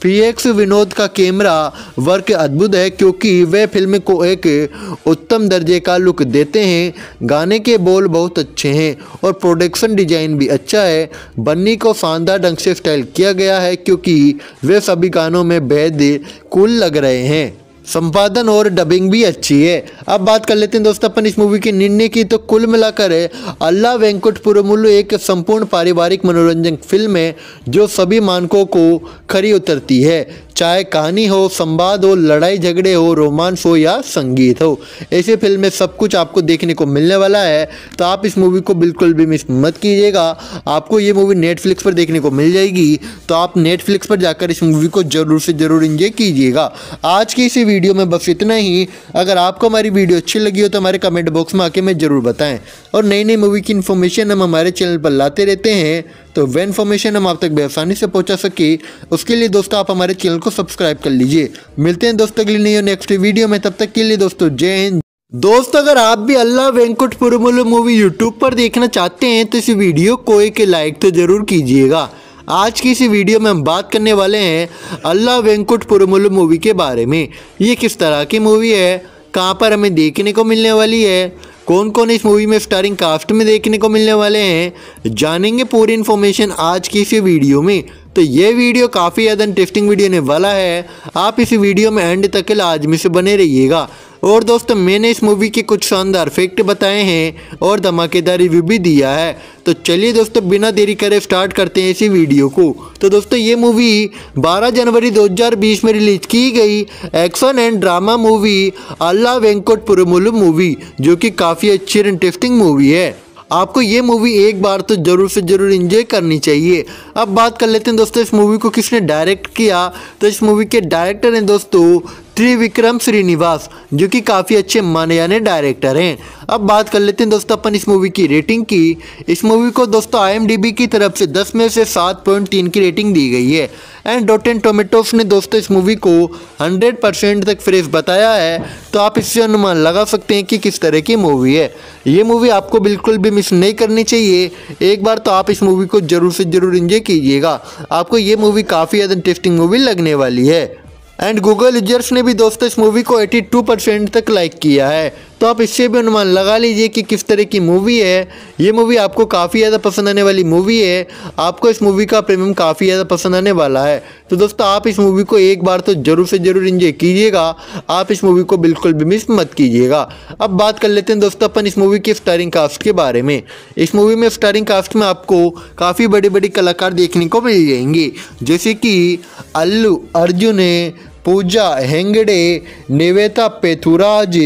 वीएक्स विनोद का कैमरा वर्क अद्भुत है क्योंकि वे फिल्म को एक उत्तम दर्जे का लुक देते हैं। गाने के बोल बहुत अच्छे हैं और प्रोडक्शन डिजाइन भी अच्छा है। बन्नी को शानदार ढंग से स्टाइल किया गया है क्योंकि वे सभी गानों में बेहद कूल लग रहे हैं। संपादन और डबिंग भी अच्छी है। अब बात कर लेते हैं दोस्तों अपन इस मूवी के निर्णय की। तो कुल मिलाकर अल्ला वेंकुट पुरमुलु एक संपूर्ण पारिवारिक मनोरंजन फिल्म है जो सभी मानकों को खरी उतरती है। चाहे कहानी हो, संवाद हो, लड़ाई झगड़े हो, रोमांस हो या संगीत हो, ऐसे फिल्म में सब कुछ आपको देखने को मिलने वाला है। तो आप इस मूवी को बिल्कुल भी मिस मत कीजिएगा। आपको ये मूवी नेटफ्लिक्स पर देखने को मिल जाएगी, तो आप नेटफ्लिक्स पर जाकर इस मूवी को जरूर से जरूर एंजॉय कीजिएगा। आज की इसी वीडियो में बस इतना ही। अगर आपको हमारी वीडियो अच्छी लगी हो तो हमारे कमेंट बॉक्स में आके हमें जरूर बताएं। और नई नई मूवी की इन्फॉर्मेशन हम हमारे चैनल पर लाते रहते हैं, तो वह इन्फॉर्मेशन हम आप तक बेआसानी से पहुंचा सके उसके लिए दोस्तों आप हमारे चैनल को सब्सक्राइब कर लीजिए। मिलते हैं दोस्तों अगली नई और नेक्स्ट वीडियो में, तब तक के लिए दोस्तों जय हिंद। दोस्त अगर आप भी Ala Vaikunthapurramuloo movie YouTube पर देखना चाहते हैं तो इस वीडियो को एक लाइक तो जरूर कीजिएगा। आज की इस वीडियो में हम बात करने वाले हैं अल्ला वेंकुट पुरमुलु मूवी के बारे में। ये किस तरह की मूवी है, कहाँ पर हमें देखने को मिलने वाली है, कौन कौन इस मूवी में स्टारिंग कास्ट में देखने को मिलने वाले हैं, जानेंगे पूरी इन्फॉर्मेशन आज की इस वीडियो में। तो ये वीडियो काफ़ी ज़्यादा इंटरेस्टिंग वीडियो होने वाला है। आप इस वीडियो में एंड तक लाजमी से बने रहिएगा। और दोस्तों मैंने इस मूवी के कुछ शानदार फैक्ट बताए हैं और धमाकेदार रिव्यू भी दिया है। तो चलिए दोस्तों बिना देरी करे स्टार्ट करते हैं इसी वीडियो को। तो दोस्तों ये मूवी बारह जनवरी दो हज़ार बीस में रिलीज की गई action and drama movie Ala Vaikunthapurramuloo movie, जो कि काफ़ी अच्छी और इंटरेस्टिंग मूवी है। आपको ये मूवी एक बार तो जरूर से जरूर एंजॉय करनी चाहिए। अब बात कर लेते हैं दोस्तों इस मूवी को किसने डायरेक्ट किया। तो इस मूवी के डायरेक्टर हैं दोस्तों त्रिविक्रम श्रीनिवास, जो कि काफ़ी अच्छे माने जाने डायरेक्टर हैं। अब बात कर लेते हैं दोस्तों अपन इस मूवी की रेटिंग की। इस मूवी को दोस्तों आई एम डी बी की तरफ से दस में से सात पॉइंट तीन की रेटिंग दी गई है। एंड रॉटेन टोमेटोस ने दोस्तों इस मूवी को हंड्रेड परसेंट तक फ्रेश बताया है। तो आप इससे अनुमान लगा सकते हैं कि किस तरह की मूवी है। ये मूवी आपको बिल्कुल भी मिस नहीं करनी चाहिए। एक बार तो आप इस मूवी को जरूर से जरूर एंजॉय कीजिएगा। आपको ये मूवी काफ़ी ज़्यादा इंटरेस्टिंग मूवी लगने वाली है। एंड गूगल यूजर्स ने भी दोस्तों इस मूवी को बयासी परसेंट तक लाइक किया है। तो आप इससे भी अनुमान लगा लीजिए कि किस तरह की मूवी है। ये मूवी आपको काफ़ी ज़्यादा पसंद आने वाली मूवी है। आपको इस मूवी का प्रीमियम काफ़ी ज़्यादा पसंद आने वाला है। तो दोस्तों आप इस मूवी को एक बार तो जरूर से जरूर एंजॉय कीजिएगा। आप इस मूवी को बिल्कुल भी मिस मत कीजिएगा। अब बात कर लेते हैं दोस्तों अपन इस मूवी के स्टारिंग कास्ट के बारे में। इस मूवी में स्टारिंग कास्ट में आपको काफ़ी बड़े बड़े कलाकार देखने को मिल जाएंगे, जैसे कि अल्लू अर्जुन, पूजा हेंगड़े, निवेता पेथुराज,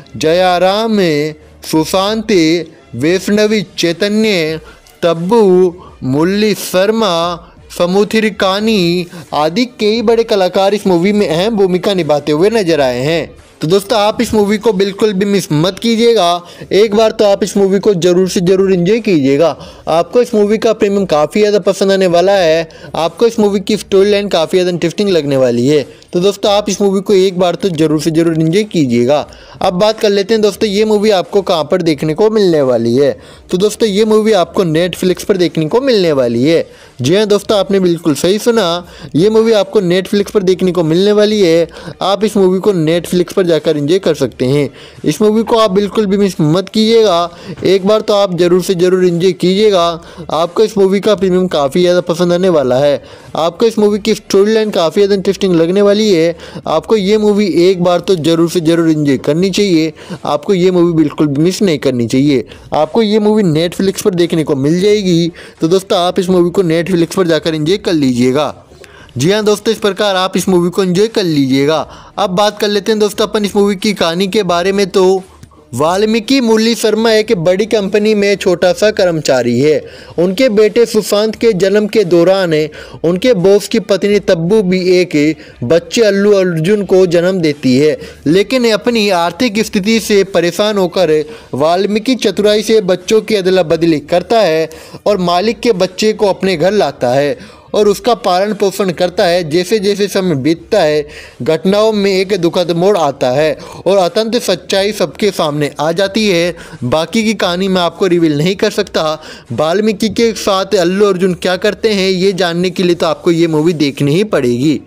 जयाराम, सुशांत, वैष्णवी चैतन्य, तब्बू, मुरली शर्मा, समुद्रिकानी आदि कई बड़े कलाकार इस मूवी में अहम भूमिका निभाते हुए नजर आए हैं। तो दोस्तों आप इस मूवी को बिल्कुल भी मिस मत कीजिएगा। एक बार तो आप इस मूवी को जरूर से जरूर एंजॉय कीजिएगा। आपको इस मूवी का प्रीमियम काफ़ी ज़्यादा पसंद आने वाला है। आपको इस मूवी की स्टोरी लाइन काफ़ी ज़्यादा इंटरेस्टिंग लगने वाली है। तो दोस्तों आप इस मूवी को एक बार तो जरूर से जरूर एंजॉय कीजिएगा। अब बात कर लेते हैं दोस्तों ये मूवी आपको कहाँ पर देखने को मिलने वाली है। तो दोस्तों ये मूवी आपको नेटफ्लिक्स पर देखने को मिलने वाली है। जी हाँ दोस्तों आपने बिल्कुल सही सुना, ये मूवी आपको नेटफ्लिक्स पर देखने को मिलने वाली है। आप इस मूवी को नेटफ्लिक्स पर जाकर एंजॉय कर सकते हैं। इस मूवी को आप बिल्कुल भी मिस मत कीजिएगा। एक बार तो आप जरूर से जरूर एंजॉय कीजिएगा। आपको इस मूवी का प्रीमियम काफ़ी ज़्यादा पसंद आने वाला है। आपको इस मूवी की स्टोरी लाइन काफ़ी ज़्यादा इंटरेस्टिंग लगने वाली है। आपको ये मूवी एक बार तो जरूर से जरूर एंजॉय करनी चाहिए। आपको ये मूवी बिल्कुल भी मिस नहीं करनी चाहिए। आपको ये मूवी नेटफ्लिक्स पर देखने को मिल जाएगी। तो दोस्तों आप इस मूवी को नेटफ्लिक्स पर जाकर एंजॉय कर लीजिएगा। जी हाँ दोस्तों इस प्रकार आप इस मूवी को एंजॉय कर लीजिएगा। अब बात कर लेते हैं दोस्तों अपन इस मूवी की कहानी के बारे में। तो वाल्मीकि मुरली शर्मा एक बड़ी कंपनी में छोटा सा कर्मचारी है। उनके बेटे सुशांत के जन्म के दौरान उनके बॉस की पत्नी तब्बू भी एक बच्चे अल्लू अर्जुन को जन्म देती है, लेकिन अपनी आर्थिक स्थिति से परेशान होकर वाल्मीकि चतुराई से बच्चों की अदला बदली करता है और मालिक के बच्चे को अपने घर लाता है और उसका पालन पोषण करता है। जैसे जैसे समय बीतता है घटनाओं में एक दुखद मोड़ आता है और अत्यंत सच्चाई सबके सामने आ जाती है। बाकी की कहानी मैं आपको रिवील नहीं कर सकता। वाल्मीकि के साथ अल्लू अर्जुन क्या करते हैं ये जानने के लिए तो आपको ये मूवी देखनी ही पड़ेगी।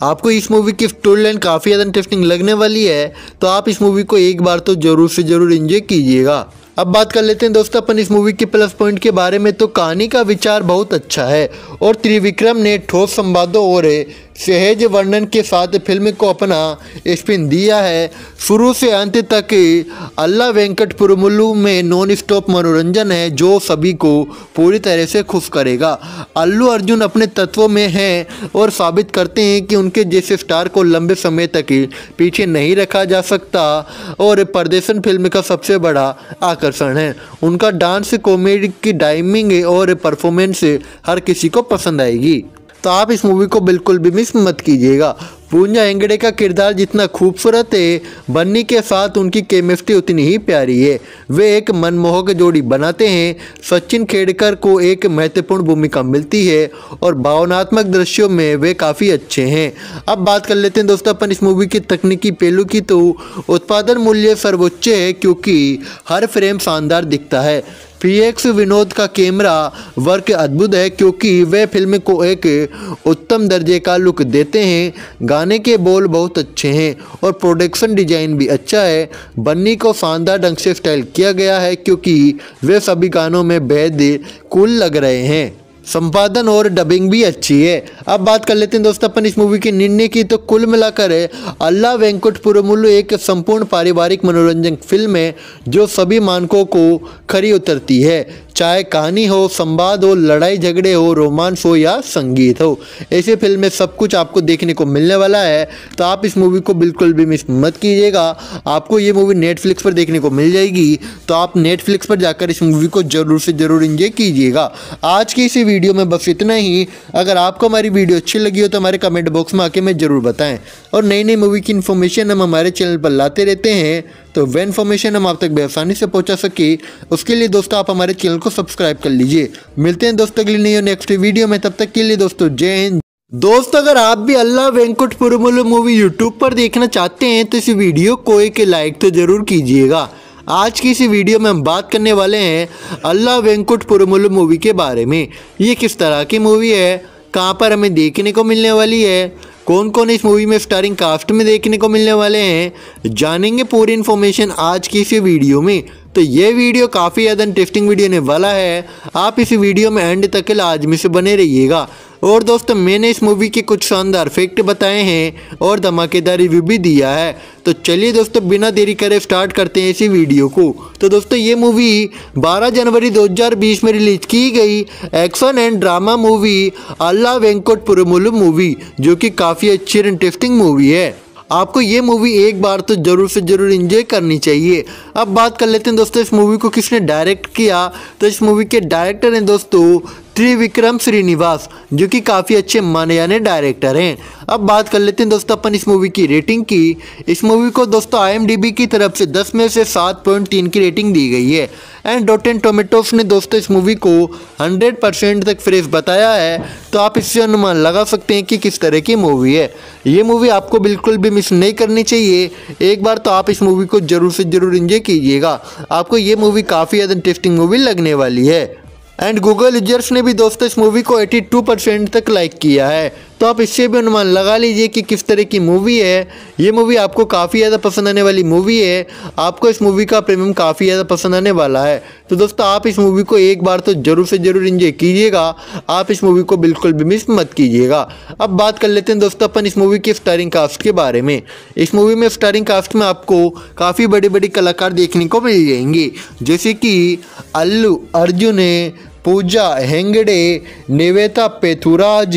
आपको इस मूवी की स्टोरी लाइन काफ़ी ज़्यादा इंटरेस्टिंग लगने वाली है, तो आप इस मूवी को एक बार तो जरूर से जरूर एंजॉय कीजिएगा। अब बात कर लेते हैं दोस्तों अपन इस मूवी के प्लस पॉइंट के बारे में। तो कहानी का विचार बहुत अच्छा है और त्रिविक्रम ने ठोस संवादों और सहज वर्णन के साथ फिल्म को अपना स्पिन दिया है। शुरू से अंत तक अल्ला वेंकट पुरमुलु में नॉन स्टॉप मनोरंजन है जो सभी को पूरी तरह से खुश करेगा। अल्लू अर्जुन अपने तत्वों में हैं और साबित करते हैं कि उनके जैसे स्टार को लंबे समय तक पीछे नहीं रखा जा सकता और प्रदर्शन फिल्म का सबसे बड़ा आकर्षण है। उनका डांस, कॉमेडी की टाइमिंग और परफॉर्मेंस हर किसी को पसंद आएगी, तो आप इस मूवी को बिल्कुल भी मिस मत कीजिएगा। पूजा हेगड़े का किरदार जितना खूबसूरत है, बन्नी के साथ उनकी केमिस्ट्री उतनी ही प्यारी है। वे एक मनमोहक जोड़ी बनाते हैं। सचिन खेड़कर को एक महत्वपूर्ण भूमिका मिलती है और भावनात्मक दृश्यों में वे काफ़ी अच्छे हैं। अब बात कर लेते हैं दोस्तों अपन इस मूवी की तकनीकी पहलू की। तो उत्पादन मूल्य सर्वोच्च है क्योंकि हर फ्रेम शानदार दिखता है। पी एक्स विनोद का कैमरा वर्क अद्भुत है क्योंकि वे फिल्म को एक उत्तम दर्जे का लुक देते हैं। गाने के बोल बहुत अच्छे हैं और प्रोडक्शन डिजाइन भी अच्छा है। बन्नी को शानदार ढंग से स्टाइल किया गया है क्योंकि वे सभी गानों में बेहद कूल लग रहे हैं। संपादन और डबिंग भी अच्छी है। अब बात कर लेते हैं दोस्तों अपन इस मूवी के निर्णय की। तो कुल मिलाकर अल्ला वेंकट पुरमुलु एक संपूर्ण पारिवारिक मनोरंजन फिल्म है जो सभी मानकों को खरी उतरती है। चाहे कहानी हो, संवाद हो, लड़ाई झगड़े हो, रोमांस हो या संगीत हो, ऐसे फिल्म में सब कुछ आपको देखने को मिलने वाला है, तो आप इस मूवी को बिल्कुल भी मिस मत कीजिएगा। आपको ये मूवी नेटफ्लिक्स पर देखने को मिल जाएगी, तो आप नेटफ्लिक्स पर जाकर इस मूवी को जरूर से जरूर एंजॉय कीजिएगा। आज की इसी वीडियो में बस इतना ही। अगर आपको हमारी वीडियो अच्छी लगी हो तो हमारे कमेंट बॉक्स में आके हमें जरूर बताएं और नई नई मूवी की इन्फॉर्मेशन हम हमारे चैनल पर लाते रहते हैं, तो वह इन्फॉर्मेशन हम आप तक बेआसानी से पहुंचा सके उसके लिए दोस्तों आप हमारे चैनल को सब्सक्राइब कर लीजिए। मिलते हैं दोस्तों अगली नई और नेक्स्ट वीडियो में, तब तक के लिए दोस्तों जय हिंद। दोस्तों अगर आप भी Ala Vaikunthapurramuloo movie YouTube पर देखना चाहते हैं तो इस वीडियो को एक लाइक तो जरूर कीजिएगा। आज की इस वीडियो में हम बात करने वाले हैं अल्ला वेंकट पुरमुलु मूवी के बारे में। ये किस तरह की मूवी है, कहाँ पर हमें देखने को मिलने वाली है, कौन कौन इस मूवी में स्टारिंग कास्ट में देखने को मिलने वाले हैं, जानेंगे पूरी इन्फॉर्मेशन आज की इस वीडियो में। तो ये वीडियो काफ़ी ज़्यादा इंटरेस्टिंग वीडियो होने वाला है। आप इस वीडियो में एंड तक लाजमी से बने रहिएगा। और दोस्तों मैंने इस मूवी के कुछ शानदार फैक्ट बताए हैं और धमाकेदार रिव्यू भी दिया है। तो चलिए दोस्तों बिना देरी करे स्टार्ट करते हैं इसी वीडियो को। तो दोस्तों ये मूवी बारह जनवरी दो हज़ार बीस में रिलीज की गई action and drama movie Ala Vaikunthapurramuloo movie, जो कि काफ़ी अच्छी और इंटरेस्टिंग मूवी है। आपको ये मूवी एक बार तो जरूर से जरूर एंजॉय करनी चाहिए। अब बात कर लेते हैं दोस्तों इस मूवी को किसने डायरेक्ट किया। तो इस मूवी के डायरेक्टर हैं दोस्तों त्रिविक्रम श्रीनिवास, जो कि काफ़ी अच्छे माने जाने डायरेक्टर हैं। अब बात कर लेते हैं दोस्तों अपन इस मूवी की रेटिंग की। इस मूवी को दोस्तों आई एम डी बी की तरफ से दस में से सात पॉइंट तीन की रेटिंग दी गई है एंड रॉटेन टोमेटोस ने दोस्तों इस मूवी को हंड्रेड परसेंट तक फ्रेश बताया है। तो आप इससे अनुमान लगा सकते हैं कि किस तरह की मूवी है। ये मूवी आपको बिल्कुल भी मिस नहीं करनी चाहिए। एक बार तो आप इस मूवी को जरूर से जरूर एंजॉय कीजिएगा। आपको ये मूवी काफ़ी ज़्यादा इंटरेस्टिंग मूवी लगने वाली है। एंड गूगल यूजर्स ने भी दोस्तों इस मूवी को बयासी परसेंट तक लाइक किया है। तो आप इससे भी अनुमान लगा लीजिए कि किस तरह की मूवी है। ये मूवी आपको काफ़ी ज़्यादा पसंद आने वाली मूवी है। आपको इस मूवी का प्रीमियम काफ़ी ज़्यादा पसंद आने वाला है। तो दोस्तों आप इस मूवी को एक बार तो जरूर से जरूर एंजॉय कीजिएगा। आप इस मूवी को बिल्कुल भी मिस मत कीजिएगा। अब बात कर लेते हैं दोस्तों अपन इस मूवी के स्टारिंग कास्ट के बारे में। इस मूवी में स्टारिंग कास्ट में आपको काफ़ी बड़े बड़े कलाकार देखने को मिल जाएंगे, जैसे कि अल्लू अर्जुन, पूजा हेगड़े, निवेता पेथुराज,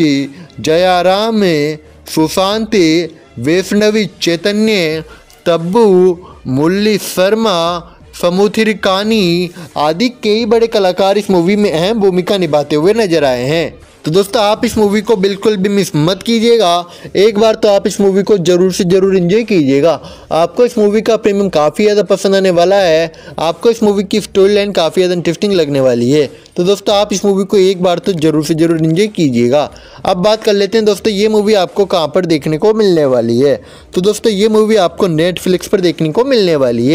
जयाराम, सुशांत, वैष्णवी चैतन्य, तब्बू, मुरली शर्मा, समुद्रिकानी आदि कई बड़े कलाकार इस मूवी में अहम भूमिका निभाते हुए नजर आए हैं। तो दोस्तों आप इस मूवी को बिल्कुल भी मिस मत कीजिएगा। एक बार तो आप इस मूवी को जरूर से जरूर एंजॉय कीजिएगा। आपको इस मूवी का प्रीमियम काफ़ी ज़्यादा पसंद आने वाला है। आपको इस मूवी की स्टोरी लाइन काफ़ी ज़्यादा इंटरेस्टिंग लगने वाली है। तो दोस्तों आप इस मूवी को एक बार तो जरूर से जरूर एंजॉय कीजिएगा। अब बात कर लेते हैं दोस्तों ये मूवी आपको कहाँ पर देखने को मिलने वाली है। तो दोस्तों ये मूवी आपको नेटफ्लिक्स पर देखने को मिलने वाली है।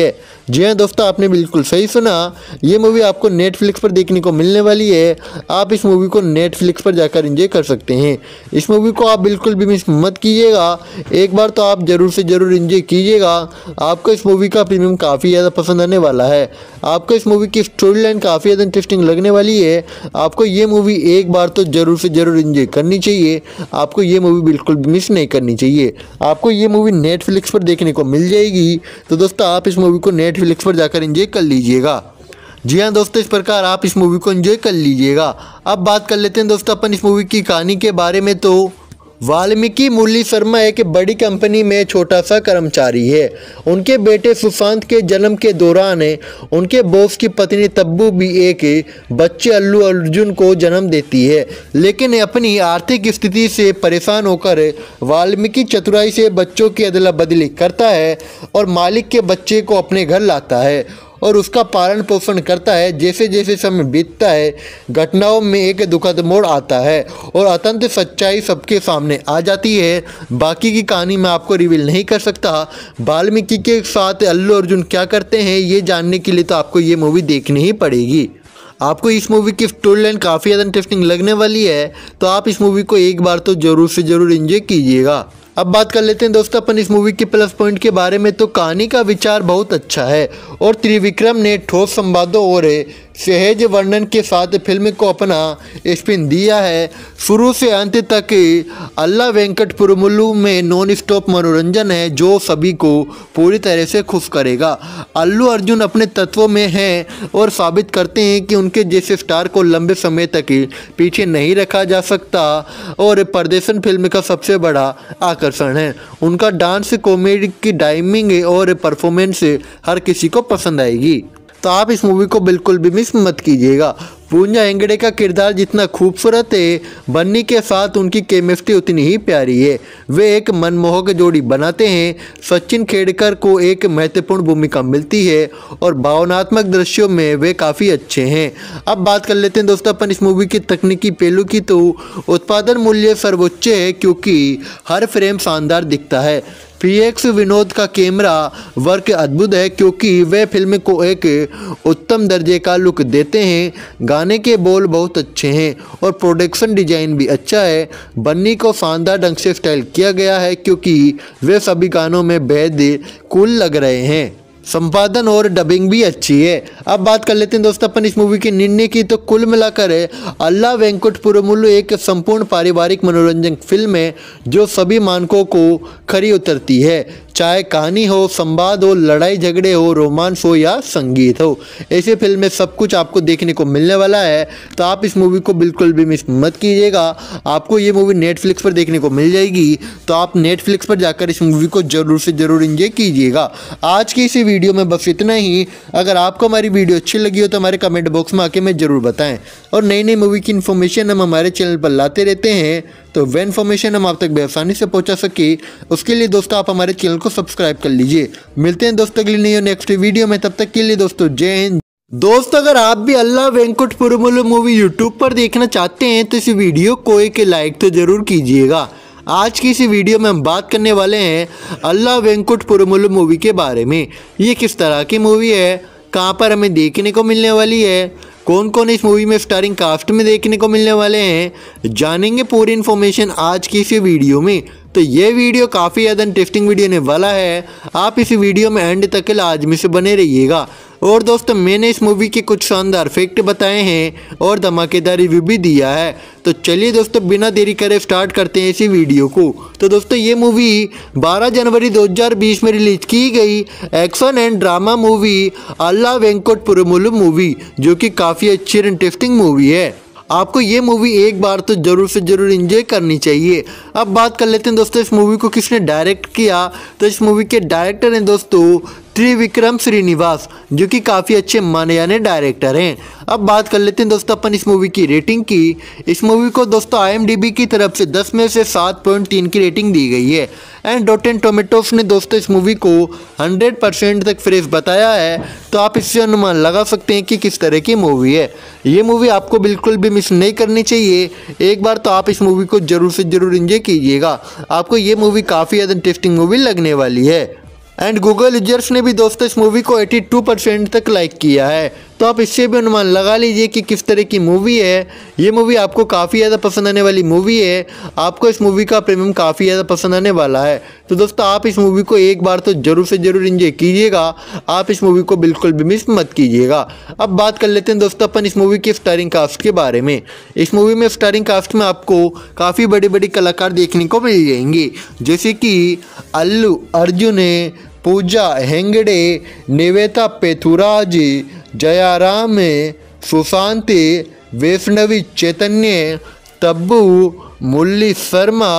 जी हाँ दोस्तों, आपने बिल्कुल सही सुना। ये मूवी आपको नेटफ्लिक्स पर देखने को मिलने वाली है। आप इस मूवी को नेटफ्लिक्स पर जाकर एंजॉय कर सकते हैं। इस मूवी को आप बिल्कुल भी मिस मत कीजिएगा। एक बार तो आप ज़रूर से ज़रूर एंजॉय कीजिएगा। आपको इस मूवी का प्रीमियम काफ़ी ज़्यादा पसंद आने वाला है। आपको इस मूवी की स्टोरी लाइन काफ़ी ज़्यादा इंटरेस्टिंग लगने वाली है। आपको ये मूवी एक बार तो ज़रूर से ज़रूर एंजॉय करनी चाहिए। आपको ये मूवी बिल्कुल भी मिस नहीं करनी चाहिए। आपको ये मूवी नेटफ्लिक्स पर देखने को मिल जाएगी। तो दोस्तों आप इस मूवी को नेटफ्लिक्स पर जाकर एंजॉय कर लीजिएगा। जी हाँ दोस्तों, इस प्रकार आप इस मूवी को एंजॉय कर लीजिएगा। अब बात कर लेते हैं दोस्तों अपन इस मूवी की कहानी के बारे में। तो वाल्मीकि मुरली शर्मा एक बड़ी कंपनी में छोटा सा कर्मचारी है। उनके बेटे सुशांत के जन्म के दौरान उनके बॉस की पत्नी तब्बू भी एक बच्चे अल्लू अर्जुन को जन्म देती है। लेकिन अपनी आर्थिक स्थिति से परेशान होकर वाल्मीकि चतुराई से बच्चों की अदला बदली करता है और मालिक के बच्चे को अपने घर लाता है और उसका पालन पोषण करता है। जैसे जैसे समय बीतता है, घटनाओं में एक दुखद मोड़ आता है और अत्यंत सच्चाई सबके सामने आ जाती है। बाकी की कहानी मैं आपको रिवील नहीं कर सकता। वाल्मीकि के साथ अल्लू अर्जुन क्या करते हैं ये जानने के लिए तो आपको ये मूवी देखनी ही पड़ेगी। आपको इस मूवी की स्टोरी लाइन काफ़ी ज़्यादा इंटरेस्टिंग लगने वाली है। तो आप इस मूवी को एक बार तो ज़रूर से ज़रूर एंजॉय कीजिएगा। अब बात कर लेते हैं दोस्तों अपन इस मूवी के प्लस पॉइंट के बारे में। तो कहानी का विचार बहुत अच्छा है और त्रिविक्रम ने ठोस संवादों और सहज वर्णन के साथ फिल्म को अपना स्पिन दिया है। शुरू से अंत तक अल्ला वेंकट पुरमुलु में नॉन स्टॉप मनोरंजन है जो सभी को पूरी तरह से खुश करेगा। अल्लू अर्जुन अपने तत्वों में हैं और साबित करते हैं कि उनके जैसे स्टार को लंबे समय तक पीछे नहीं रखा जा सकता और प्रदर्शन फिल्म का सबसे बड़ा आकर्षण है। उनका डांस, कॉमेडी की टाइमिंग और परफॉर्मेंस हर किसी को पसंद आएगी। तो आप इस मूवी को बिल्कुल भी मिस मत कीजिएगा। पूजा हेगड़े का किरदार जितना खूबसूरत है, बन्नी के साथ उनकी केमिस्ट्री उतनी ही प्यारी है। वे एक मनमोहक जोड़ी बनाते हैं। सचिन खेड़कर को एक महत्वपूर्ण भूमिका मिलती है और भावनात्मक दृश्यों में वे काफ़ी अच्छे हैं। अब बात कर लेते हैं दोस्तों अपन इस मूवी की तकनीकी पहलू की। तो उत्पादन मूल्य सर्वोच्च है क्योंकि हर फ्रेम शानदार दिखता है। पी एक्स विनोद का कैमरा वर्क अद्भुत है क्योंकि वे फिल्म को एक उत्तम दर्जे का लुक देते हैं। गाने के बोल बहुत अच्छे हैं और प्रोडक्शन डिजाइन भी अच्छा है। बन्नी को शानदार ढंग से स्टाइल किया गया है क्योंकि वे सभी गानों में बेहद कूल लग रहे हैं। संपादन और डबिंग भी अच्छी है। अब बात कर लेते हैं दोस्तों अपन इस मूवी के निर्णय की। तो कुल मिलाकर अल्ला वेंकट पुरमुलु एक संपूर्ण पारिवारिक मनोरंजन फिल्म है जो सभी मानकों को खरी उतरती है। चाहे कहानी हो, संवाद हो, लड़ाई झगड़े हो, रोमांस हो या संगीत हो, ऐसे फिल्म में सब कुछ आपको देखने को मिलने वाला है। तो आप इस मूवी को बिल्कुल भी मिस मत कीजिएगा। आपको ये मूवी नेटफ्लिक्स पर देखने को मिल जाएगी। तो आप नेटफ्लिक्स पर जाकर इस मूवी को जरूर से जरूर एंजॉय कीजिएगा। आज की इसी वीडियो में बस इतना ही। अगर आपको हमारी वीडियो अच्छी लगी हो तो हमारे कमेंट बॉक्स में आके हमें जरूर बताएं। और नई नई मूवी की इन्फॉर्मेशन हम हमारे चैनल पर लाते रहते हैं, तो वह इन्फॉर्मेशन हम आप तक बेआसानी से पहुंचा सके उसके लिए दोस्तों आप हमारे चैनल को सब्सक्राइब कर लीजिए। मिलते हैं दोस्तों अगली नई और नेक्स्ट वीडियो में। तब तक के लिए दोस्तों जय हिंद। दोस्त अगर आप भी Ala Vaikunthapurramuloo movie YouTube पर देखना चाहते हैं तो इस वीडियो को एक लाइक तो जरूर कीजिएगा। आज की इस वीडियो में हम बात करने वाले हैं अल्ला वेंकट पुरमुलु मूवी के बारे में। ये किस तरह की मूवी है, कहाँ पर हमें देखने को मिलने वाली है, कौन कौन इस मूवी में स्टारिंग कास्ट में देखने को मिलने वाले हैं, जानेंगे पूरी इन्फॉर्मेशन आज की इस वीडियो में। तो ये वीडियो काफ़ी ज़्यादा इंटरेस्टिंग वीडियो होने वाला है। आप इस वीडियो में एंड तक लाजमी से बने रहिएगा। और दोस्तों मैंने इस मूवी के कुछ शानदार फैक्ट बताए हैं और धमाकेदार रिव्यू भी दिया है। तो चलिए दोस्तों बिना देरी करे स्टार्ट करते हैं इसी वीडियो को। तो दोस्तों ये मूवी बारह जनवरी दो हज़ार बीस में रिलीज की गई action and drama movie Ala Vaikunthapurramuloo movie, जो कि काफ़ी अच्छी और इंटरेस्टिंग मूवी है। आपको ये मूवी एक बार तो जरूर से जरूर एंजॉय करनी चाहिए। अब बात कर लेते हैं दोस्तों इस मूवी को किसने डायरेक्ट किया। तो इस मूवी के डायरेक्टर हैं दोस्तों त्रिविक्रम श्रीनिवास, जो कि काफ़ी अच्छे माने जाने डायरेक्टर हैं। अब बात कर लेते हैं दोस्तों अपन इस मूवी की रेटिंग की। इस मूवी को दोस्तों आई एम डी बी की तरफ से दस में से सात पॉइंट तीन की रेटिंग दी गई है। एंड रॉटेन टोमेटोस ने दोस्तों इस मूवी को हंड्रेड परसेंट तक फ्रेश बताया है। तो आप इससे अनुमान लगा सकते हैं कि किस तरह की मूवी है। ये मूवी आपको बिल्कुल भी मिस नहीं करनी चाहिए। एक बार तो आप इस मूवी को जरूर से जरूर एंजॉय कीजिएगा। आपको ये मूवी काफ़ी ज़्यादा इंटरेस्टिंग मूवी लगने वाली है। एंड गूगल यूजर्स ने भी दोस्तों इस मूवी को बयासी परसेंट तक लाइक किया है। तो आप इससे भी अनुमान लगा लीजिए कि किस तरह की मूवी है। ये मूवी आपको काफ़ी ज़्यादा पसंद आने वाली मूवी है। आपको इस मूवी का प्रीमियम काफ़ी ज़्यादा पसंद आने वाला है। तो दोस्तों आप इस मूवी को एक बार तो जरूर से जरूर एंजॉय कीजिएगा। आप इस मूवी को बिल्कुल भी मिस मत कीजिएगा। अब बात कर लेते हैं दोस्तों अपन इस मूवी के स्टारिंग कास्ट के बारे में। इस मूवी में स्टारिंग कास्ट में आपको काफ़ी बड़े बड़े कलाकार देखने को मिल जाएंगे, जैसे कि अल्लू अर्जुन, पूजा हेगड़े, निवेता पेथुराज, जयाराम, सुशांत, वैष्णवी चैतन्य, तब्बू, मुरली शर्मा,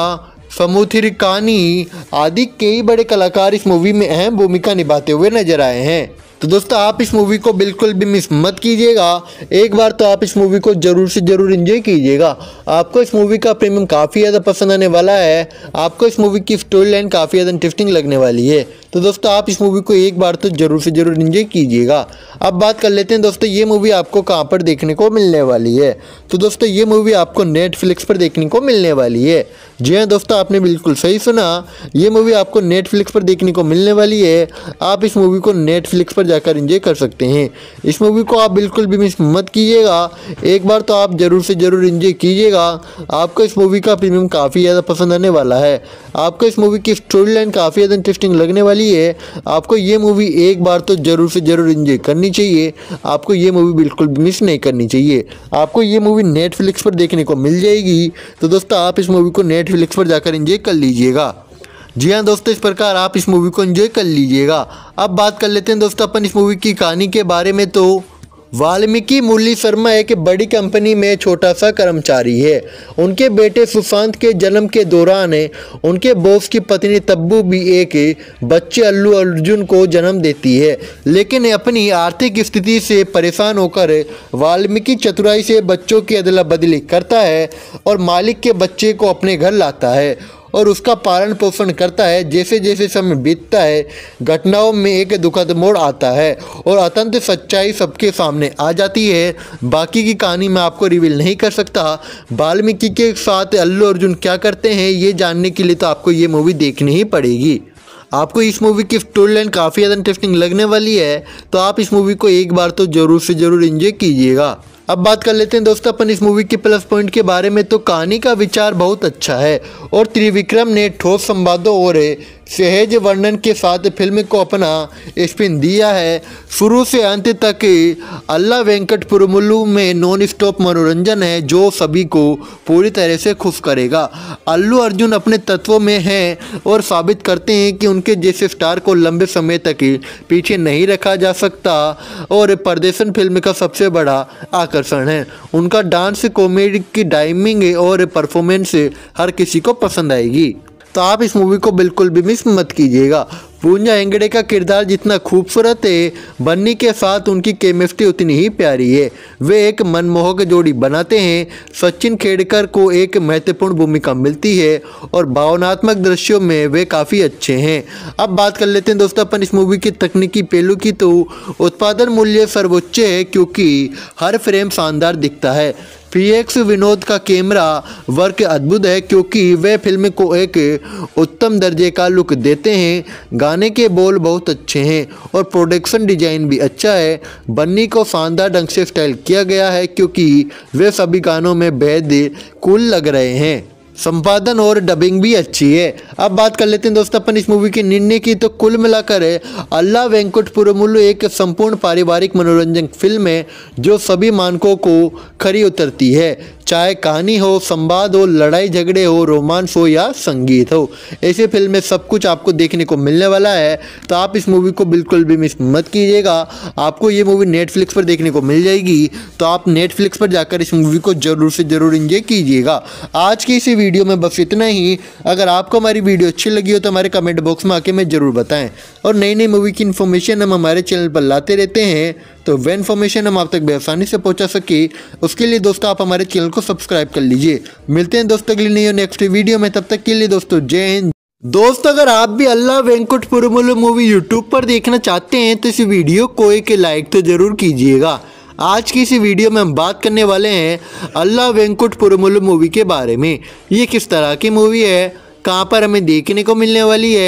समुद्रिकानी आदि कई बड़े कलाकार इस मूवी में अहम भूमिका निभाते हुए नजर आए हैं। तो दोस्तों आप इस मूवी को बिल्कुल भी मिस मत कीजिएगा। एक बार तो आप इस मूवी को जरूर से जरूर एंजॉय कीजिएगा। आपको इस मूवी का प्रीमियम काफ़ी ज़्यादा पसंद आने वाला है। आपको इस मूवी की स्टोरी लाइन काफ़ी ज़्यादा इंटरेस्टिंग लगने वाली है। तो दोस्तों आप इस मूवी को एक बार तो जरूर से जरूर एंजॉय कीजिएगा। अब बात कर लेते हैं दोस्तों ये मूवी आपको कहाँ पर देखने को मिलने वाली है। तो दोस्तों ये मूवी आपको नेटफ्लिक्स पर देखने को मिलने वाली है। जी हाँ दोस्तों, आपने बिल्कुल सही सुना, ये मूवी आपको नेटफ्लिक्स पर देखने को मिलने वाली है। आप इस मूवी को नेटफ्लिक्स पर जाकर एंजॉय कर सकते हैं। इस मूवी को आप बिल्कुल भी मिस मत कीजिएगा। एक बार तो आप जरूर से जरूर एंजॉय कीजिएगा। आपको इस मूवी का प्रीमियम काफ़ी ज़्यादा पसंद आने वाला है। आपको इस मूवी की स्टोरी लाइन काफ़ी ज़्यादा इंटरेस्टिंग लगने वाली है। आपको ये मूवी एक बार तो जरूर से जरूर एंजॉय करनी चाहिए। आपको ये मूवी बिल्कुल भी मिस नहीं करनी चाहिए। आपको ये मूवी नेटफ्लिक्स पर देखने को मिल जाएगी। तो दोस्तों आप इस मूवी को नेटफ्लिक्स पर जाकर एंजॉय कर लीजिएगा। जी हाँ दोस्तों, इस प्रकार आप इस मूवी को एंजॉय कर लीजिएगा। अब बात कर लेते हैं दोस्तों अपन इस मूवी की कहानी के बारे में। तो वाल्मीकि मुरली शर्मा एक बड़ी कंपनी में छोटा सा कर्मचारी है। उनके बेटे सुशांत के जन्म के दौरान उनके बॉस की पत्नी तब्बू भी एक बच्चे अल्लू अर्जुन को जन्म देती है, लेकिन अपनी आर्थिक स्थिति से परेशान होकर वाल्मीकि चतुराई से बच्चों की अदला बदली करता है और मालिक के बच्चे को अपने घर लाता है और उसका पालन पोषण करता है। जैसे जैसे समय बीतता है, घटनाओं में एक दुखद मोड़ आता है और अत्यंत सच्चाई सबके सामने आ जाती है। बाकी की कहानी मैं आपको रिवील नहीं कर सकता। वाल्मीकि के साथ अल्लू अर्जुन क्या करते हैं ये जानने के लिए तो आपको ये मूवी देखनी ही पड़ेगी। आपको इस मूवी की स्टोरी लाइन काफ़ी ज़्यादा इंटरेस्टिंग लगने वाली है। तो आप इस मूवी को एक बार तो जरूर से जरूर एंजॉय कीजिएगा। अब बात कर लेते हैं दोस्तों अपन इस मूवी के प्लस पॉइंट के बारे में। तो कहानी का विचार बहुत अच्छा है और त्रिविक्रम ने ठोस संवादों और सहज वर्णन के साथ फिल्म को अपना स्पिन दिया है। शुरू से अंत तक अल्ला वेंकट पुरमुलु में नॉन स्टॉप मनोरंजन है जो सभी को पूरी तरह से खुश करेगा। अल्लू अर्जुन अपने तत्वों में हैं और साबित करते हैं कि उनके जैसे स्टार को लंबे समय तक पीछे नहीं रखा जा सकता और प्रदर्शन फिल्म का सबसे बड़ा आकर्षण है। उनका डांस, कॉमेडी की टाइमिंग और परफॉर्मेंस हर किसी को पसंद आएगी। तो आप इस मूवी को बिल्कुल भी मिस मत कीजिएगा। पूजा हेगड़े का किरदार जितना खूबसूरत है, बन्नी के साथ उनकी केमिस्ट्री उतनी ही प्यारी है। वे एक मनमोहक जोड़ी बनाते हैं। सचिन खेड़कर को एक महत्वपूर्ण भूमिका मिलती है और भावनात्मक दृश्यों में वे काफ़ी अच्छे हैं। अब बात कर लेते हैं दोस्तों अपन इस मूवी की तकनीकी पहलू की। तो उत्पादन मूल्य सर्वोच्च है क्योंकि हर फ्रेम शानदार दिखता है। पी एक्स विनोद का कैमरा वर्क अद्भुत है क्योंकि वे फिल्म को एक उत्तम दर्जे का लुक देते हैं। गाने के बोल बहुत अच्छे हैं और प्रोडक्शन डिजाइन भी अच्छा है। बन्नी को शानदार ढंग से स्टाइल किया गया है क्योंकि वे सभी गानों में बेहद कूल लग रहे हैं। संपादन और डबिंग भी अच्छी है। अब बात कर लेते हैं दोस्तों अपन इस मूवी के निर्णय की। तो कुल मिलाकर अल्ला वेंकट पुरमुलु एक संपूर्ण पारिवारिक मनोरंजन फिल्म है जो सभी मानकों को खरी उतरती है। चाहे कहानी हो, संवाद हो, लड़ाई झगड़े हो, रोमांस हो या संगीत हो, ऐसे फिल्म में सब कुछ आपको देखने को मिलने वाला है। तो आप इस मूवी को बिल्कुल भी मिस मत कीजिएगा। आपको ये मूवी नेटफ्लिक्स पर देखने को मिल जाएगी। तो आप नेटफ्लिक्स पर जाकर इस मूवी को जरूर से जरूर एंजॉय कीजिएगा। आज की इसी वीडियो में बस इतना ही। अगर आपको हमारी वीडियो अच्छी लगी हो तो हमारे कमेंट बॉक्स में आके में जरूर बताएं। और नई नई मूवी की इन्फॉर्मेशन हम हमारे चैनल पर लाते रहते हैं, तो वह इन्फॉर्मेशन हम आप तक बेआसानी से पहुंचा सके उसके लिए दोस्तों आप हमारे चैनल को सब्सक्राइब कर लीजिए। मिलते हैं दोस्तों अगली नई और नेक्स्ट वीडियो में। तब तक के लिए दोस्तों जय हिंद। दोस्त अगर आप भी Ala Vaikunthapurramuloo movie YouTube पर देखना चाहते हैं तो इस वीडियो को एक लाइक तो जरूर कीजिएगा। आज की इस वीडियो में हम बात करने वाले हैं अल्ला वेंकट पुरमुलु मूवी के बारे में। ये किस तरह की मूवी है, कहाँ पर हमें देखने को मिलने वाली है,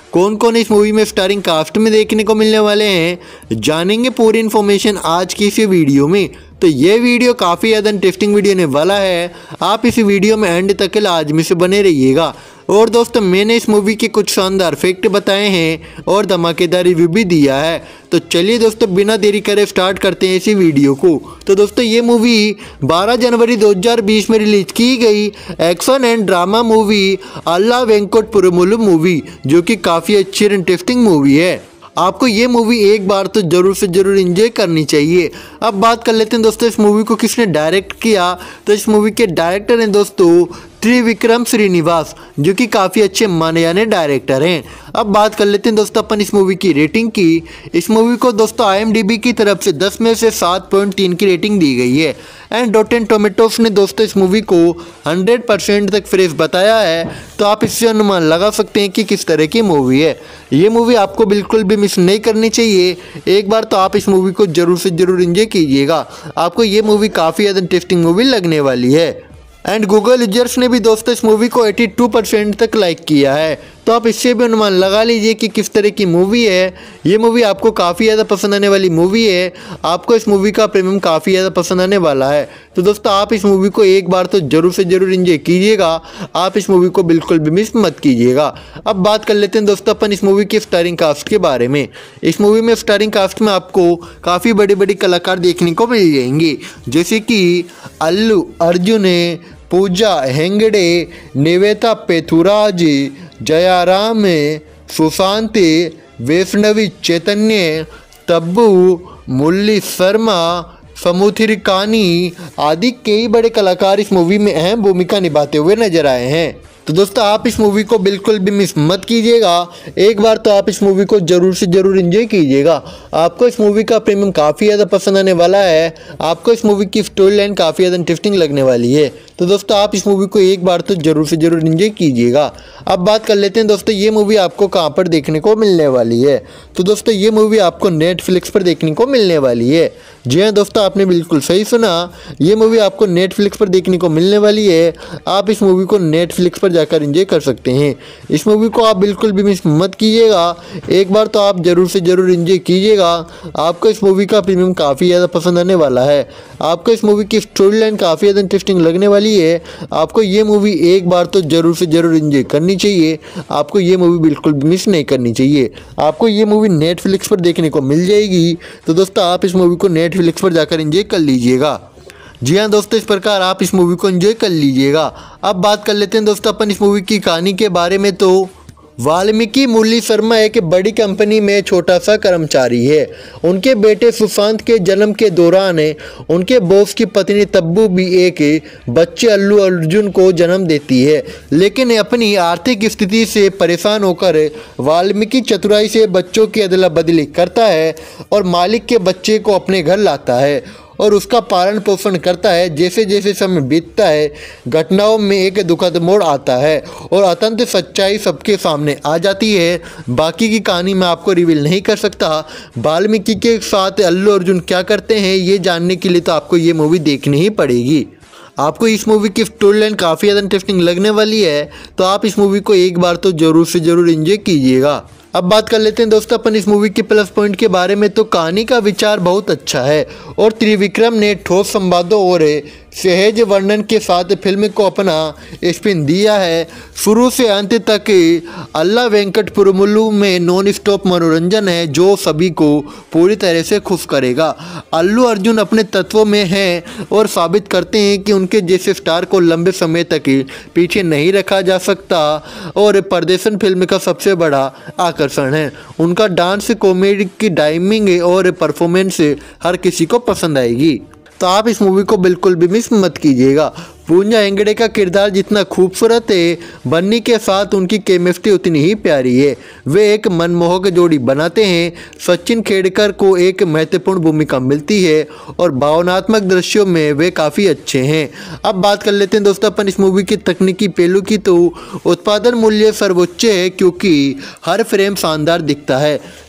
कौन कौन इस मूवी में स्टारिंग कास्ट में देखने को मिलने वाले हैं, जानेंगे पूरी इन्फॉर्मेशन आज की इस वीडियो में। तो ये वीडियो काफ़ी ज़्यादा इंटरेस्टिंग वीडियो होने वाला है, आप इस वीडियो में एंड तक लाजमी से बने रहिएगा। और दोस्तों मैंने इस मूवी के कुछ शानदार फैक्ट बताए हैं और धमाकेदार रिव्यू भी दिया है। तो चलिए दोस्तों बिना देरी करे स्टार्ट करते हैं इसी वीडियो को। तो दोस्तों ये मूवी बारह जनवरी दो हज़ार बीस में रिलीज की गई action and drama movie Ala Vaikunthapurramuloo movie, जो कि काफ़ी अच्छी और इंटरेस्टिंग मूवी है। आपको ये मूवी एक बार तो जरूर से जरूर एंजॉय करनी चाहिए। अब बात कर लेते हैं दोस्तों इस मूवी को किसने डायरेक्ट किया। तो इस मूवी के डायरेक्टर हैं दोस्तों त्रिविक्रम श्रीनिवास, जो कि काफ़ी अच्छे माने जाने डायरेक्टर हैं। अब बात कर लेते हैं दोस्तों अपन इस मूवी की रेटिंग की। इस मूवी को दोस्तों आई एम डी बी की तरफ से दस में से सात पॉइंट तीन की रेटिंग दी गई है। एंड रॉटेन टोमेटोस ने दोस्तों इस मूवी को हंड्रेड परसेंट तक फ्रेश बताया है। तो आप इससे अनुमान लगा सकते हैं कि किस तरह की मूवी है। ये मूवी आपको बिल्कुल भी मिस नहीं करनी चाहिए। एक बार तो आप इस मूवी को जरूर से जरूर एंजॉय कीजिएगा। आपको ये मूवी काफ़ी ज़्यादा इंटरेस्टिंग मूवी लगने वाली है। एंड गूगल यूजर्स ने भी दोस्तों इस मूवी को बयासी परसेंट तक लाइक किया है। तो आप इससे भी अनुमान लगा लीजिए कि किस तरह की मूवी है। ये मूवी आपको काफ़ी ज़्यादा पसंद आने वाली मूवी है। आपको इस मूवी का प्रीमियम काफ़ी ज़्यादा पसंद आने वाला है। तो दोस्तों आप इस मूवी को एक बार तो जरूर से जरूर एंजॉय कीजिएगा। आप इस मूवी को बिल्कुल भी मिस मत कीजिएगा। अब बात कर लेते हैं दोस्तों अपन इस मूवी के स्टारिंग कास्ट के बारे में। इस मूवी में स्टारिंग कास्ट में आपको काफ़ी बड़े बड़े कलाकार देखने को मिल जाएंगे, जैसे कि अल्लू अर्जुन, पूजा हेगड़े, निवेता पेथुराज, जयाराम, सुशांत, वैष्णवी चैतन्य, तब्बू, मुरली शर्मा, समुद्रिकानी आदि कई बड़े कलाकार इस मूवी में अहम भूमिका निभाते हुए नजर आए हैं। तो दोस्तों आप इस मूवी को बिल्कुल भी मिस मत कीजिएगा। एक बार तो आप इस मूवी को जरूर से जरूर एंजॉय कीजिएगा। आपको इस मूवी का प्रीमियम काफ़ी ज़्यादा पसंद आने वाला है। आपको इस मूवी की स्टोरी लाइन काफ़ी ज़्यादा इंटरेस्टिंग लगने वाली है। तो दोस्तों आप इस मूवी को एक बार तो जरूर से जरूर एंजॉय कीजिएगा। अब बात कर लेते हैं दोस्तों ये मूवी आपको कहाँ पर देखने को मिलने वाली है। तो दोस्तों ये मूवी आपको नेटफ्लिक्स पर देखने को मिलने वाली है। जी हाँ दोस्तों आपने बिल्कुल सही सुना, ये मूवी आपको नेटफ्लिक्स पर देखने को मिलने वाली है। आप इस मूवी को नेटफ्लिक्स पर जाकर एंजॉय कर सकते हैं। इस मूवी को आप बिल्कुल भी मिस मत कीजिएगा। एक बार तो आप जरूर से जरूर एंजॉय कीजिएगा। आपको इस मूवी का प्रीमियम काफ़ी ज़्यादा पसंद आने वाला है। आपको इस मूवी की स्टोरी लाइन काफ़ी ज़्यादा इंटरेस्टिंग लगने वाली है। आपको ये मूवी एक बार तो जरूर से जरूर एंजॉय करनी चाहिए। आपको ये मूवी बिल्कुल भी मिस नहीं करनी चाहिए। आपको ये मूवी नेटफ्लिक्स पर देखने को मिल जाएगी। तो दोस्तों आप इस मूवी को नेटफ्लिक्स पर जाकर एंजॉय कर लीजिएगा। जी हाँ दोस्तों इस प्रकार आप इस मूवी को एंजॉय कर लीजिएगा। अब बात कर लेते हैं दोस्तों अपन इस मूवी की कहानी के बारे में। तो वाल्मीकि मुरली शर्मा एक बड़ी कंपनी में छोटा सा कर्मचारी है। उनके बेटे सुशांत के जन्म के दौरान उनके बॉस की पत्नी तब्बू भी एक बच्चे अल्लू अर्जुन को जन्म देती है। लेकिन अपनी आर्थिक स्थिति से परेशान होकर वाल्मीकि चतुराई से बच्चों की अदला बदली करता है और मालिक के बच्चे को अपने घर लाता है और उसका पालन पोषण करता है। जैसे जैसे समय बीतता है घटनाओं में एक दुखद मोड़ आता है और अत्यंत सच्चाई सबके सामने आ जाती है। बाकी की कहानी मैं आपको रिवील नहीं कर सकता। वाल्मीकि के साथ अल्लू अर्जुन क्या करते हैं ये जानने के लिए तो आपको ये मूवी देखनी ही पड़ेगी। आपको इस मूवी की स्टोरी लाइन काफ़ी ज़्यादा इंटरेस्टिंग लगने वाली है। तो आप इस मूवी को एक बार तो जरूर से जरूर एंजॉय कीजिएगा। अब बात कर लेते हैं दोस्तों अपन इस मूवी के प्लस पॉइंट के बारे में। तो कहानी का विचार बहुत अच्छा है और त्रिविक्रम ने ठोस संवादों और सहज वर्णन के साथ फिल्म को अपना स्पिन दिया है। शुरू से अंत तक अल्ला वेंकट पुरुमुलु में नॉन स्टॉप मनोरंजन है जो सभी को पूरी तरह से खुश करेगा। अल्लू अर्जुन अपने तत्वों में हैं और साबित करते हैं कि उनके जैसे स्टार को लंबे समय तक पीछे नहीं रखा जा सकता और प्रदर्शन फिल्म का सबसे बड़ा आकर्षण है। उनका डांस, कॉमेडी की टाइमिंग और परफॉर्मेंस हर किसी को पसंद आएगी। तो आप इस मूवी को बिल्कुल भी मिस मत कीजिएगा। पूजा हेगड़े का किरदार जितना खूबसूरत है, बन्नी के साथ उनकी केमिस्ट्री उतनी ही प्यारी है। वे एक मनमोहक जोड़ी बनाते हैं। सचिन खेड़कर को एक महत्वपूर्ण भूमिका मिलती है और भावनात्मक दृश्यों में वे काफ़ी अच्छे हैं। अब बात कर लेते हैं दोस्तों अपन इस मूवी की तकनीकी पहलू की। तो उत्पादन मूल्य सर्वोच्च है क्योंकि हर फ्रेम शानदार दिखता है।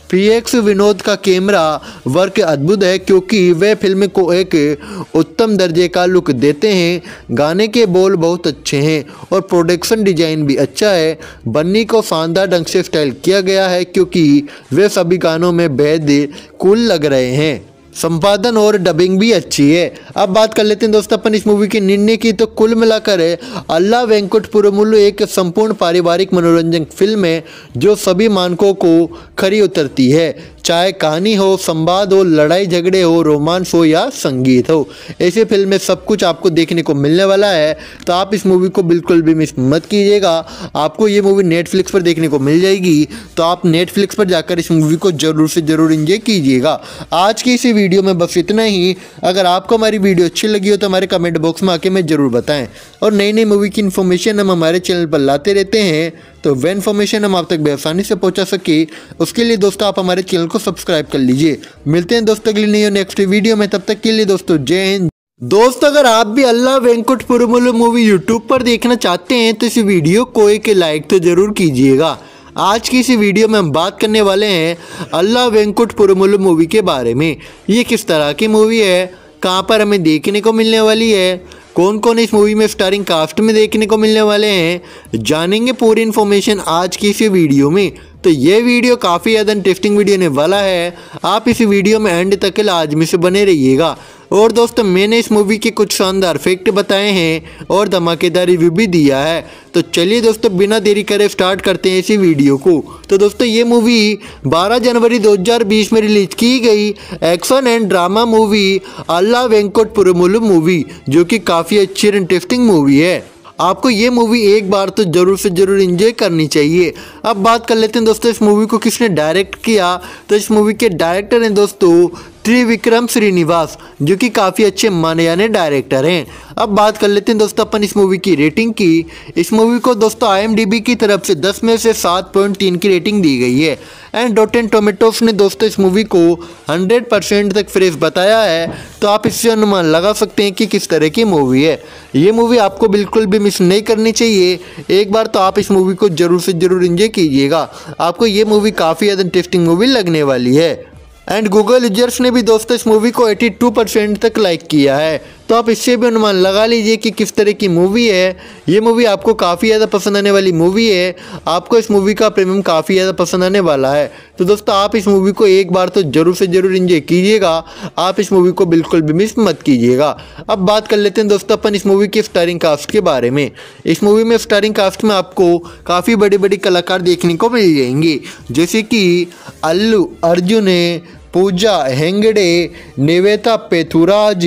पी एक्स विनोद का कैमरा वर्क अद्भुत है क्योंकि वे फिल्म को एक उत्तम दर्जे का लुक देते हैं। गाने के बोल बहुत अच्छे हैं और प्रोडक्शन डिजाइन भी अच्छा है। बन्नी को शानदार ढंग से स्टाइल किया गया है क्योंकि वे सभी गानों में बेहद कूल लग रहे हैं। संपादन और डबिंग भी अच्छी है। अब बात कर लेते हैं दोस्तों अपन इस मूवी के निर्णय की। तो कुल मिलाकर अल्ला वेंकुट पुरमुलु एक संपूर्ण पारिवारिक मनोरंजन फिल्म है जो सभी मानकों को खरी उतरती है। चाहे कहानी हो, संवाद हो, लड़ाई झगड़े हो, रोमांस हो या संगीत हो, ऐसी फिल्म में सब कुछ आपको देखने को मिलने वाला है। तो आप इस मूवी को बिल्कुल भी मिस मत कीजिएगा। आपको ये मूवी नेटफ्लिक्स पर देखने को मिल जाएगी, तो आप नेटफ्लिक्स पर जाकर इस मूवी को जरूर से जरूर एंजॉय कीजिएगा। आज की इसी वीडियो में बस इतना ही। अगर आपको हमारी वीडियो अच्छी लगी हो तो हमारे कमेंट बॉक्स में आके में ज़रूर बताएं। और नई नई मूवी की इन्फॉर्मेशन हम हमारे चैनल पर लाते रहते हैं, तो वह इन्फॉर्मेशन हम आप तक बेआसानी से पहुंचा सके उसके लिए दोस्तों आप हमारे चैनल को सब्सक्राइब कर लीजिए। मिलते हैं दोस्तों अगली नई और नेक्स्ट वीडियो में, तब तक के लिए दोस्तों जय हिंद। दोस्त अगर आप भी Ala Vaikunthapurramuloo movie YouTube पर देखना चाहते हैं तो इस वीडियो को एक लाइक तो जरूर कीजिएगा। आज की इसी वीडियो में हम बात करने वाले हैं अल्ला वेंकुट पुरमुलु मूवी के बारे में। ये किस तरह की मूवी है, कहाँ पर हमें देखने को मिलने वाली है, कौन कौन इस मूवी में स्टारिंग कास्ट में देखने को मिलने वाले हैं, जानेंगे पूरी इन्फॉर्मेशन आज की इसी वीडियो में। तो ये वीडियो काफ़ी ज़्यादा इंटरेस्टिंग वीडियो होने वाला है। आप इस वीडियो में एंड तक के लाजमी से बने रहिएगा। और दोस्तों मैंने इस मूवी के कुछ शानदार फैक्ट बताए हैं और धमाकेदार रिव्यू भी दिया है। तो चलिए दोस्तों बिना देरी करे स्टार्ट करते हैं इसी वीडियो को। तो दोस्तों ये मूवी बारह जनवरी दो हज़ार बीस में रिलीज की गई action and drama movie Ala Vaikunthapurramuloo movie, जो कि काफ़ी अच्छी और इंटरेस्टिंग मूवी है। आपको ये मूवी एक बार तो जरूर से जरूर एंजॉय करनी चाहिए। अब बात कर लेते हैं दोस्तों इस मूवी को किसने डायरेक्ट किया। तो इस मूवी के डायरेक्टर हैं दोस्तों त्रिविक्रम श्रीनिवास, जो कि काफ़ी अच्छे माने जाने डायरेक्टर हैं। अब बात कर लेते हैं दोस्तों अपन इस मूवी की रेटिंग की। इस मूवी को दोस्तों आई एम डी बी की तरफ से दस में से सात पॉइंट तीन की रेटिंग दी गई है। एंड रॉटेन टोमेटोस ने दोस्तों इस मूवी को हंड्रेड परसेंट तक फ्रेश बताया है। तो आप इससे अनुमान लगा सकते हैं कि किस तरह की मूवी है। ये मूवी आपको बिल्कुल भी मिस नहीं करनी चाहिए। एक बार तो आप इस मूवी को जरूर से जरूर एंजॉय कीजिएगा। आपको ये मूवी काफ़ी ज़्यादा इंटरेस्टिंग मूवी लगने वाली है। एंड गूगल यूजर्स ने भी दोस्तों इस मूवी को बयासी परसेंट तक लाइक किया है। तो आप इससे भी अनुमान लगा लीजिए कि किस तरह की मूवी है। ये मूवी आपको काफ़ी ज़्यादा पसंद आने वाली मूवी है। आपको इस मूवी का प्रीमियम काफ़ी ज़्यादा पसंद आने वाला है। तो दोस्तों आप इस मूवी को एक बार तो जरूर से जरूर एंजॉय कीजिएगा। आप इस मूवी को बिल्कुल भी मिस मत कीजिएगा। अब बात कर लेते हैं दोस्तों अपन इस मूवी के स्टारिंग कास्ट के बारे में। इस मूवी में स्टारिंग कास्ट में आपको काफ़ी बड़ी बड़ी कलाकार देखने को मिल जाएंगे, जैसे कि अल्लू अर्जुन, पूजा हेंगड़े, निवेता पेथुराज,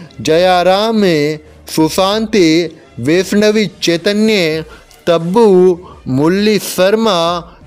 जयाराम, सुशांत, वैष्णवी चैतन्य, तब्बू, मुरली शर्मा,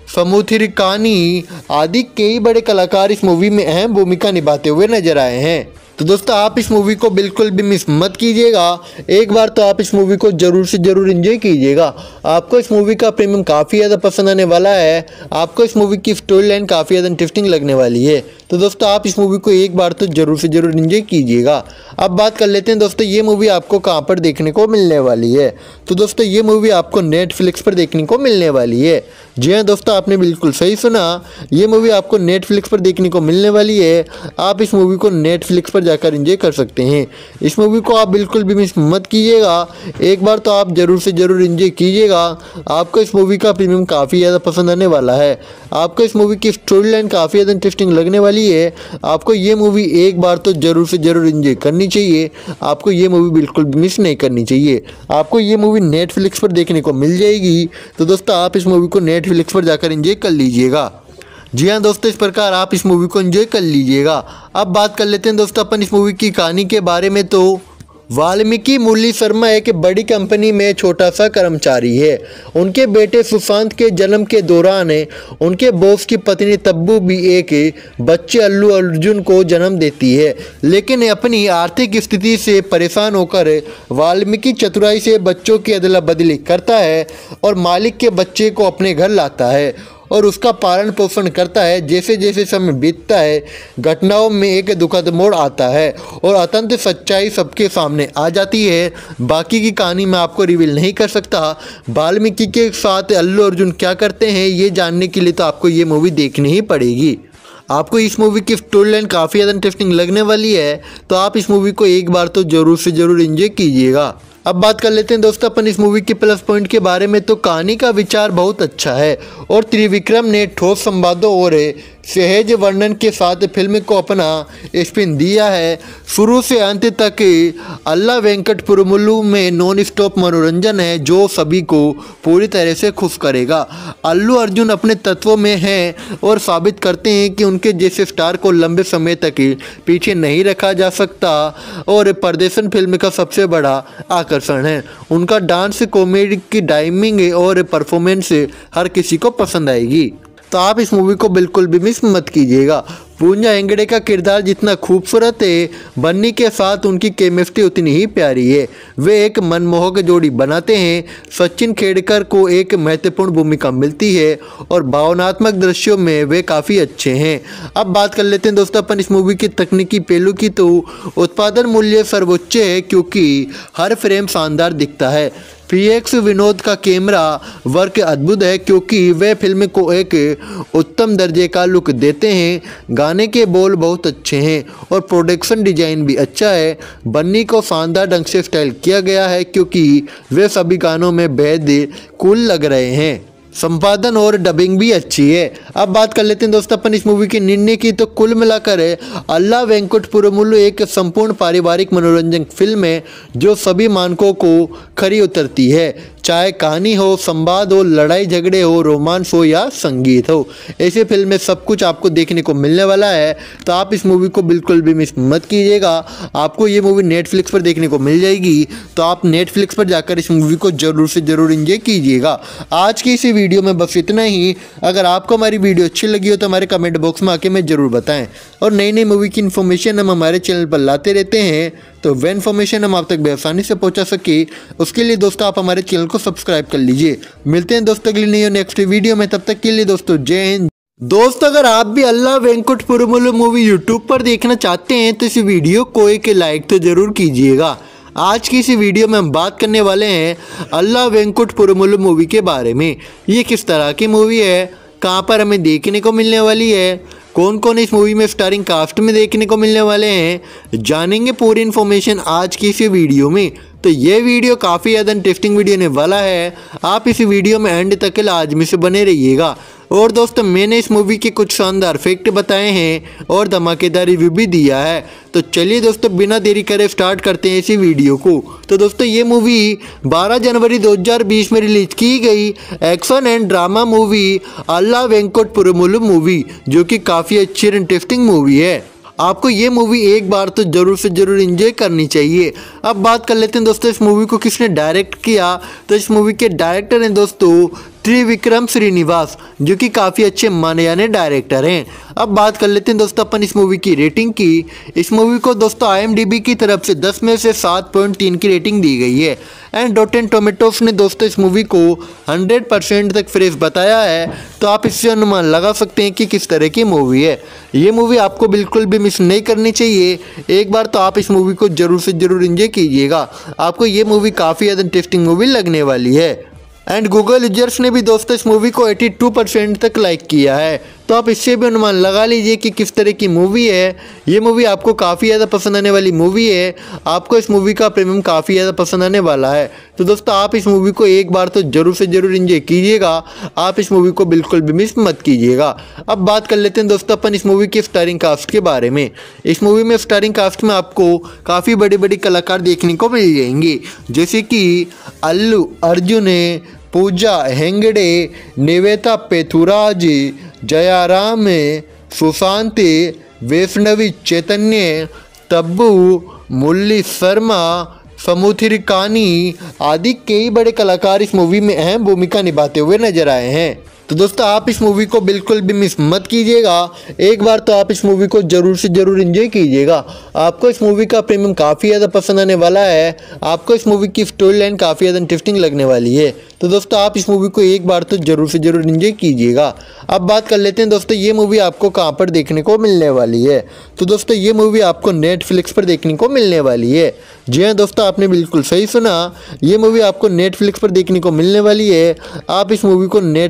समुद्रिकानी आदि कई बड़े कलाकार इस मूवी में अहम भूमिका निभाते हुए नजर आए हैं। तो दोस्तों आप इस मूवी को बिल्कुल भी मिस मत कीजिएगा। एक बार तो आप इस मूवी को जरूर से जरूर एंजॉय कीजिएगा। आपको इस मूवी का प्रीमियम काफ़ी ज़्यादा पसंद आने वाला है। आपको इस मूवी की स्टोरी लाइन काफ़ी ज़्यादा इंटरेस्टिंग लगने वाली है। तो दोस्तों आप इस मूवी को एक बार तो जरूर से जरूर एंजॉय कीजिएगा। अब बात कर लेते हैं दोस्तों ये मूवी आपको कहाँ पर देखने को मिलने वाली है। तो दोस्तों ये मूवी आपको नेटफ्लिक्स पर देखने को मिलने वाली है। जी हाँ दोस्तों आपने बिल्कुल सही सुना, ये मूवी आपको नेटफ्लिक्स पर देखने को मिलने वाली है। आप इस मूवी को नेटफ्लिक्स पर जाकर एंजॉय कर सकते हैं। इस मूवी को आप बिल्कुल भी मिस मत कीजिएगा। एक बार तो आप जरूर से जरूर एंजॉय कीजिएगा। आपको इस मूवी का प्रीमियम काफ़ी ज़्यादा पसंद आने वाला है। आपको इस मूवी की स्टोरी लाइन काफ़ी ज़्यादा इंटरेस्टिंग लगने वाली है। आपको ये मूवी एक बार तो जरूर से जरूर एंजॉय करनी चाहिए। आपको ये मूवी बिल्कुल भी मिस नहीं करनी चाहिए। आपको ये मूवी नेटफ्लिक्स पर देखने को मिल जाएगी। तो दोस्तों आप इस मूवी को नेटफ्लिक्स पर जाकर एंजॉय कर लीजिएगा। जी हाँ दोस्तों इस प्रकार आप इस मूवी को एंजॉय कर लीजिएगा। अब बात कर लेते हैं दोस्तों अपन इस मूवी की कहानी के बारे में। तो वाल्मीकि मुरली शर्मा एक बड़ी कंपनी में छोटा सा कर्मचारी है। उनके बेटे सुशांत के जन्म के दौरान उनके बॉस की पत्नी तब्बू भी एक बच्चे अल्लू अर्जुन को जन्म देती है। लेकिन अपनी आर्थिक स्थिति से परेशान होकर वाल्मीकि चतुराई से बच्चों की अदला बदली करता है और मालिक के बच्चे को अपने घर लाता है और उसका पालन पोषण करता है। जैसे जैसे समय बीतता है घटनाओं में एक दुखद मोड़ आता है और अत्यंत सच्चाई सबके सामने आ जाती है। बाकी की कहानी मैं आपको रिवील नहीं कर सकता। वाल्मीकि के साथ अल्लू अर्जुन क्या करते हैं ये जानने के लिए तो आपको ये मूवी देखनी ही पड़ेगी। आपको इस मूवी की स्टोरी लाइन काफ़ी ज़्यादा इंटरेस्टिंग लगने वाली है, तो आप इस मूवी को एक बार तो जरूर से जरूर एंजॉय कीजिएगा। अब बात कर लेते हैं दोस्तों अपन इस मूवी के प्लस पॉइंट के बारे में। तो कहानी का विचार बहुत अच्छा है और त्रिविक्रम ने ठोस संवादों और सहज वर्णन के साथ फिल्म को अपना स्पिन दिया है। शुरू से अंत तक अल्ला वेंकट पुरमुलु में नॉन स्टॉप मनोरंजन है जो सभी को पूरी तरह से खुश करेगा। अल्लू अर्जुन अपने तत्वों में हैं और साबित करते हैं कि उनके जैसे स्टार को लंबे समय तक पीछे नहीं रखा जा सकता और प्रदर्शन फिल्म का सबसे बड़ा आकर्षण है। उनका डांस, कॉमेडी की टाइमिंग और परफॉर्मेंस हर किसी को पसंद आएगी, तो आप इस मूवी को बिल्कुल भी मिस मत कीजिएगा। पूजा हेगड़े का किरदार जितना खूबसूरत है, बन्नी के साथ उनकी केमिस्ट्री उतनी ही प्यारी है। वे एक मनमोहक जोड़ी बनाते हैं। सचिन खेड़कर को एक महत्वपूर्ण भूमिका मिलती है और भावनात्मक दृश्यों में वे काफ़ी अच्छे हैं। अब बात कर लेते हैं दोस्तों अपन इस मूवी के तकनीकी पहलू की। तो उत्पादन मूल्य सर्वोच्च है क्योंकि हर फ्रेम शानदार दिखता है। पी एक्स विनोद का कैमरा वर्क अद्भुत है क्योंकि वे फिल्म को एक उत्तम दर्जे का लुक देते हैं। गाने के बोल बहुत अच्छे हैं और प्रोडक्शन डिजाइन भी अच्छा है। बन्नी को शानदार ढंग से स्टाइल किया गया है क्योंकि वे सभी गानों में बेहद कूल लग रहे हैं। संपादन और डबिंग भी अच्छी है। अब बात कर लेते हैं दोस्तों अपन इस मूवी के निर्णय की। तो कुल मिलाकर अल्ला वेंकट पुरमुलु एक संपूर्ण पारिवारिक मनोरंजन फिल्म है जो सभी मानकों को खरी उतरती है। चाहे कहानी हो, संवाद हो, लड़ाई झगड़े हो, रोमांस हो या संगीत हो, ऐसे फिल्म में सब कुछ आपको देखने को मिलने वाला है, तो आप इस मूवी को बिल्कुल भी मिस मत कीजिएगा। आपको ये मूवी नेटफ्लिक्स पर देखने को मिल जाएगी, तो आप नेटफ्लिक्स पर जाकर इस मूवी को जरूर से जरूर एंजॉय कीजिएगा। आज की इसी वीडियो में बस इतना ही। अगर आपको हमारी वीडियो अच्छी लगी हो तो हमारे कमेंट बॉक्स में आके में ज़रूर बताएं और नई नई मूवी की इन्फॉर्मेशन हम हमारे चैनल पर लाते रहते हैं, तो वह इन्फॉर्मेशन हम आप तक बेआसानी से पहुंचा सके उसके लिए दोस्तों आप हमारे चैनल को सब्सक्राइब कर लीजिए। मिलते हैं दोस्तों अगली नई और नेक्स्ट वीडियो में, तब तक के लिए दोस्तों जय हिंद। दोस्तों अगर आप भी Ala Vaikunthapurramuloo movie YouTube पर देखना चाहते हैं तो इस वीडियो को एक लाइक तो जरूर कीजिएगा। आज की इस वीडियो में हम बात करने वाले हैं अल्ला वेंकट पुरमुलु मूवी के बारे में। ये किस तरह की मूवी है, कहाँ पर हमें देखने को मिलने वाली है, कौन कौन इस मूवी में स्टारिंग कास्ट में देखने को मिलने वाले हैं, जानेंगे पूरी इन्फॉर्मेशन आज की इस वीडियो में। तो ये वीडियो काफ़ी ज़्यादा इंटरेस्टिंग वीडियो होने वाला है। आप इस वीडियो में एंड तक लाजमी से बने रहिएगा। और दोस्तों मैंने इस मूवी के कुछ शानदार फैक्ट बताए हैं और धमाकेदार रिव्यू भी दिया है। तो चलिए दोस्तों बिना देरी करे स्टार्ट करते हैं इसी वीडियो को। तो दोस्तों ये मूवी बारह जनवरी दो हज़ार बीस में रिलीज की गई action and drama movie Ala Vaikunthapurramuloo movie, जो कि काफ़ी अच्छी और इंटरेस्टिंग मूवी है। आपको ये मूवी एक बार तो जरूर से जरूर एंजॉय करनी चाहिए। अब बात कर लेते हैं दोस्तों इस मूवी को किसने डायरेक्ट किया। तो इस मूवी के डायरेक्टर हैं दोस्तों त्रिविक्रम श्रीनिवास, जो कि काफ़ी अच्छे माने जाने डायरेक्टर हैं। अब बात कर लेते हैं दोस्तों अपन इस मूवी की रेटिंग की। इस मूवी को दोस्तों आई एम डी बी की तरफ से दस में से सात पॉइंट तीन की रेटिंग दी गई है एंड रॉटेन टोमेटोस ने दोस्तों इस मूवी को हंड्रेड परसेंट तक फ्रेश बताया है। तो आप इससे अनुमान लगा सकते हैं कि किस तरह की मूवी है। ये मूवी आपको बिल्कुल भी मिस नहीं करनी चाहिए। एक बार तो आप इस मूवी को जरूर से जरूर एंजॉय कीजिएगा। आपको ये मूवी काफ़ी ज़्यादा इंटरेस्टिंग मूवी लगने वाली है। एंड गूगल यूजर्स ने भी दोस्तों इस मूवी को बयासी परसेंट तक लाइक किया है। तो आप इससे भी अनुमान लगा लीजिए कि किस तरह की मूवी है। ये मूवी आपको काफ़ी ज़्यादा पसंद आने वाली मूवी है। आपको इस मूवी का प्रीमियम काफ़ी ज़्यादा पसंद आने वाला है। तो दोस्तों आप इस मूवी को एक बार तो जरूर से जरूर एंजॉय कीजिएगा। आप इस मूवी को बिल्कुल भी मिस मत कीजिएगा। अब बात कर लेते हैं दोस्तों अपन इस मूवी के स्टारिंग कास्ट के बारे में। इस मूवी में स्टारिंग कास्ट में आपको काफ़ी बड़ी बड़ी कलाकार देखने को मिल जाएंगे, जैसे कि अल्लू अर्जुन, पूजा हेगड़े, निवेता पेथुराज, जयाराम, सुशांत, वैष्णवी चैतन्य, तब्बू, मुरली शर्मा, समुद्रिकानी आदि कई बड़े कलाकार इस मूवी में अहम भूमिका निभाते हुए नजर आए हैं। तो दोस्तों आप इस मूवी को बिल्कुल भी मिस मत कीजिएगा। एक बार तो आप इस मूवी को जरूर से जरूर एंजॉय कीजिएगा। आपको इस मूवी का प्रीमियम काफ़ी ज़्यादा पसंद आने वाला है। आपको इस मूवी की स्टोरी लाइन काफ़ी ज़्यादा इंटरेस्टिंग लगने वाली है। तो दोस्तों आप इस मूवी को एक बार तो जरूर से जरूर एंजॉय कीजिएगा। अब बात कर लेते हैं दोस्तों ये मूवी आपको कहाँ पर देखने को मिलने वाली है। तो दोस्तों ये मूवी आपको नेटफ्लिक्स पर देखने को मिलने वाली है। जी हाँ दोस्तों आपने बिल्कुल सही सुना, ये मूवी आपको नेटफ्लिक्स पर देखने को मिलने वाली है। आप इस मूवी को नेटफ्लिक्स पर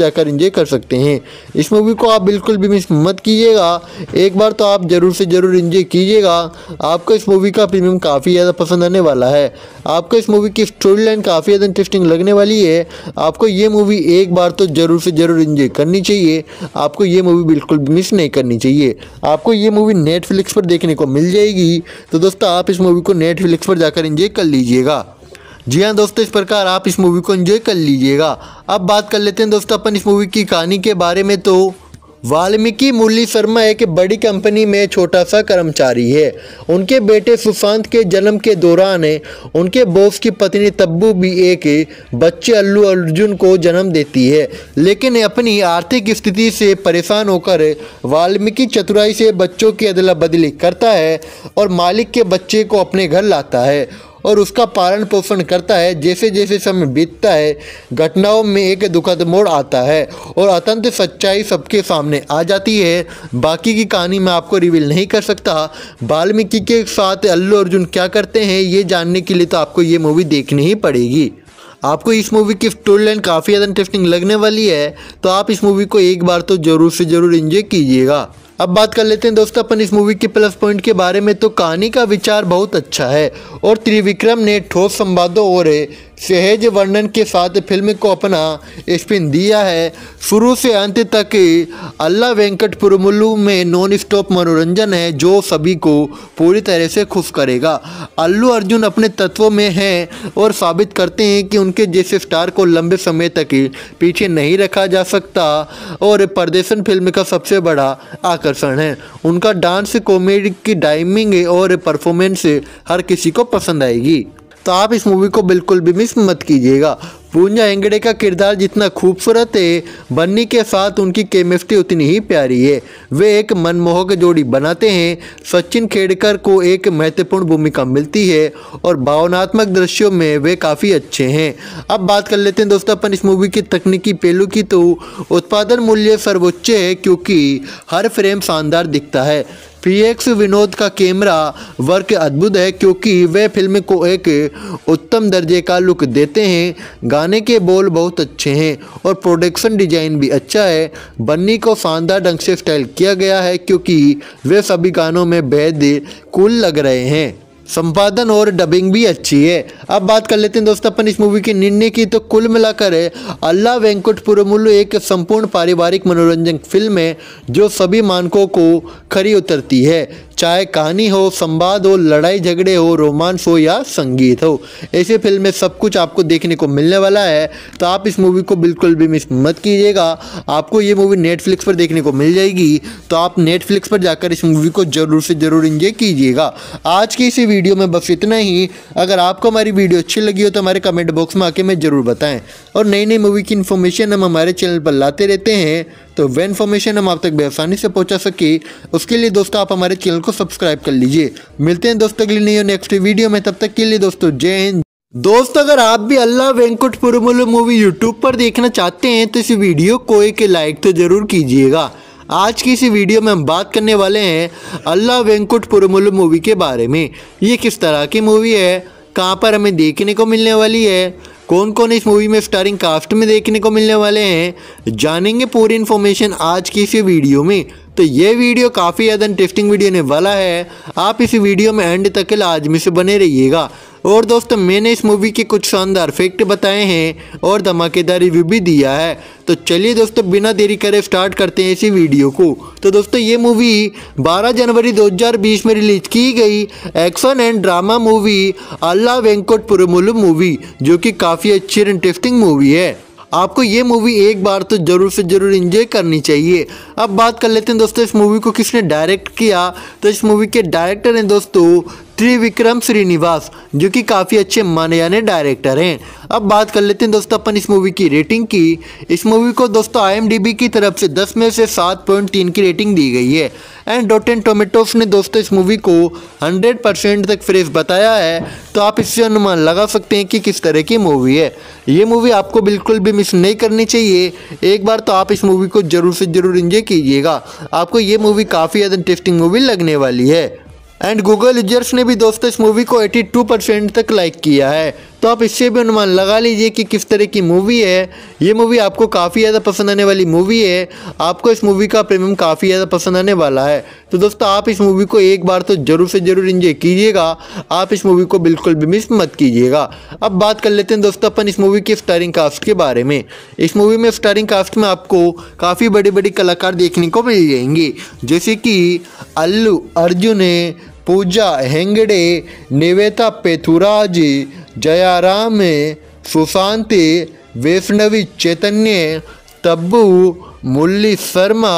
जाकर एंजॉय कर सकते हैं। इस मूवी को आप बिल्कुल भी मिस मत कीजिएगा, एक बार तो आप ज़रूर से ज़रूर एंजॉय कीजिएगा। आपको इस मूवी का प्रीमियम काफ़ी ज़्यादा पसंद आने वाला है। आपको इस मूवी की स्टोरी लाइन काफ़ी ज़्यादा इंटरेस्टिंग लगने वाली है। आपको ये मूवी एक बार तो ज़रूर से ज़रूर एंजॉय करनी चाहिए। आपको ये मूवी बिल्कुल भी मिस नहीं करनी चाहिए। आपको ये मूवी नेटफ्लिक्स पर देखने को मिल जाएगी, तो दोस्तों आप इस मूवी को नेटफ्लिक्स पर जाकर एंजॉय कर लीजिएगा। जी हाँ दोस्तों, इस प्रकार आप इस मूवी को एंजॉय कर लीजिएगा। अब बात कर लेते हैं दोस्तों अपन इस मूवी की कहानी के बारे में। तो वाल्मीकि मुरली शर्मा एक बड़ी कंपनी में छोटा सा कर्मचारी है। उनके बेटे सुशांत के जन्म के दौरान उनके बॉस की पत्नी तब्बू भी एक बच्चे अल्लू अर्जुन को जन्म देती है, लेकिन अपनी आर्थिक स्थिति से परेशान होकर वाल्मीकि चतुराई से बच्चों की अदला बदली करता है और मालिक के बच्चे को अपने घर लाता है और उसका पालन पोषण करता है। जैसे जैसे समय बीतता है, घटनाओं में एक दुखद मोड़ आता है और अत्यंत सच्चाई सबके सामने आ जाती है। बाकी की कहानी मैं आपको रिवील नहीं कर सकता। वाल्मीकि के साथ अल्लू अर्जुन क्या करते हैं ये जानने के लिए तो आपको ये मूवी देखनी ही पड़ेगी। आपको इस मूवी की स्टोरी लाइन काफ़ी ज़्यादा इंटरेस्टिंग लगने वाली है, तो आप इस मूवी को एक बार तो ज़रूर से ज़रूर एंजॉय कीजिएगा। अब बात कर लेते हैं दोस्तों अपन इस मूवी के प्लस पॉइंट के बारे में। तो कहानी का विचार बहुत अच्छा है और त्रिविक्रम ने ठोस संवादों और सहज वर्णन के साथ फिल्म को अपना स्पिन दिया है। शुरू से अंत तक अल्ला वेंकट पुरमुलु में नॉन स्टॉप मनोरंजन है जो सभी को पूरी तरह से खुश करेगा। अल्लू अर्जुन अपने तत्वों में हैं और साबित करते हैं कि उनके जैसे स्टार को लंबे समय तक पीछे नहीं रखा जा सकता और प्रदर्शन फिल्म का सबसे बड़ा आकर्षण है। उनका डांस, कॉमेडी की टाइमिंग और परफॉर्मेंस हर किसी को पसंद आएगी, तो आप इस मूवी को बिल्कुल भी मिस मत कीजिएगा। पूजा हेगड़े का किरदार जितना खूबसूरत है, बन्नी के साथ उनकी केमिस्ट्री उतनी ही प्यारी है। वे एक मनमोहक जोड़ी बनाते हैं। सचिन खेड़कर को एक महत्वपूर्ण भूमिका मिलती है और भावनात्मक दृश्यों में वे काफ़ी अच्छे हैं। अब बात कर लेते हैं दोस्तों अपन इस मूवी की तकनीकी पहलू की। तो उत्पादन मूल्य सर्वोच्च है क्योंकि हर फ्रेम शानदार दिखता है। पी एक्स विनोद का कैमरा वर्क अद्भुत है क्योंकि वे फिल्म को एक उत्तम दर्जे का लुक देते हैं। गाने के बोल बहुत अच्छे हैं और प्रोडक्शन डिजाइन भी अच्छा है। बन्नी को शानदार ढंग से स्टाइल किया गया है क्योंकि वे सभी गानों में बेहद कूल लग रहे हैं। संपादन और डबिंग भी अच्छी है। अब बात कर लेते हैं दोस्तों अपन इस मूवी के निर्णय की। तो कुल मिलाकर अल्ला वेंकट पुरमुलु एक संपूर्ण पारिवारिक मनोरंजन फिल्म है जो सभी मानकों को खरी उतरती है। चाहे कहानी हो, संवाद हो, लड़ाई झगड़े हो, रोमांस हो या संगीत हो, ऐसे फिल्म में सब कुछ आपको देखने को मिलने वाला है। तो आप इस मूवी को बिल्कुल भी मिस मत कीजिएगा। आपको ये मूवी नेटफ्लिक्स पर देखने को मिल जाएगी, तो आप नेटफ्लिक्स पर जाकर इस मूवी को ज़रूर से ज़रूर एंजॉय कीजिएगा। आज की इसी वीडियो में बस इतना ही। अगर आपको हमारी वीडियो अच्छी लगी हो तो हमारे कमेंट बॉक्स में आके में ज़रूर बताएं और नई नई मूवी की इन्फॉर्मेशन हम हमारे चैनल पर लाते रहते हैं, तो वह इन्फॉर्मेशन हम आप तक बेआसानी से पहुंचा सके उसके लिए दोस्तों आप हमारे चैनल को सब्सक्राइब कर लीजिए। मिलते हैं दोस्तों अगली नई और नेक्स्ट वीडियो में, तब तक के लिए दोस्तों जय हिंद। दोस्तों अगर आप भी Ala Vaikunthapurramuloo movie YouTube पर देखना चाहते हैं तो इस वीडियो को एक लाइक तो जरूर कीजिएगा। आज की इस वीडियो में हम बात करने वाले हैं अल्ला वेंकट पुरमुलु मूवी के बारे में। ये किस तरह की मूवी है, कहाँ पर हमें देखने को मिलने वाली है, कौन कौन इस मूवी में स्टारिंग कास्ट में देखने को मिलने वाले हैं, जानेंगे पूरी इन्फॉर्मेशन आज की इस वीडियो में। तो ये वीडियो काफ़ी ज़्यादा इंटरेस्टिंग वीडियो होने वाला है। आप इस वीडियो में एंड तक लाजमी से बने रहिएगा। और दोस्तों मैंने इस मूवी के कुछ शानदार फैक्ट बताए हैं और धमाकेदार रिव्यू भी दिया है। तो चलिए दोस्तों बिना देरी करे स्टार्ट करते हैं इसी वीडियो को। तो दोस्तों ये मूवी बारह जनवरी दो हज़ार बीस में रिलीज की गई action and drama movie Ala Vaikunthapurramuloo movie, जो कि काफ़ी अच्छी और इंटरेस्टिंग मूवी है। आपको ये मूवी एक बार तो जरूर से जरूर एंजॉय करनी चाहिए। अब बात कर लेते हैं दोस्तों इस मूवी को किसने डायरेक्ट किया। तो इस मूवी के डायरेक्टर हैं दोस्तों त्रिविक्रम श्रीनिवास, जो कि काफ़ी अच्छे माने जाने डायरेक्टर हैं। अब बात कर लेते हैं दोस्तों अपन इस मूवी की रेटिंग की। इस मूवी को दोस्तों आई एम डी बी की तरफ से दस में से सात पॉइंट तीन की रेटिंग दी गई है एंड रॉटेन टोमेटोस ने दोस्तों इस मूवी को हंड्रेड परसेंट तक फ्रेश बताया है। तो आप इससे अनुमान लगा सकते हैं कि किस तरह की मूवी है। ये मूवी आपको बिल्कुल भी मिस नहीं करनी चाहिए। एक बार तो आप इस मूवी को जरूर से जरूर एंजॉय कीजिएगा। आपको ये मूवी काफ़ी ज़्यादा इंटरेस्टिंग मूवी लगने वाली है। एंड गूगल यूजर्स ने भी दोस्तों इस मूवी को बयासी परसेंट तक लाइक किया है। तो आप इससे भी अनुमान लगा लीजिए कि किस तरह की मूवी है। ये मूवी आपको काफ़ी ज़्यादा पसंद आने वाली मूवी है। आपको इस मूवी का प्रीमियम काफ़ी ज़्यादा पसंद आने वाला है। तो दोस्तों आप इस मूवी को एक बार तो जरूर से जरूर एंजॉय कीजिएगा। आप इस मूवी को बिल्कुल भी मिस मत कीजिएगा। अब बात कर लेते हैं दोस्तों अपन इस मूवी के स्टारिंग कास्ट के बारे में। इस मूवी में स्टारिंग कास्ट में आपको काफ़ी बड़े बड़े कलाकार देखने को मिल जाएंगे, जैसे कि अल्लू अर्जुन, पूजा हेगड़े, निवेता पेथुराज, जयाराम, सुशांत, वैष्णवी चैतन्य, तब्बू, मुरली शर्मा,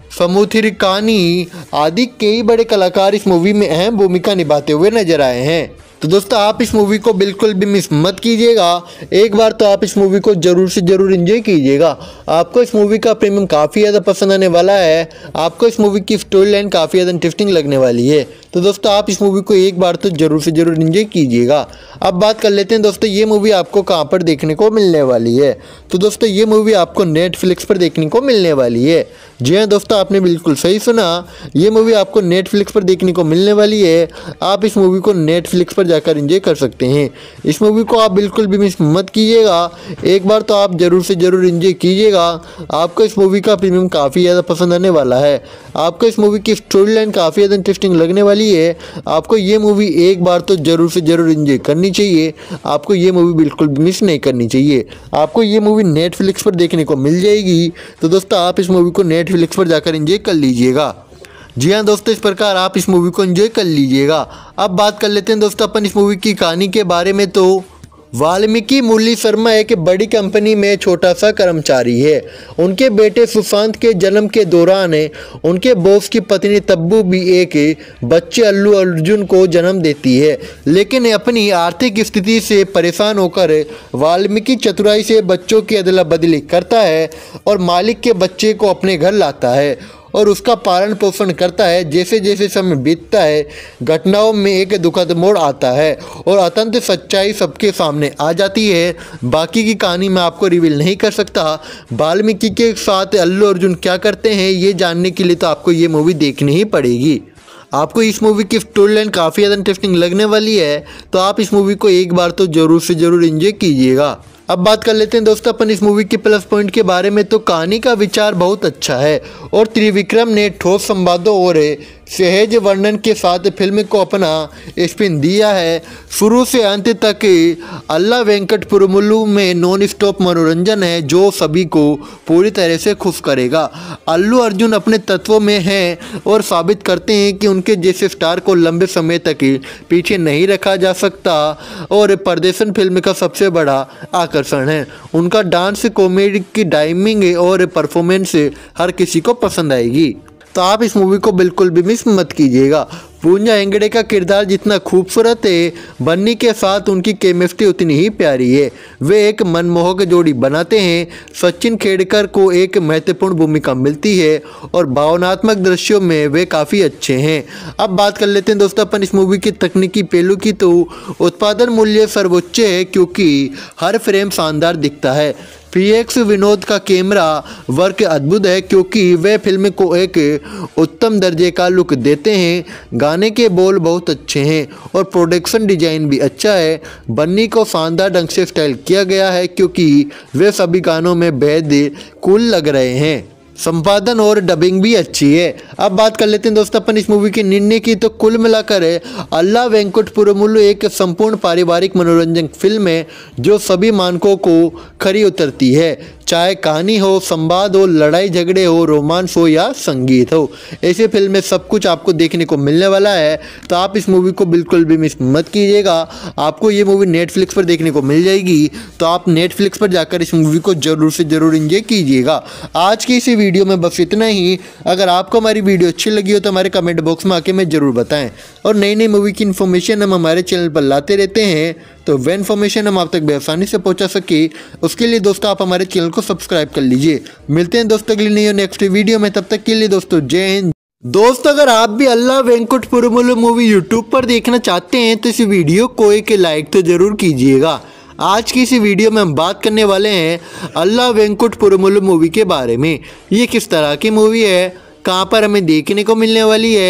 समुद्रिकानी आदि कई बड़े कलाकार इस मूवी में अहम भूमिका निभाते हुए नजर आए हैं। तो दोस्तों आप इस मूवी को बिल्कुल भी मिस मत कीजिएगा। एक बार तो आप इस मूवी को जरूर से जरूर एंजॉय कीजिएगा। आपको इस मूवी का प्रीमियम काफ़ी ज़्यादा पसंद आने वाला है। आपको इस मूवी की स्टोरी लाइन काफ़ी ज़्यादा इंटरेस्टिंग लगने वाली है। तो दोस्तों आप इस मूवी को एक बार तो जरूर से जरूर एंजॉय कीजिएगा। अब बात कर लेते हैं दोस्तों ये मूवी आपको कहाँ पर देखने को मिलने वाली है। तो दोस्तों ये मूवी आपको नेटफ्लिक्स पर देखने को मिलने वाली है। जी हाँ दोस्तों, आपने बिल्कुल सही सुना, ये मूवी आपको नेटफ्लिक्स पर देखने को मिलने वाली है। आप इस मूवी को नेटफ्लिक्स पर जाकर एंजॉय कर सकते हैं। इस मूवी को आप बिल्कुल भी मिस मत कीजिएगा। एक बार तो आप जरूर से जरूर एंजॉय कीजिएगा। आपको इस मूवी का प्रीमियम काफ़ी ज़्यादा पसंद आने वाला है। आपको इस मूवी की स्टोरी लाइन काफ़ी ज़्यादा इंटरेस्टिंग लगने वाली है। आपको ये मूवी एक बार तो जरूर से जरूर एंजॉय करनी चाहिए। आपको ये मूवी बिल्कुल भी मिस नहीं करनी चाहिए। आपको ये मूवी नेटफ्लिक्स पर देखने को मिल जाएगी। तो दोस्तों आप इस मूवी को नेटफ्लिक्स पर जाकर एंजॉय कर लीजिएगा। जी हाँ दोस्तों, इस प्रकार आप इस मूवी को एंजॉय कर लीजिएगा। अब बात कर लेते हैं दोस्तों अपन इस मूवी की कहानी के बारे में। तो वाल्मीकि मुरली शर्मा एक बड़ी कंपनी में छोटा सा कर्मचारी है। उनके बेटे सुशांत के जन्म के दौरान उनके बॉस की पत्नी तब्बू भी एक बच्चे अल्लू अर्जुन को जन्म देती है, लेकिन अपनी आर्थिक स्थिति से परेशान होकर वाल्मीकि चतुराई से बच्चों की अदला बदली करता है और मालिक के बच्चे को अपने घर लाता है और उसका पालन पोषण करता है। जैसे जैसे समय बीतता है, घटनाओं में एक दुखद मोड़ आता है और अत्यंत सच्चाई सबके सामने आ जाती है। बाकी की कहानी मैं आपको रिवील नहीं कर सकता। वाल्मीकि के साथ अल्लू अर्जुन क्या करते हैं ये जानने के लिए तो आपको ये मूवी देखनी ही पड़ेगी। आपको इस मूवी की स्टोरी लाइन काफ़ी ज़्यादा इंटरेस्टिंग लगने वाली है। तो आप इस मूवी को एक बार तो जरूर से जरूर एंजॉय कीजिएगा। अब बात कर लेते हैं दोस्तों अपन इस मूवी के प्लस पॉइंट के बारे में। तो कहानी का विचार बहुत अच्छा है और त्रिविक्रम ने ठोस संवादों और सहज वर्णन के साथ फिल्म को अपना स्पिन दिया है। शुरू से अंत तक अल्ला वेंकट पुरमुलु में नॉन स्टॉप मनोरंजन है जो सभी को पूरी तरह से खुश करेगा। अल्लू अर्जुन अपने तत्वों में हैं और साबित करते हैं कि उनके जैसे स्टार को लंबे समय तक पीछे नहीं रखा जा सकता और प्रदर्शन फिल्म का सबसे बड़ा आकर्षण है। उनका डांस, कॉमेडी की टाइमिंग और परफॉर्मेंस हर किसी को पसंद आएगी। तो आप इस मूवी को बिल्कुल भी मिस मत कीजिएगा। पूजा हेगड़े का किरदार जितना खूबसूरत है, बन्नी के साथ उनकी केमिस्ट्री उतनी ही प्यारी है। वे एक मनमोहक जोड़ी बनाते हैं। सचिन खेड़कर को एक महत्वपूर्ण भूमिका मिलती है और भावनात्मक दृश्यों में वे काफ़ी अच्छे हैं। अब बात कर लेते हैं दोस्तों अपन इस मूवी की तकनीकी पहलू की। तो उत्पादन मूल्य सर्वोच्च है क्योंकि हर फ्रेम शानदार दिखता है। पीएक्स विनोद का कैमरा वर्क अद्भुत है क्योंकि वे फिल्म को एक उत्तम दर्जे का लुक देते हैं। गाने के बोल बहुत अच्छे हैं और प्रोडक्शन डिजाइन भी अच्छा है। बन्नी को शानदार ढंग से स्टाइल किया गया है क्योंकि वे सभी गानों में बेहद कूल लग रहे हैं। संपादन और डबिंग भी अच्छी है। अब बात कर लेते हैं दोस्तों अपन इस मूवी के निर्णय की। तो कुल मिलाकर अल्ला वेंकट पुरमुलु एक संपूर्ण पारिवारिक मनोरंजन फिल्म है जो सभी मानकों को खरी उतरती है। चाहे कहानी हो, संवाद हो, लड़ाई झगड़े हो, रोमांस हो या संगीत हो, ऐसे फिल्म में सब कुछ आपको देखने को मिलने वाला है। तो आप इस मूवी को बिल्कुल भी मिस मत कीजिएगा। आपको ये मूवी नेटफ्लिक्स पर देखने को मिल जाएगी। तो आप नेटफ्लिक्स पर जाकर इस मूवी को जरूर से जरूर एंजॉय कीजिएगा। आज की इसी वीडियो में बस इतना ही। अगर आपको हमारी वीडियो अच्छी लगी हो तो हमारे कमेंट बॉक्स में आके में जरूर बताएं। और नई नई मूवी की इन्फॉर्मेशन हम हमारे चैनल पर लाते रहते हैं, तो वह इन्फॉर्मेशन हम आप तक बेआसानी से पहुंचा सके उसके लिए दोस्तों आप हमारे चैनल को सब्सक्राइब कर लीजिए। मिलते हैं दोस्तों अगली नई और नेक्स्ट वीडियो में। तब तक के लिए दोस्तों जय हिंद। दोस्तों अगर आप भी Ala Vaikunthapurramuloo movie YouTube पर देखना चाहते हैं तो इस वीडियो को एक लाइक तो जरूर कीजिएगा। आज की इस वीडियो में हम बात करने वाले हैं अल्ला वेंकट पुरमुलु मूवी के बारे में। ये किस तरह की मूवी है, कहाँ पर हमें देखने को मिलने वाली है,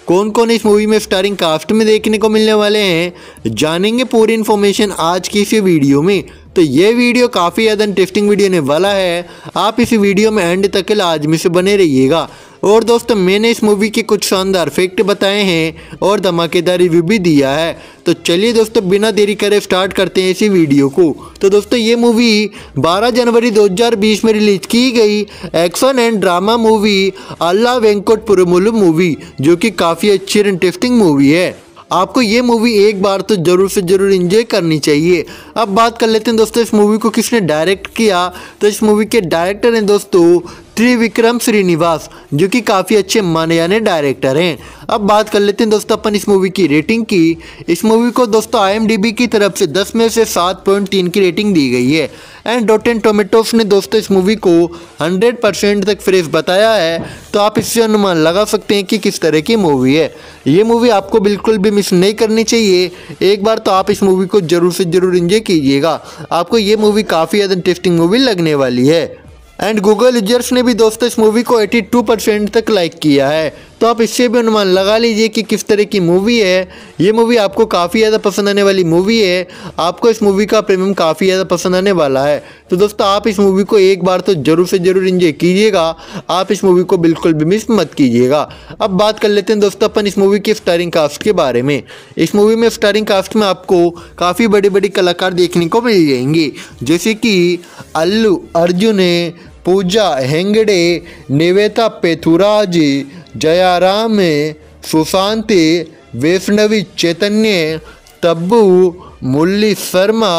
कौन कौन इस मूवी में स्टारिंग कास्ट में देखने को मिलने वाले हैं, जानेंगे पूरी इन्फॉर्मेशन आज की इस वीडियो में। तो ये वीडियो काफ़ी ज़्यादा इंटरेस्टिंग वीडियो होने वाला है, आप इस वीडियो में एंड तक लाजमी से बने रहिएगा। और दोस्तों मैंने इस मूवी के कुछ शानदार फैक्ट बताए हैं और धमाकेदार रिव्यू भी दिया है। तो चलिए दोस्तों बिना देरी करे स्टार्ट करते हैं इसी वीडियो को। तो दोस्तों ये मूवी बारह जनवरी दो हज़ार बीस में रिलीज की गई action and drama movie Ala Vaikunthapurramuloo movie, जो कि काफ़ी अच्छी और इंटरेस्टिंग मूवी है। आपको ये मूवी एक बार तो जरूर से जरूर एंजॉय करनी चाहिए। अब बात कर लेते हैं दोस्तों इस मूवी को किसने डायरेक्ट किया। तो इस मूवी के डायरेक्टर हैं दोस्तों त्रिविक्रम श्रीनिवास, जो कि काफ़ी अच्छे माने जाने डायरेक्टर हैं। अब बात कर लेते हैं दोस्तों अपन इस मूवी की रेटिंग की। इस मूवी को दोस्तों आई एम डी बी की तरफ से दस में से सात पॉइंट तीन की रेटिंग दी गई है। एंड रॉटेन टोमेटोस ने दोस्तों इस मूवी को हंड्रेड परसेंट तक फ्रेश बताया है। तो आप इससे अनुमान लगा सकते हैं कि किस तरह की मूवी है। ये मूवी आपको बिल्कुल भी मिस नहीं करनी चाहिए। एक बार तो आप इस मूवी को जरूर से जरूर एंजॉय कीजिएगा, आपको ये मूवी काफ़ी ज़्यादा इंटरेस्टिंग मूवी लगने वाली है। एंड गूगल यूजर्स ने भी दोस्तों इस मूवी को बयासी परसेंट तक लाइक किया है। तो आप इससे भी अनुमान लगा लीजिए कि किस तरह की मूवी है। ये मूवी आपको काफ़ी ज़्यादा पसंद आने वाली मूवी है। आपको इस मूवी का प्रीमियम काफ़ी ज़्यादा पसंद आने वाला है। तो दोस्तों आप इस मूवी को एक बार तो जरूर से जरूर एंजॉय कीजिएगा, आप इस मूवी को बिल्कुल भी मिस मत कीजिएगा। अब बात कर लेते हैं दोस्तों अपन इस मूवी के स्टारिंग कास्ट के बारे में। इस मूवी में स्टारिंग कास्ट में आपको काफ़ी बड़ी बड़ी कलाकार देखने को मिल जाएंगे, जैसे कि अल्लू अर्जुन, पूजा हेगड़े, निवेता पेथुराज, जयाराम, सुशांत, वैष्णवी चैतन्य, तब्बू, मुरली शर्मा,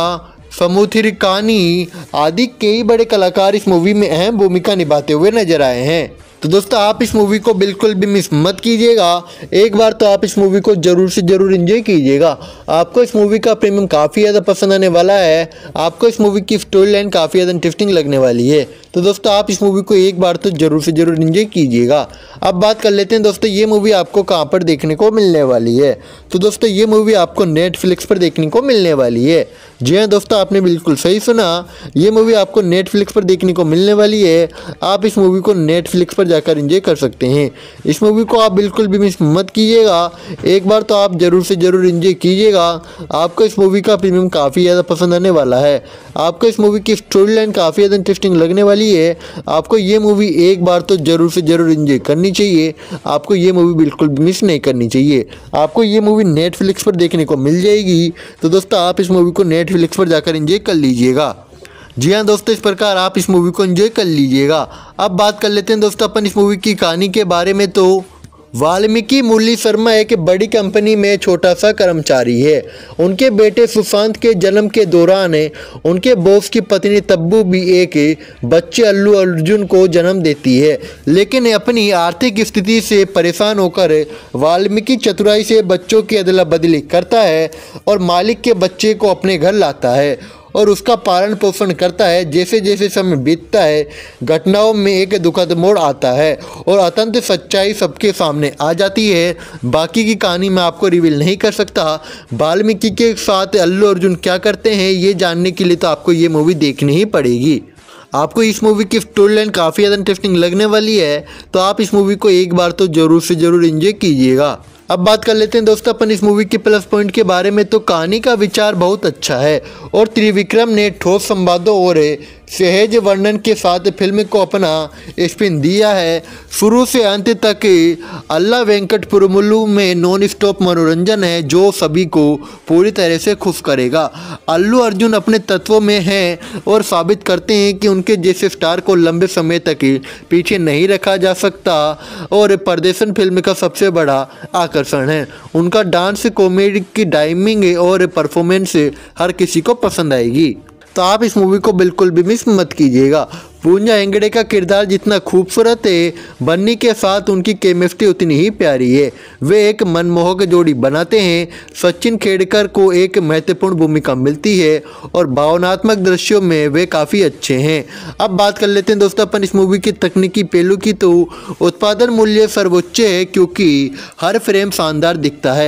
समुद्रिकानी आदि कई बड़े कलाकार इस मूवी में अहम भूमिका निभाते हुए नजर आए हैं। तो दोस्तों आप इस मूवी को बिल्कुल भी मिस मत कीजिएगा, एक बार तो आप इस मूवी को जरूर से जरूर एंजॉय कीजिएगा। आपको इस मूवी का प्रीमियम काफ़ी ज़्यादा पसंद आने वाला है। आपको इस मूवी की स्टोरी लाइन काफ़ी ज़्यादा इंटरेस्टिंग लगने वाली है। तो दोस्तों आप इस मूवी को एक बार तो जरूर से जरूर एंजॉय कीजिएगा। अब बात कर लेते हैं दोस्तों ये मूवी आपको कहाँ पर देखने को मिलने वाली है। तो दोस्तों ये मूवी आपको नेटफ्लिक्स पर देखने को मिलने वाली है। जी हाँ दोस्तों आपने बिल्कुल सही सुना, ये मूवी आपको नेटफ्लिक्स पर देखने को मिलने वाली है। आप इस मूवी को नेटफ्लिक्स पर जाकर एंजॉय कर सकते हैं। इस मूवी को आप बिल्कुल भी मिस मत कीजिएगा, एक बार तो आप जरूर से जरूर एंजॉय कीजिएगा। आपको इस मूवी का प्रीमियम काफ़ी ज़्यादा पसंद आने वाला है। आपको इस मूवी की स्टोरी लाइन काफ़ी ज़्यादा इंटरेस्टिंग लगने वाली है। आपको ये मूवी एक बार तो जरूर से जरूर एंजॉय करनी चाहिए, आपको ये मूवी बिल्कुल भी मिस नहीं करनी चाहिए। आपको ये मूवी नेटफ्लिक्स पर देखने को मिल जाएगी। तो दोस्तों आप इस मूवी को नेटफ्लिक्स पर जाकर एंजॉय कर लीजिएगा। जी हाँ दोस्तों इस प्रकार आप इस मूवी को एंजॉय कर लीजिएगा। अब बात कर लेते हैं दोस्तों अपन इस मूवी की कहानी के बारे में। तो वाल्मीकि मुरली शर्मा एक बड़ी कंपनी में छोटा सा कर्मचारी है। उनके बेटे सुशांत के जन्म के दौरान उनके बॉस की पत्नी तब्बू भी एक बच्चे अल्लू अर्जुन को जन्म देती है, लेकिन अपनी आर्थिक स्थिति से परेशान होकर वाल्मीकि चतुराई से बच्चों की अदला बदली करता है और मालिक के बच्चे को अपने घर लाता है और उसका पालन पोषण करता है। जैसे जैसे समय बीतता है घटनाओं में एक दुखद मोड़ आता है और अत्यंत सच्चाई सबके सामने आ जाती है। बाकी की कहानी मैं आपको रिवील नहीं कर सकता। वाल्मीकि के साथ अल्लू अर्जुन क्या करते हैं ये जानने के लिए तो आपको ये मूवी देखनी ही पड़ेगी। आपको इस मूवी की स्टोरी लाइन काफ़ी ज़्यादा इंटरेस्टिंग लगने वाली है। तो आप इस मूवी को एक बार तो जरूर से जरूर एंजॉय कीजिएगा। अब बात कर लेते हैं दोस्तों अपन इस मूवी के प्लस पॉइंट के बारे में। तो कहानी का विचार बहुत अच्छा है और त्रिविक्रम ने ठोस संवादों और सहज वर्णन के साथ फिल्म को अपना स्पिन दिया है। शुरू से अंत तक अल्ला वेंकट पुरमुलु में नॉन स्टॉप मनोरंजन है जो सभी को पूरी तरह से खुश करेगा। अल्लू अर्जुन अपने तत्वों में हैं और साबित करते हैं कि उनके जैसे स्टार को लंबे समय तक पीछे नहीं रखा जा सकता और प्रदर्शन फिल्म का सबसे बड़ा आकर्षण है। उनका डांस, कॉमेडी की टाइमिंग और परफॉर्मेंस हर किसी को पसंद आएगी। तो आप इस मूवी को बिल्कुल भी मिस मत कीजिएगा। पूजा हेगड़े का किरदार जितना खूबसूरत है, बन्नी के साथ उनकी केमिस्ट्री उतनी ही प्यारी है। वे एक मनमोहक जोड़ी बनाते हैं। सचिन खेड़कर को एक महत्वपूर्ण भूमिका मिलती है और भावनात्मक दृश्यों में वे काफ़ी अच्छे हैं। अब बात कर लेते हैं दोस्तों अपन इस मूवी की तकनीकी पहलू की। तो उत्पादन मूल्य सर्वोच्च है क्योंकि हर फ्रेम शानदार दिखता है।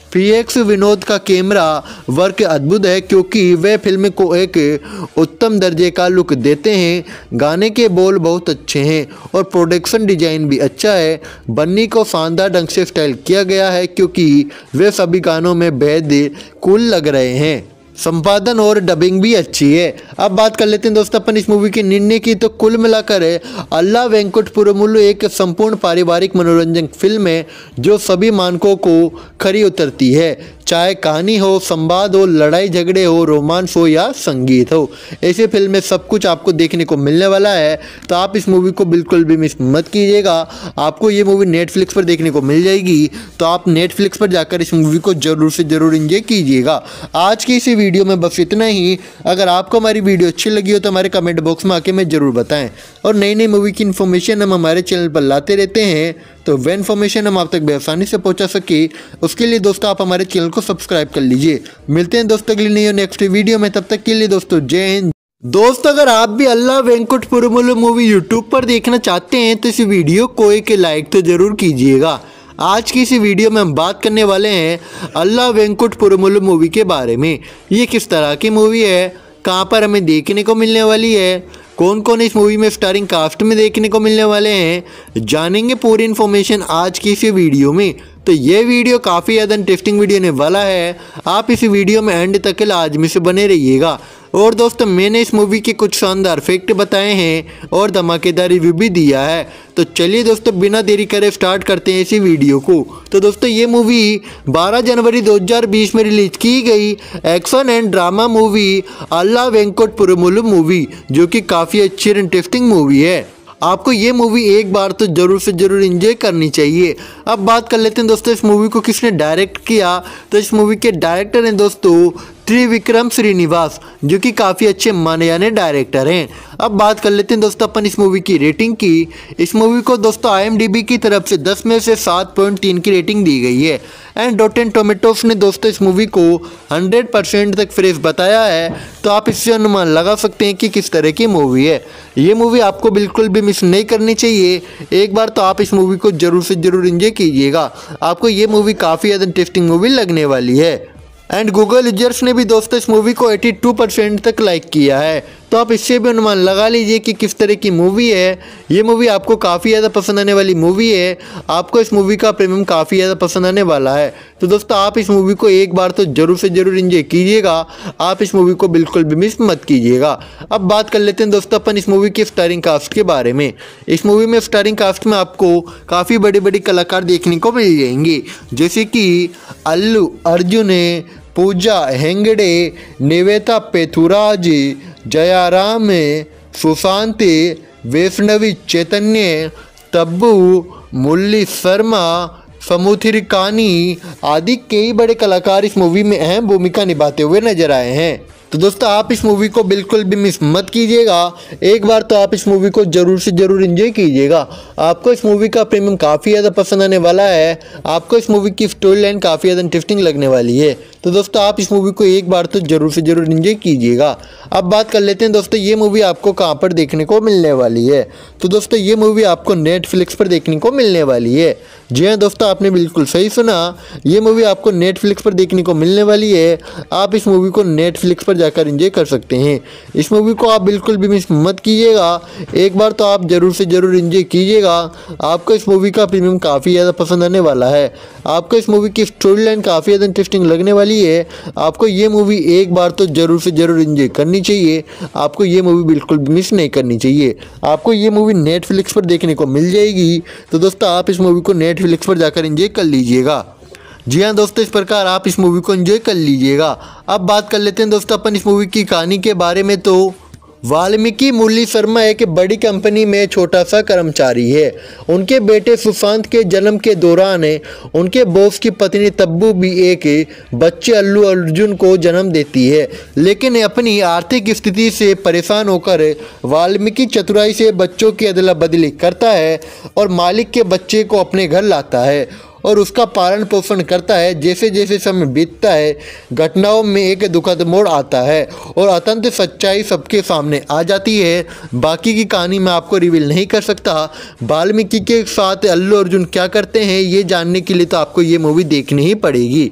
वीएक्स विनोद का कैमरा वर्क अद्भुत है क्योंकि वे फिल्म को एक उत्तम दर्जे का लुक देते हैं। गाने के बोल बहुत अच्छे हैं और प्रोडक्शन डिजाइन भी अच्छा है। बन्नी को शानदार ढंग से स्टाइल किया गया है क्योंकि वे सभी गानों में बेहद कूल लग रहे हैं। संपादन और डबिंग भी अच्छी है। अब बात कर लेते हैं दोस्तों अपन इस मूवी के निर्णय की। तो कुल मिलाकर अल्ला वेंकुट पुरमुलु एक संपूर्ण पारिवारिक मनोरंजन फिल्म है जो सभी मानकों को खरी उतरती है। चाहे कहानी हो, संवाद हो, लड़ाई झगड़े हो, रोमांस हो या संगीत हो, ऐसे फिल्म में सब कुछ आपको देखने को मिलने वाला है। तो आप इस मूवी को बिल्कुल भी मिस मत कीजिएगा। आपको ये मूवी नेटफ्लिक्स पर देखने को मिल जाएगी, तो आप नेटफ्लिक्स पर जाकर इस मूवी को जरूर से जरूर एंजॉय कीजिएगा। आज की इसी वीडियो में बस इतना ही। अगर आपको हमारी वीडियो अच्छी लगी हो तो हमारे कमेंट बॉक्स में आके हमें जरूर बताएं। और नई नई मूवी की इन्फॉर्मेशन हम हमारे चैनल पर लाते रहते हैं, तो वह इन्फॉर्मेशन हम आप तक बेआसानी से पहुंचा सके उसके लिए दोस्तों आप हमारे चैनल को सब्सक्राइब कर लीजिए। मिलते हैं दोस्तों अगली नई और नेक्स्ट वीडियो में, तब तक के लिए दोस्तों जय हिंद। दोस्तों अगर आप भी Ala Vaikunthapurramuloo movie YouTube पर देखना चाहते हैं तो इस वीडियो को एक लाइक तो जरूर कीजिएगा। आज की इस वीडियो में हम बात करने वाले हैं अल्ला वेंकुट पुरमुलु मूवी के बारे में। ये किस तरह की मूवी है, कहाँ पर हमें देखने को मिलने वाली है, कौन कौन इस मूवी में स्टारिंग कास्ट में देखने को मिलने वाले हैं, जानेंगे पूरी इन्फॉर्मेशन आज की इस वीडियो में। तो ये वीडियो काफ़ी ज़्यादा इंटरेस्टिंग वीडियो होने वाला है। आप इस वीडियो में एंड तक लाजमी से बने रहिएगा। और दोस्तों मैंने इस मूवी के कुछ शानदार फैक्ट बताए हैं और धमाकेदार रिव्यू भी दिया है। तो चलिए दोस्तों बिना देरी करे स्टार्ट करते हैं इसी वीडियो को। तो दोस्तों ये मूवी बारह जनवरी दो हज़ार बीस में रिलीज की गई action and drama movie Ala Vaikunthapurramuloo movie, जो कि काफ़ी अच्छी और इंटरेस्टिंग मूवी है। आपको ये मूवी एक बार तो जरूर से जरूर एंजॉय करनी चाहिए। अब बात कर लेते हैं दोस्तों इस मूवी को किसने डायरेक्ट किया। तो इस मूवी के डायरेक्टर हैं दोस्तों त्रिविक्रम श्रीनिवास, जो कि काफ़ी अच्छे माने जाने डायरेक्टर हैं। अब बात कर लेते हैं दोस्तों अपन इस मूवी की रेटिंग की। इस मूवी को दोस्तों आई एम डी बी की तरफ से दस में से सात पॉइंट तीन की रेटिंग दी गई है। एंड रॉटेन टोमेटोस ने दोस्तों इस मूवी को हंड्रेड परसेंट तक फ्रेश बताया है। तो आप इससे अनुमान लगा सकते हैं कि किस तरह की मूवी है। ये मूवी आपको बिल्कुल भी मिस नहीं करनी चाहिए। एक बार तो आप इस मूवी को जरूर से जरूर एंजॉय कीजिएगा। आपको ये मूवी काफ़ी ज़्यादा इंटरेस्टिंग मूवी लगने वाली है। एंड गूगल यूजर्स ने भी दोस्तों इस मूवी को बयासी परसेंट तक लाइक किया है। तो आप इससे भी अनुमान लगा लीजिए कि किस तरह की मूवी है। ये मूवी आपको काफ़ी ज़्यादा पसंद आने वाली मूवी है। आपको इस मूवी का प्रीमियम काफ़ी ज़्यादा पसंद आने वाला है। तो दोस्तों आप इस मूवी को एक बार तो जरूर से जरूर एंजॉय कीजिएगा। आप इस मूवी को बिल्कुल भी मिस मत कीजिएगा। अब बात कर लेते हैं दोस्तों अपन इस मूवी के स्टारिंग कास्ट के बारे में। इस मूवी में स्टारिंग कास्ट में आपको काफ़ी बड़ी बड़ी कलाकार देखने को मिल जाएंगे, जैसे कि अल्लू अर्जुन, पूजा हेंगड़े, निवेता पेथुराज, जयाराम, सुशांत, वैष्णवी चैतन्य, तब्बू, मुरली शर्मा, समुद्रिकानी आदि कई बड़े कलाकार इस मूवी में अहम भूमिका निभाते हुए नजर आए हैं। तो दोस्तों आप इस मूवी को बिल्कुल भी मिस मत कीजिएगा। एक बार तो आप इस मूवी को जरूर से जरूर एंजॉय कीजिएगा। आपको इस मूवी का प्रीमियम काफ़ी ज़्यादा पसंद आने वाला है। आपको इस मूवी की स्टोरी लाइन काफ़ी ज़्यादा इंटरेस्टिंग लगने वाली है। तो दोस्तों आप इस मूवी को एक बार तो जरूर से जरूर एंजॉय कीजिएगा। अब बात कर लेते हैं दोस्तों ये मूवी आपको कहाँ पर देखने को मिलने वाली है। तो दोस्तों ये मूवी आपको नेटफ्लिक्स पर देखने को मिलने वाली है। जी हाँ दोस्तों आपने बिल्कुल सही सुना, ये मूवी आपको नेटफ्लिक्स पर देखने को मिलने वाली है। आप इस मूवी को नेटफ्लिक्स पर जाकर एंजॉय कर सकते हैं। इस मूवी को आप बिल्कुल भी मिस मत कीजिएगा। एक बार तो आप जरूर से जरूर एंजॉय कीजिएगा। आपको इस मूवी का प्रीमियम काफ़ी ज़्यादा पसंद आने वाला है। आपको इस मूवी की स्टोरी लाइन काफ़ी ज़्यादा इंटरेस्टिंग लगने वाली है। आपको ये मूवी एक बार तो जरूर से जरूर एंजॉय करनी चाहिए। आपको ये मूवी बिल्कुल भी मिस नहीं करनी चाहिए। आपको ये मूवी नेटफ्लिक्स पर देखने को मिल जाएगी। तो दोस्तों आप इस मूवी को नेटफ्लिक्स पर जाकर एंजॉय कर लीजिएगा। जी हाँ दोस्तों इस प्रकार आप इस मूवी को एंजॉय कर लीजिएगा। अब बात कर लेते हैं दोस्तों अपन इस मूवी की कहानी के बारे में। तो वाल्मीकि मुरली शर्मा एक बड़ी कंपनी में छोटा सा कर्मचारी है। उनके बेटे सुशांत के जन्म के दौरान उनके बॉस की पत्नी तब्बू भी एक बच्चे अल्लू अर्जुन को जन्म देती है, लेकिन अपनी आर्थिक स्थिति से परेशान होकर वाल्मीकि चतुराई से बच्चों की अदला बदली करता है और मालिक के बच्चे को अपने घर लाता है और उसका पालन पोषण करता है। जैसे जैसे समय बीतता है घटनाओं में एक दुखद मोड़ आता है और अत्यंत सच्चाई सबके सामने आ जाती है। बाकी की कहानी मैं आपको रिवील नहीं कर सकता। वाल्मीकि के साथ अल्लू अर्जुन क्या करते हैं ये जानने के लिए तो आपको ये मूवी देखनी ही पड़ेगी।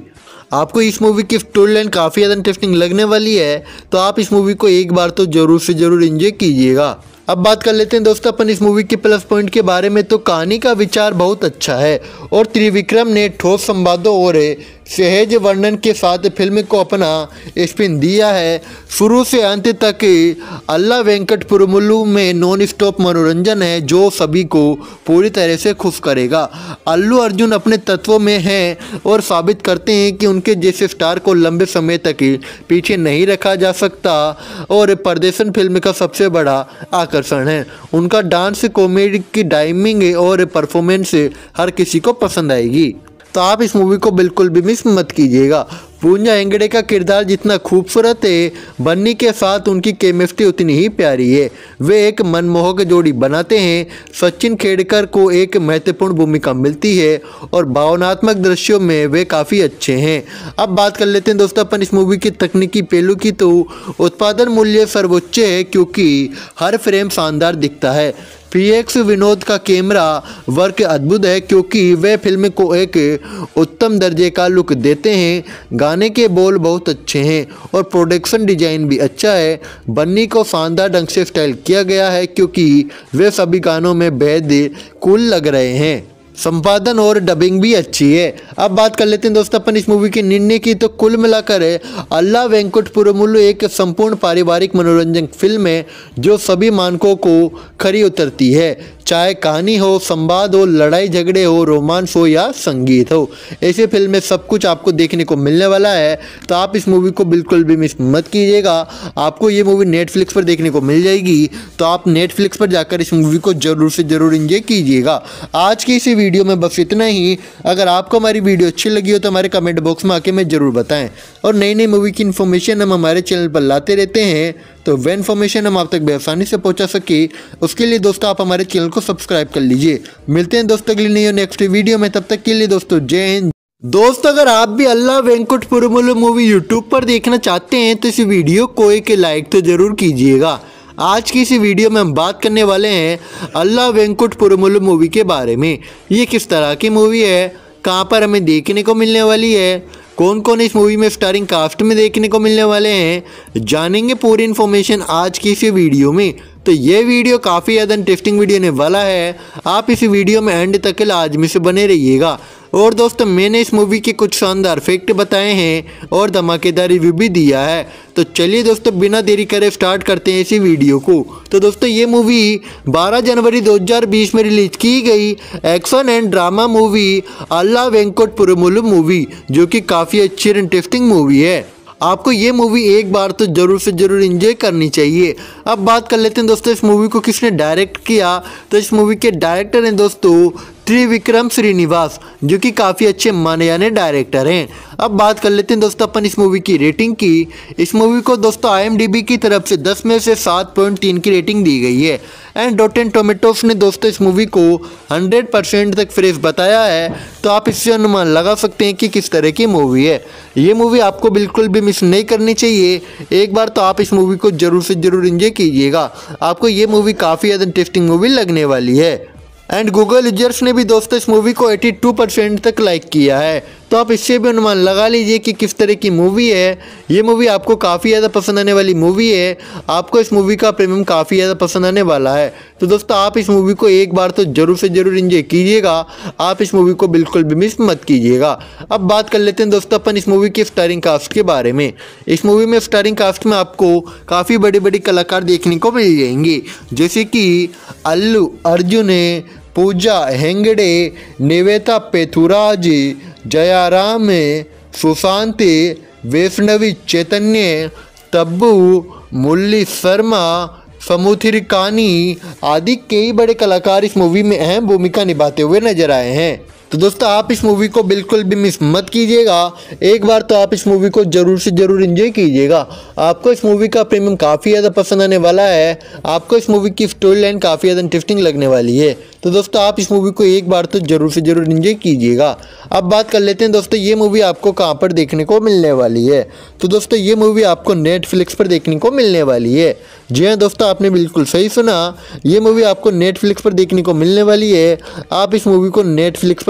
आपको इस मूवी की स्टोरी लाइन काफ़ी ज़्यादा इंटरेस्टिंग लगने वाली है, तो आप इस मूवी को एक बार तो ज़रूर से ज़रूर एंजॉय कीजिएगा। अब बात कर लेते हैं दोस्तों अपन इस मूवी के प्लस पॉइंट के बारे में। तो कहानी का विचार बहुत अच्छा है और त्रिविक्रम ने ठोस संवादों और सहज वर्णन के साथ फिल्म को अपना स्पिन दिया है। शुरू से अंत तक अल्ला वेंकट पुरमुलु में नॉन स्टॉप मनोरंजन है जो सभी को पूरी तरह से खुश करेगा। अल्लू अर्जुन अपने तत्वों में हैं और साबित करते हैं कि उनके जैसे स्टार को लंबे समय तक पीछे नहीं रखा जा सकता और प्रदर्शन फिल्म का सबसे बड़ा आकर्षण है। उनका डांस, कॉमेडी की टाइमिंग और परफॉर्मेंस हर किसी को पसंद आएगी, तो आप इस मूवी को बिल्कुल भी मिस मत कीजिएगा। पूजा हेगड़े का किरदार जितना खूबसूरत है, बन्नी के साथ उनकी केमिस्ट्री उतनी ही प्यारी है। वे एक मनमोहक जोड़ी बनाते हैं। सचिन खेड़कर को एक महत्वपूर्ण भूमिका मिलती है और भावनात्मक दृश्यों में वे काफ़ी अच्छे हैं। अब बात कर लेते हैं दोस्तों अपन इस मूवी की तकनीकी पहलू की। तो उत्पादन मूल्य सर्वोच्च है क्योंकि हर फ्रेम शानदार दिखता है। पी एक्स विनोद का कैमरा वर्क अद्भुत है क्योंकि वे फिल्म को एक उत्तम दर्जे का लुक देते हैं। गाने के बोल बहुत अच्छे हैं और प्रोडक्शन डिजाइन भी अच्छा है। बन्नी को शानदार ढंग से स्टाइल किया गया है क्योंकि वे सभी गानों में बेहद कूल लग रहे हैं। संपादन और डबिंग भी अच्छी है। अब बात कर लेते हैं दोस्तों अपन इस मूवी के निर्णय की। तो कुल मिलाकर अल्ला वेंकट पुरमुलु एक संपूर्ण पारिवारिक मनोरंजन फिल्म है जो सभी मानकों को खरी उतरती है। चाहे कहानी हो, संवाद हो, लड़ाई झगड़े हो, रोमांस हो या संगीत हो, ऐसे फिल्म में सब कुछ आपको देखने को मिलने वाला है, तो आप इस मूवी को बिल्कुल भी मिस मत कीजिएगा। आपको ये मूवी नेटफ्लिक्स पर देखने को मिल जाएगी, तो आप नेटफ्लिक्स पर जाकर इस मूवी को जरूर से जरूर एंजॉय कीजिएगा। आज की इसी वीडियो में बस इतना ही। अगर आपको हमारी वीडियो अच्छी लगी हो तो हमारे कमेंट बॉक्स में आके हमें जरूर बताएं और नई नई मूवी की इन्फॉर्मेशन हम हमारे चैनल पर लाते रहते हैं, तो वह इन्फॉर्मेशन हम आप तक बेआसानी से पहुंचा सके उसके लिए दोस्तों आप हमारे चैनल को सब्सक्राइब कर लीजिए। मिलते हैं दोस्तों अगली नई और नेक्स्ट वीडियो में, तब तक के लिए दोस्तों जय हिंद। दोस्तों अगर आप भी Ala Vaikunthapurramuloo movie YouTube पर देखना चाहते हैं तो इस वीडियो को एक लाइक तो जरूर कीजिएगा। आज की इस वीडियो में हम बात करने वाले हैं अल्ला वेंकट पुरमुलु मूवी के बारे में। ये किस तरह की मूवी है, कहाँ पर हमें देखने को मिलने वाली है, कौन कौन इस मूवी में स्टारिंग कास्ट में देखने को मिलने वाले हैं, जानेंगे पूरी इन्फॉर्मेशन आज की इस वीडियो में। तो ये वीडियो काफ़ी ज़्यादा इंटरेस्टिंग वीडियो होने वाला है। आप इस वीडियो में एंड तक लाजमी से बने रहिएगा। और दोस्तों मैंने इस मूवी के कुछ शानदार फैक्ट बताए हैं और धमाकेदार रिव्यू भी दिया है। तो चलिए दोस्तों बिना देरी करे स्टार्ट करते हैं इसी वीडियो को। तो दोस्तों ये मूवी बारह जनवरी दो हज़ार बीस में रिलीज की गई action and drama movie Ala Vaikunthapurramuloo movie, जो कि काफ़ी अच्छी और इंटरेस्टिंग मूवी है। आपको ये मूवी एक बार तो जरूर से जरूर एंजॉय करनी चाहिए। अब बात कर लेते हैं दोस्तों इस मूवी को किसने डायरेक्ट किया। तो इस मूवी के डायरेक्टर हैं दोस्तों त्रिविक्रम श्रीनिवास, जो कि काफ़ी अच्छे माने जाने डायरेक्टर हैं। अब बात कर लेते हैं दोस्तों अपन इस मूवी की रेटिंग की। इस मूवी को दोस्तों आई एम डी बी की तरफ से दस में से सात पॉइंट तीन की रेटिंग दी गई है एंड रॉटेन टोमेटोस ने दोस्तों इस मूवी को हंड्रेड परसेंट तक फ्रेश बताया है। तो आप इससे अनुमान लगा सकते हैं कि किस तरह की मूवी है। ये मूवी आपको बिल्कुल भी मिस नहीं करनी चाहिए। एक बार तो आप इस मूवी को जरूर से जरूर एंजॉय कीजिएगा। आपको ये मूवी काफ़ी ज़्यादा इंटरेस्टिंग मूवी लगने वाली है। एंड गूगल यूजर्स ने भी दोस्तों इस मूवी को बयासी परसेंट तक लाइक किया है, तो आप इससे भी अनुमान लगा लीजिए कि किस तरह की मूवी है। ये मूवी आपको काफ़ी ज़्यादा पसंद आने वाली मूवी है। आपको इस मूवी का प्रीमियम काफ़ी ज़्यादा पसंद आने वाला है। तो दोस्तों आप इस मूवी को एक बार तो जरूर से जरूर एंजॉय कीजिएगा। आप इस मूवी को बिल्कुल भी मिस मत कीजिएगा। अब बात कर लेते हैं दोस्तों अपन इस मूवी के स्टारिंग कास्ट के बारे में। इस मूवी में स्टारिंग कास्ट में आपको काफ़ी बड़ी बड़ी कलाकार देखने को मिल जाएंगे, जैसे कि अल्लू अर्जुन, पूजा हेगड़े, निवेता पेथुराज, जयाराम, सुशांत, वैष्णवी चैतन्य, तब्बू, मुरली शर्मा, समुद्रिकानी आदि कई बड़े कलाकार इस मूवी में अहम भूमिका निभाते हुए नजर आए हैं। तो दोस्तों आप इस मूवी को बिल्कुल भी मिस मत कीजिएगा। एक बार तो आप इस मूवी को जरूर से जरूर एंजॉय कीजिएगा। आपको इस मूवी का प्रीमियम काफ़ी ज़्यादा पसंद आने वाला है। आपको इस मूवी की स्टोरी लाइन काफ़ी ज़्यादा इंटरेस्टिंग लगने वाली है। तो दोस्तों आप इस मूवी को एक बार तो जरूर से जरूर एंजॉय कीजिएगा। अब बात कर लेते हैं दोस्तों ये मूवी आपको कहाँ पर देखने को मिलने वाली है। तो दोस्तों ये मूवी आपको नेटफ्लिक्स पर देखने को मिलने वाली है। जी हाँ दोस्तों आपने बिल्कुल सही सुना, ये मूवी आपको नेटफ्लिक्स पर देखने को मिलने वाली है। आप इस मूवी को नेटफ्लिक्स पर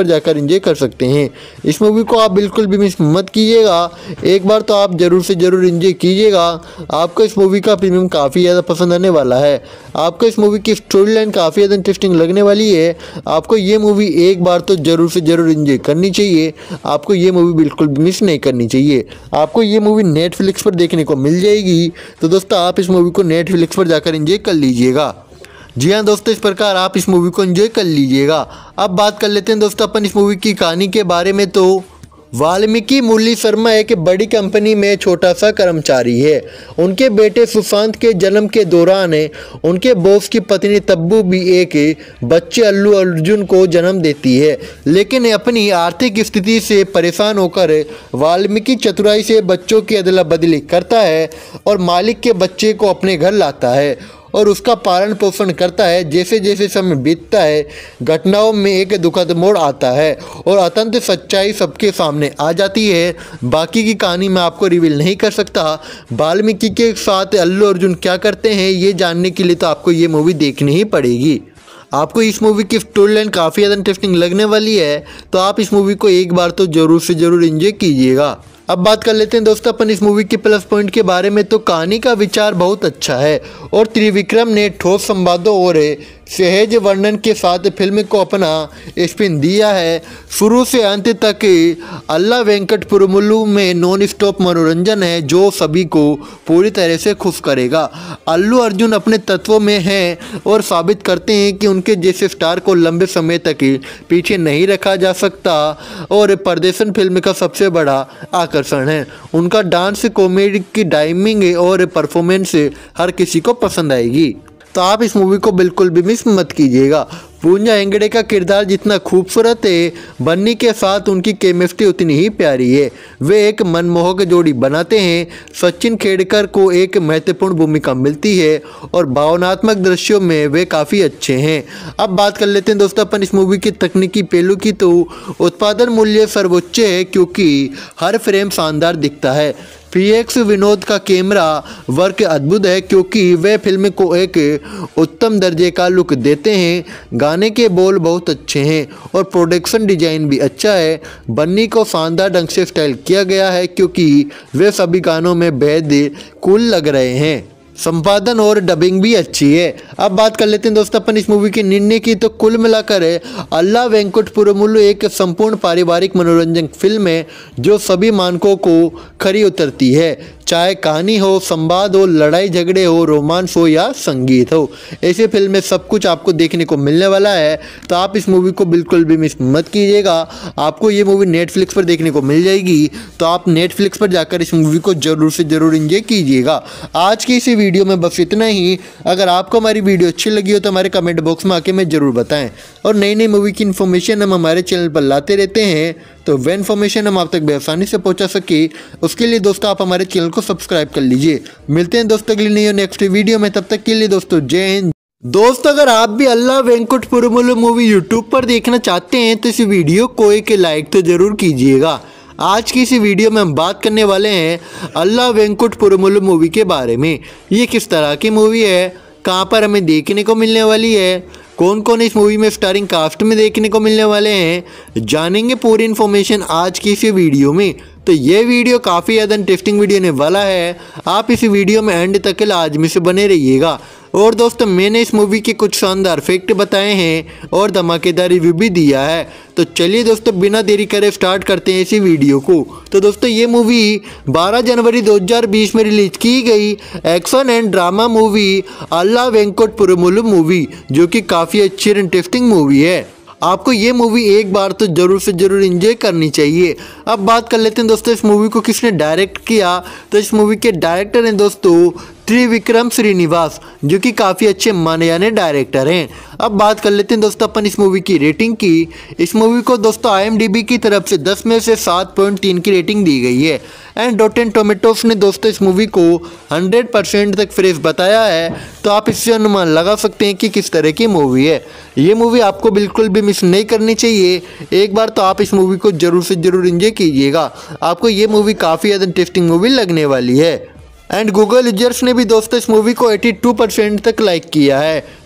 जाकर एंजॉय कर सकते हैं। इस मूवी को आप बिल्कुल भी मिस मत कीजिएगा, एक बार तो आप ज़रूर से ज़रूर एंजॉय कीजिएगा। आपको इस मूवी का प्रीमियम काफ़ी ज़्यादा पसंद आने वाला है। आपको इस मूवी की स्टोरी लाइन काफ़ी ज़्यादा इंटरेस्टिंग लगने वाली है। आपको ये मूवी एक बार तो ज़रूर से ज़रूर एंजॉय करनी चाहिए। आपको ये मूवी बिल्कुल भी मिस नहीं करनी चाहिए। आपको ये मूवी नेटफ्लिक्स पर देखने को मिल जाएगी, तो दोस्तों आप इस मूवी को नेटफ्लिक्स पर जाकर एंजॉय कर लीजिएगा। जी हाँ दोस्तों, इस प्रकार आप इस मूवी को एंजॉय कर लीजिएगा। अब बात कर लेते हैं दोस्तों अपन इस मूवी की कहानी के बारे में। तो वाल्मीकि मुरली शर्मा एक बड़ी कंपनी में छोटा सा कर्मचारी है। उनके बेटे सुशांत के जन्म के दौरान उनके बॉस की पत्नी तब्बू भी एक बच्चे अल्लू अर्जुन को जन्म देती है, लेकिन अपनी आर्थिक स्थिति से परेशान होकर वाल्मीकि चतुराई से बच्चों की अदला बदली करता है और मालिक के बच्चे को अपने घर लाता है और उसका पालन पोषण करता है। जैसे जैसे समय बीतता है, घटनाओं में एक दुखद मोड़ आता है और अत्यंत सच्चाई सबके सामने आ जाती है। बाकी की कहानी मैं आपको रिवील नहीं कर सकता। वाल्मीकि के साथ अल्लू अर्जुन क्या करते हैं ये जानने के लिए तो आपको ये मूवी देखनी ही पड़ेगी। आपको इस मूवी की स्टोरी लाइन काफ़ी ज़्यादा इंटरेस्टिंग लगने वाली है, तो आप इस मूवी को एक बार तो ज़रूर से ज़रूर एंजॉय कीजिएगा। अब बात कर लेते हैं दोस्तों अपन इस मूवी के प्लस पॉइंट के बारे में। तो कहानी का विचार बहुत अच्छा है और त्रिविक्रम ने ठोस संवादों और सहज वर्णन के साथ फिल्म को अपना स्पिन दिया है। शुरू से अंत तक अल्ला वेंकट पुरमुलु में नॉन स्टॉप मनोरंजन है जो सभी को पूरी तरह से खुश करेगा। अल्लू अर्जुन अपने तत्वों में हैं और साबित करते हैं कि उनके जैसे स्टार को लंबे समय तक पीछे नहीं रखा जा सकता और प्रदर्शन फिल्म का सबसे बड़ा आकर्षण है। उनका डांस, कॉमेडी की टाइमिंग और परफॉर्मेंस हर किसी को पसंद आएगी, तो आप इस मूवी को बिल्कुल भी मिस मत कीजिएगा। पूजा हेगड़े का किरदार जितना खूबसूरत है, बन्नी के साथ उनकी केमिस्ट्री उतनी ही प्यारी है। वे एक मनमोहक जोड़ी बनाते हैं। सचिन खेड़कर को एक महत्वपूर्ण भूमिका मिलती है और भावनात्मक दृश्यों में वे काफ़ी अच्छे हैं। अब बात कर लेते हैं दोस्तों अपन इस मूवी की तकनीकी पहलू की। तो उत्पादन मूल्य सर्वोच्च है क्योंकि हर फ्रेम शानदार दिखता है। पीएक्स विनोद का कैमरा वर्क अद्भुत है क्योंकि वे फिल्म को एक उत्तम दर्जे का लुक देते हैं। गाने के बोल बहुत अच्छे हैं और प्रोडक्शन डिजाइन भी अच्छा है। बन्नी को शानदार ढंग से स्टाइल किया गया है क्योंकि वे सभी गानों में बेहद कूल लग रहे हैं। संपादन और डबिंग भी अच्छी है। अब बात कर लेते हैं दोस्तों अपन इस मूवी के निर्णय की। तो कुल मिलाकर अल्ला वेंकट पुरमुलु एक संपूर्ण पारिवारिक मनोरंजन फिल्म है जो सभी मानकों को खरी उतरती है। चाहे कहानी हो, संवाद हो, लड़ाई झगड़े हो, रोमांस हो या संगीत हो, ऐसे फिल्म में सब कुछ आपको देखने को मिलने वाला है। तो आप इस मूवी को बिल्कुल भी मिस मत कीजिएगा। आपको ये मूवी नेटफ्लिक्स पर देखने को मिल जाएगी, तो आप नेटफ्लिक्स पर जाकर इस मूवी को जरूर से जरूर एंजॉय कीजिएगा। आज की इसी वीडियो में बस इतना ही। अगर आपको हमारी वीडियो अच्छी लगी हो तो हमारे कमेंट बॉक्स में आके हमें जरूर बताएं। और नई नई मूवी की इन्फॉर्मेशन हम हमारे चैनल पर लाते रहते हैं, तो वह इन्फॉर्मेशन हम आप तक बेआसानी से पहुंचा सके उसके लिए दोस्तों आप हमारे चैनल को सब्सक्राइब कर लीजिए। मिलते हैं दोस्तों अगली नई और नेक्स्ट वीडियो में, तब तक के लिए दोस्तों जय हिंद। दोस्तों अगर आप भी Ala Vaikunthapurramuloo movie YouTube पर देखना चाहते हैं तो इस वीडियो को एक लाइक तो जरूर कीजिएगा। आज की इस वीडियो में हम बात करने वाले हैं अल्ला वेंकट पुरमुलु मूवी के बारे में। ये किस तरह की मूवी है, कहाँ पर हमें देखने को मिलने वाली है, कौन कौन इस मूवी में स्टारिंग कास्ट में देखने को मिलने वाले हैं, जानेंगे पूरी इन्फॉर्मेशन आज की इस वीडियो में। तो ये वीडियो काफ़ी ज़्यादा इंटरेस्टिंग वीडियो होने वाला है। आप इस वीडियो में एंड तक लाजमी से बने रहिएगा। और दोस्तों मैंने इस मूवी के कुछ शानदार फैक्ट बताए हैं और धमाकेदार रिव्यू भी दिया है। तो चलिए दोस्तों बिना देरी करे स्टार्ट करते हैं इसी वीडियो को। तो दोस्तों ये मूवी बारह जनवरी दो हज़ार बीस में रिलीज की गई action and drama movie Ala Vaikunthapurramuloo movie, जो कि काफ़ी अच्छी और इंटरेस्टिंग मूवी है। आपको ये मूवी एक बार तो जरूर से जरूर एंजॉय करनी चाहिए। अब बात कर लेते हैं दोस्तों इस मूवी को किसने डायरेक्ट किया। तो इस मूवी के डायरेक्टर हैं दोस्तों त्रिविक्रम श्रीनिवास, जो कि काफ़ी अच्छे माने जाने डायरेक्टर हैं। अब बात कर लेते हैं दोस्तों अपन इस मूवी की रेटिंग की। इस मूवी को दोस्तों आई एम डी बी की तरफ से दस में से सात पॉइंट तीन की रेटिंग दी गई है। एंड रॉटेन टोमेटोस ने दोस्तों इस मूवी को हंड्रेड परसेंट तक फ्रेश बताया है। तो आप इससे अनुमान लगा सकते हैं कि किस तरह की मूवी है। ये मूवी आपको बिल्कुल भी मिस नहीं करनी चाहिए। एक बार तो आप इस मूवी को जरूर से जरूर एंजॉय कीजिएगा। आपको ये मूवी काफ़ी ज़्यादा इंटरेस्टिंग मूवी लगने वाली है। एंड गूगल यूजर्स ने भी दोस्तों इस मूवी को बयासी परसेंट तक लाइक किया है।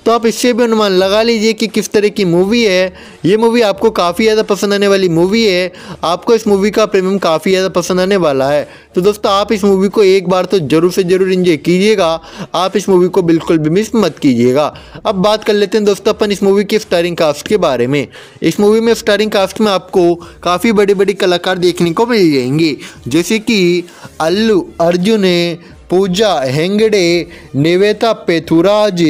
तो आप इससे भी अनुमान लगा लीजिए कि किस तरह की मूवी है। ये मूवी आपको काफ़ी ज़्यादा पसंद आने वाली मूवी है। आपको इस मूवी का प्रीमियम काफ़ी ज़्यादा पसंद आने वाला है। तो दोस्तों आप इस मूवी को एक बार तो जरूर से जरूर एंजॉय कीजिएगा। आप इस मूवी को बिल्कुल भी मिस मत कीजिएगा। अब बात कर लेते हैं दोस्तों अपन इस मूवी के स्टारिंग कास्ट के बारे में। इस मूवी में स्टारिंग कास्ट में आपको काफ़ी बड़ी बड़ी कलाकार देखने को मिल जाएंगे, जैसे कि अल्लू अर्जुन, पूजा हेगड़े, निवेता पेथुराज,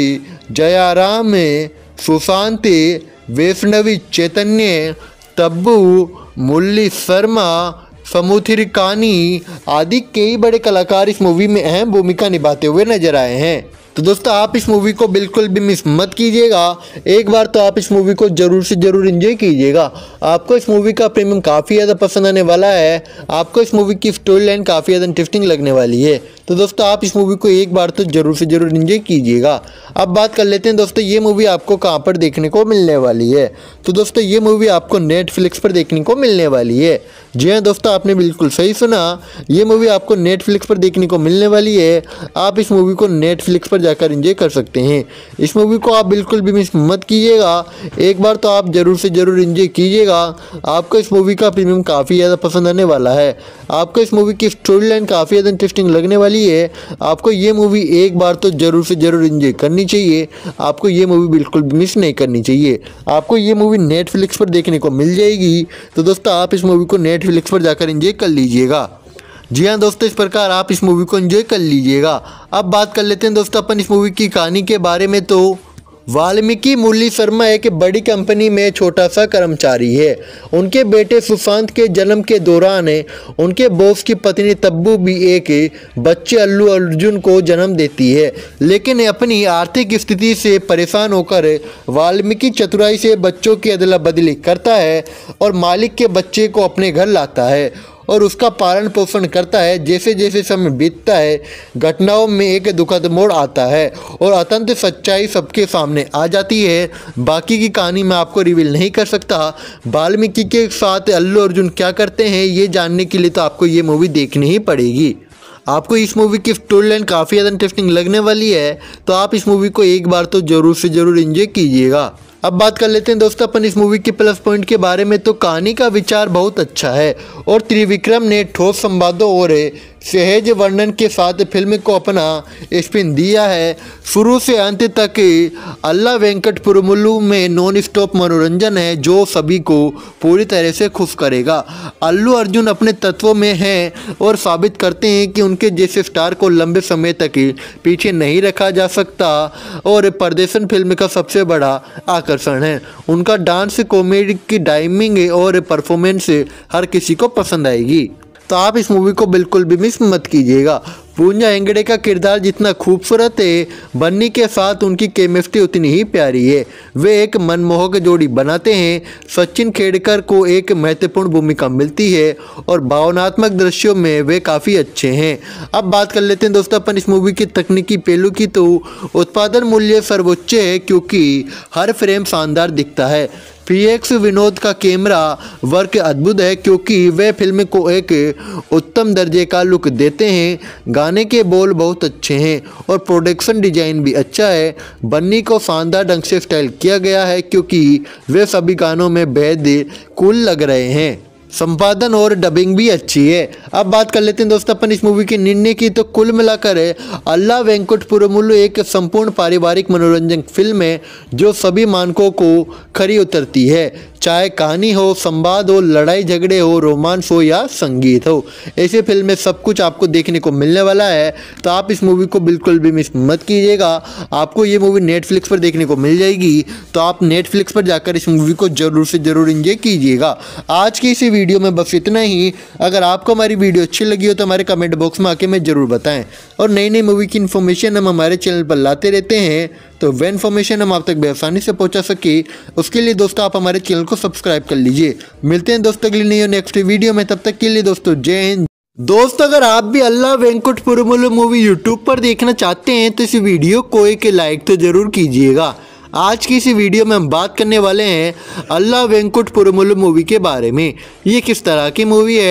जयाराम, सुशांत, वैष्णवी चैतन्य, तब्बू, मुरली शर्मा, समुद्री कानी आदि कई बड़े कलाकार इस मूवी में अहम भूमिका निभाते हुए नजर आए हैं। तो दोस्तों आप इस मूवी को बिल्कुल भी मिस मत कीजिएगा। एक बार तो आप इस मूवी को जरूर से जरूर एंजॉय कीजिएगा। आपको इस मूवी का प्रीमियम काफ़ी ज़्यादा पसंद आने वाला है। आपको इस मूवी की स्टोरी लाइन काफ़ी ज़्यादा इंटरेस्टिंग लगने वाली है। तो दोस्तों आप इस मूवी को एक बार तो जरूर से जरूर एंजॉय कीजिएगा। अब बात कर लेते हैं दोस्तों ये मूवी आपको कहाँ पर देखने को मिलने वाली है। तो दोस्तों ये मूवी आपको नेटफ्लिक्स पर देखने को मिलने वाली है। जी हाँ दोस्तों, आपने बिल्कुल सही सुना, ये मूवी आपको नेटफ्लिक्स पर देखने को मिलने वाली है। आप इस मूवी को नेटफ्लिक्स पर जाकर एंजॉय कर सकते हैं। इस मूवी को आप बिल्कुल भी मिस मत कीजिएगा। एक बार तो आप जरूर से जरूर एंजॉय कीजिएगा। आपको इस मूवी का प्रीमियम काफ़ी ज़्यादा पसंद आने वाला है। आपको इस मूवी की स्टोरी लाइन काफ़ी ज़्यादा इंटरेस्टिंग लगने वाली है। आपको ये मूवी एक बार तो जरूर से जरूर एंजॉय करनी चाहिए। आपको ये मूवी बिल्कुल भी मिस नहीं करनी चाहिए। आपको ये मूवी नेटफ्लिक्स पर देखने को मिल जाएगी। तो दोस्तों आप इस मूवी को नेटफ्लिक्स पर जाकर एंजॉय कर लीजिएगा। जी हाँ दोस्तों, इस प्रकार आप इस मूवी को एंजॉय कर लीजिएगा। अब बात कर लेते हैं दोस्तों अपन इस मूवी की कहानी के बारे में। तो वाल्मीकि मुरली शर्मा एक बड़ी कंपनी में छोटा सा कर्मचारी है। उनके बेटे सुशांत के जन्म के दौरान उनके बॉस की पत्नी तब्बू भी एक बच्चे अल्लू अर्जुन को जन्म देती है, लेकिन अपनी आर्थिक स्थिति से परेशान होकर वाल्मीकि चतुराई से बच्चों की अदला बदली करता है और मालिक के बच्चे को अपने घर लाता है और उसका पालन पोषण करता है। जैसे जैसे समय बीतता है घटनाओं में एक दुखद मोड़ आता है और अत्यंत सच्चाई सबके सामने आ जाती है। बाकी की कहानी मैं आपको रिवील नहीं कर सकता। वाल्मीकि के साथ अल्लू अर्जुन क्या करते हैं ये जानने के लिए तो आपको ये मूवी देखनी ही पड़ेगी। आपको इस मूवी की स्टोरी लाइन काफ़ी ज़्यादा इंटरेस्टिंग लगने वाली है। तो आप इस मूवी को एक बार तो जरूर से जरूर एंजॉय कीजिएगा। अब बात कर लेते हैं दोस्तों अपन इस मूवी के प्लस पॉइंट के बारे में। तो कहानी का विचार बहुत अच्छा है और त्रिविक्रम ने ठोस संवादों और सहज वर्णन के साथ फिल्म को अपना स्पिन दिया है। शुरू से अंत तक अल्ला वेंकट पुरमुलु में नॉन स्टॉप मनोरंजन है जो सभी को पूरी तरह से खुश करेगा। अल्लू अर्जुन अपने तत्वों में हैं और साबित करते हैं कि उनके जैसे स्टार को लंबे समय तक पीछे नहीं रखा जा सकता और प्रदर्शन फिल्म का सबसे बड़ा आकर्षण है। उनका डांस, कॉमेडी की टाइमिंग और परफॉर्मेंस हर किसी को पसंद आएगी। तो आप इस मूवी को बिल्कुल भी मिस मत कीजिएगा। पूजा हेगड़े का किरदार जितना खूबसूरत है, बन्नी के साथ उनकी केमिस्ट्री उतनी ही प्यारी है। वे एक मनमोहक जोड़ी बनाते हैं। सचिन खेड़कर को एक महत्वपूर्ण भूमिका मिलती है और भावनात्मक दृश्यों में वे काफ़ी अच्छे हैं। अब बात कर लेते हैं दोस्तों अपन इस मूवी की तकनीकी पहलू की। तो उत्पादन मूल्य सर्वोच्च है क्योंकि हर फ्रेम शानदार दिखता है। पीएक्स विनोद का कैमरा वर्क अद्भुत है क्योंकि वे फिल्म को एक उत्तम दर्जे का लुक देते हैं। गाने के बोल बहुत अच्छे हैं और प्रोडक्शन डिजाइन भी अच्छा है। बन्नी को शानदार ढंग से स्टाइल किया गया है क्योंकि वे सभी गानों में बेहद कूल लग रहे हैं। संपादन और डबिंग भी अच्छी है। अब बात कर लेते हैं दोस्तों अपन इस मूवी के निर्णय की। तो कुल मिलाकर अल्ला वेंकट पुरमुलु एक संपूर्ण पारिवारिक मनोरंजन फिल्म है जो सभी मानकों को खरी उतरती है। चाहे कहानी हो, संवाद हो, लड़ाई झगड़े हो, रोमांस हो या संगीत हो, ऐसे फिल्म में सब कुछ आपको देखने को मिलने वाला है। तो आप इस मूवी को बिल्कुल भी मिस मत कीजिएगा। आपको ये मूवी नेटफ्लिक्स पर देखने को मिल जाएगी। तो आप नेटफ्लिक्स पर जाकर इस मूवी को जरूर से जरूर एंजॉय कीजिएगा। आज की इसी वीडियो में बस इतना ही। अगर आपको हमारी वीडियो अच्छी लगी हो तो हमारे कमेंट बॉक्स में आके हमें जरूर बताएं। और नई नई मूवी की इन्फॉर्मेशन हम हमारे चैनल पर लाते रहते हैं, तो वह इन्फॉर्मेशन हम आप तक बेआसानी से पहुंचा सके उसके लिए दोस्तों आप हमारे चैनल को सब्सक्राइब कर लीजिए। मिलते हैं दोस्तों अगली नई और नेक्स्ट वीडियो में, तब तक के लिए दोस्तों जय हिंद। दोस्तों अगर आप भी Ala Vaikunthapurramuloo movie YouTube पर देखना चाहते हैं तो इस वीडियो को एक लाइक तो जरूर कीजिएगा। आज की इस वीडियो में हम बात करने वाले हैं अल्ला वेंकट पुरमुलु मूवी के बारे में। ये किस तरह की मूवी है,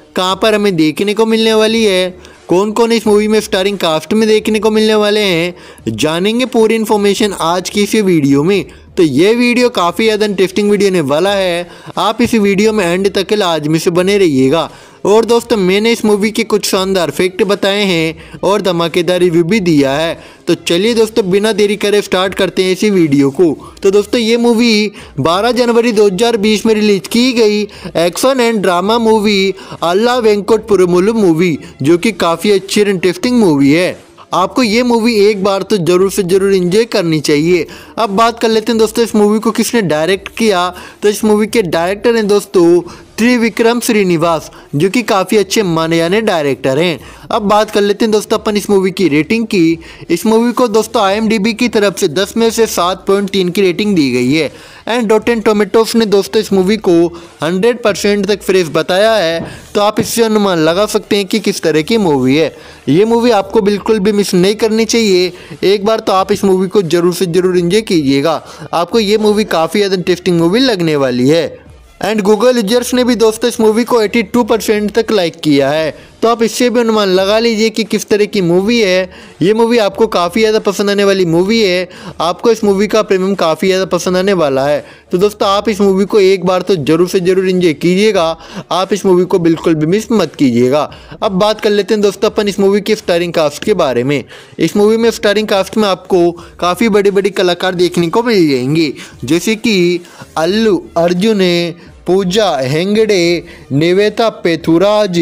कहाँ पर हमें देखने को मिलने वाली है, कौन कौन इस मूवी में स्टारिंग कास्ट में देखने को मिलने वाले हैं, जानेंगे पूरी इन्फॉर्मेशन आज की इस वीडियो में। तो ये वीडियो काफ़ी ज़्यादा इंटरेस्टिंग वीडियो होने वाला है, आप इस वीडियो में एंड तक लाजमी से बने रहिएगा। और दोस्तों मैंने इस मूवी के कुछ शानदार फैक्ट बताए हैं और धमाकेदार रिव्यू भी दिया है। तो चलिए दोस्तों बिना देरी करे स्टार्ट करते हैं इसी वीडियो को। तो दोस्तों ये मूवी बारह जनवरी दो हज़ार बीस में रिलीज की गई action and drama movie Ala Vaikunthapurramuloo movie, जो कि काफ़ी अच्छी और इंटरेस्टिंग मूवी है। आपको ये मूवी एक बार तो जरूर से जरूर एंजॉय करनी चाहिए। अब बात कर लेते हैं दोस्तों इस मूवी को किसने डायरेक्ट किया। तो इस मूवी के डायरेक्टर हैं दोस्तों त्रिविक्रम श्रीनिवास, जो कि काफ़ी अच्छे माने जाने डायरेक्टर हैं। अब बात कर लेते हैं दोस्तों अपन इस मूवी की रेटिंग की। इस मूवी को दोस्तों आई एम डी बी की तरफ से दस में से सात पॉइंट तीन की रेटिंग दी गई है। एंड रॉटेन टोमेटोस ने दोस्तों इस मूवी को हंड्रेड परसेंट तक फ्रेश बताया है। तो आप इससे अनुमान लगा सकते हैं कि किस तरह की मूवी है। ये मूवी आपको बिल्कुल भी मिस नहीं करनी चाहिए। एक बार तो आप इस मूवी को जरूर से जरूर एंजॉय कीजिएगा। आपको ये मूवी काफ़ी ज़्यादा इंटरेस्टिंग मूवी लगने वाली है। एंड गूगल यूजर्स ने भी दोस्तों इस मूवी को बयासी परसेंट तक लाइक किया है। तो आप इससे भी अनुमान लगा लीजिए कि किस तरह की मूवी है। ये मूवी आपको काफ़ी ज़्यादा पसंद आने वाली मूवी है। आपको इस मूवी का प्रीमियम काफ़ी ज़्यादा पसंद आने वाला है। तो दोस्तों आप इस मूवी को एक बार तो जरूर से जरूर एंजॉय कीजिएगा। आप इस मूवी को बिल्कुल भी मिस मत कीजिएगा। अब बात कर लेते हैं दोस्तों अपन इस मूवी के स्टारिंग कास्ट के बारे में। इस मूवी में स्टारिंग कास्ट में आपको काफ़ी बड़ी बड़ी कलाकार देखने को मिल जाएंगे, जैसे कि अल्लू अर्जुन, पूजा हेगड़े, निवेता पेथुराज,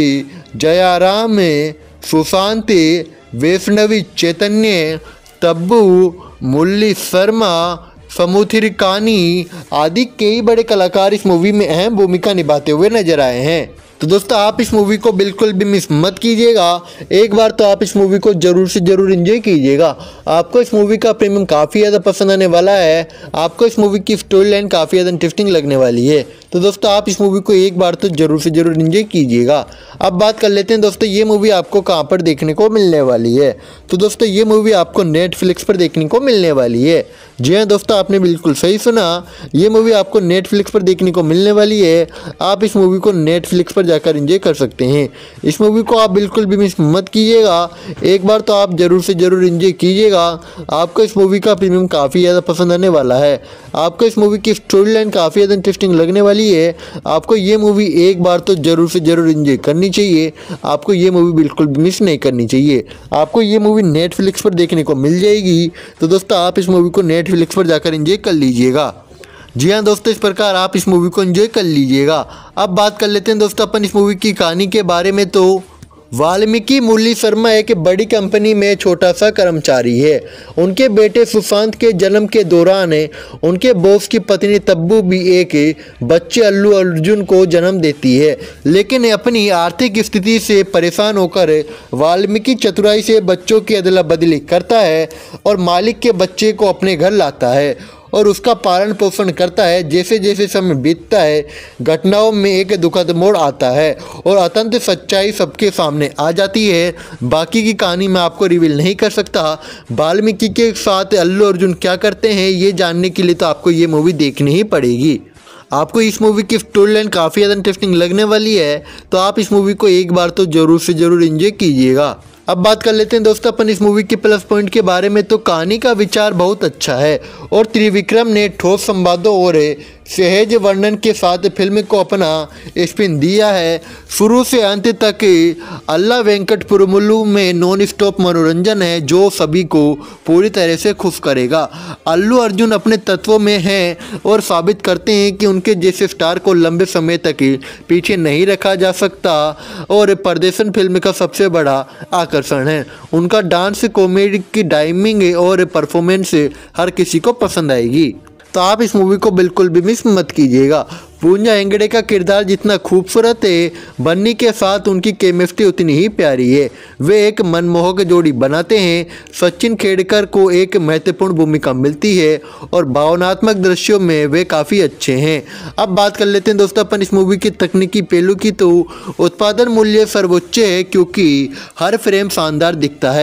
जयाराम, सुशांत, वैष्णवी चैतन्य, तब्बू, मुरली शर्मा, समुद्री कानी आदि कई बड़े कलाकार इस मूवी में अहम भूमिका निभाते हुए नजर आए हैं। तो दोस्तों आप इस मूवी को बिल्कुल भी मिस मत कीजिएगा। एक बार तो आप इस मूवी को जरूर से जरूर एंजॉय कीजिएगा। आपको इस मूवी का प्रीमियम काफ़ी ज़्यादा पसंद आने वाला है। आपको इस मूवी की स्टोरी लाइन काफ़ी ज़्यादा इंटरेस्टिंग लगने वाली है। तो दोस्तों आप इस मूवी को एक बार तो जरूर से जरूर एंजॉय कीजिएगा। अब बात कर लेते हैं दोस्तों ये मूवी आपको कहाँ पर देखने को मिलने वाली है। तो दोस्तों ये मूवी आपको नेटफ्लिक्स पर देखने को मिलने वाली है। जी हाँ दोस्तों आपने बिल्कुल सही सुना, ये मूवी आपको नेटफ्लिक्स पर देखने को मिलने वाली है। आप इस मूवी को नेटफ्लिक्स पर जाकर एंजॉय कर सकते हैं। इस मूवी को आप बिल्कुल भी मिस मत कीजिएगा। एक बार तो आप जरूर से जरूर एंजॉय कीजिएगा। आपको इस मूवी का प्रीमियम काफ़ी ज़्यादा पसंद आने वाला है। आपको इस मूवी की स्टोरी लाइन काफ़ी ज़्यादा इंटरेस्टिंग लगने वाली है। आपको ये मूवी एक बार तो जरूर से जरूर एंजॉय करनी चाहिए। आपको ये मूवी बिल्कुल भी मिस नहीं करनी चाहिए। आपको ये मूवी नेटफ्लिक्स पर देखने को मिल जाएगी। तो दोस्तों आप इस मूवी को नेटफ्लिक्स पर जाकर एंजॉय कर लीजिएगा। जी हाँ दोस्तों इस प्रकार आप इस मूवी को एंजॉय कर लीजिएगा। अब बात कर लेते हैं दोस्तों अपन इस मूवी की कहानी के बारे में। तो वाल्मीकि मुरली शर्मा एक बड़ी कंपनी में छोटा सा कर्मचारी है। उनके बेटे सुशांत के जन्म के दौरान उनके बॉस की पत्नी तब्बू भी एक बच्चे अल्लू अर्जुन को जन्म देती है, लेकिन अपनी आर्थिक स्थिति से परेशान होकर वाल्मीकि चतुराई से बच्चों की अदला बदली करता है और मालिक के बच्चे को अपने घर लाता है और उसका पालन पोषण करता है। जैसे जैसे समय बीतता है घटनाओं में एक दुखद मोड़ आता है और अत्यंत सच्चाई सबके सामने आ जाती है। बाकी की कहानी मैं आपको रिवील नहीं कर सकता। वाल्मीकि के साथ अल्लू अर्जुन क्या करते हैं ये जानने के लिए तो आपको ये मूवी देखनी ही पड़ेगी। आपको इस मूवी की स्टोरी लाइन काफ़ी ज़्यादा इंटरेस्टिंग लगने वाली है। तो आप इस मूवी को एक बार तो जरूर से जरूर एंजॉय कीजिएगा। अब बात कर लेते हैं दोस्तों अपन इस मूवी के प्लस पॉइंट के बारे में। तो कहानी का विचार बहुत अच्छा है और त्रिविक्रम ने ठोस संवादों और सहज वर्णन के साथ फिल्म को अपना स्पिन दिया है। शुरू से अंत तक अल्ला वेंकट पुरमुलु में नॉन स्टॉप मनोरंजन है जो सभी को पूरी तरह से खुश करेगा। अल्लू अर्जुन अपने तत्वों में हैं और साबित करते हैं कि उनके जैसे स्टार को लंबे समय तक पीछे नहीं रखा जा सकता और प्रदर्शन फिल्म का सबसे बड़ा आकर्षण है। उनका डांस, कॉमेडी की टाइमिंग और परफॉर्मेंस हर किसी को पसंद आएगी। तो आप इस मूवी को बिल्कुल भी मिस मत कीजिएगा। पूजा हेगड़े का किरदार जितना खूबसूरत है, बन्नी के साथ उनकी केमिस्ट्री उतनी ही प्यारी है। वे एक मनमोहक जोड़ी बनाते हैं। सचिन खेड़कर को एक महत्वपूर्ण भूमिका मिलती है और भावनात्मक दृश्यों में वे काफ़ी अच्छे हैं। अब बात कर लेते हैं दोस्तों अपन इस मूवी की तकनीकी पहलू की। तो उत्पादन मूल्य सर्वोच्च है क्योंकि हर फ्रेम शानदार दिखता है।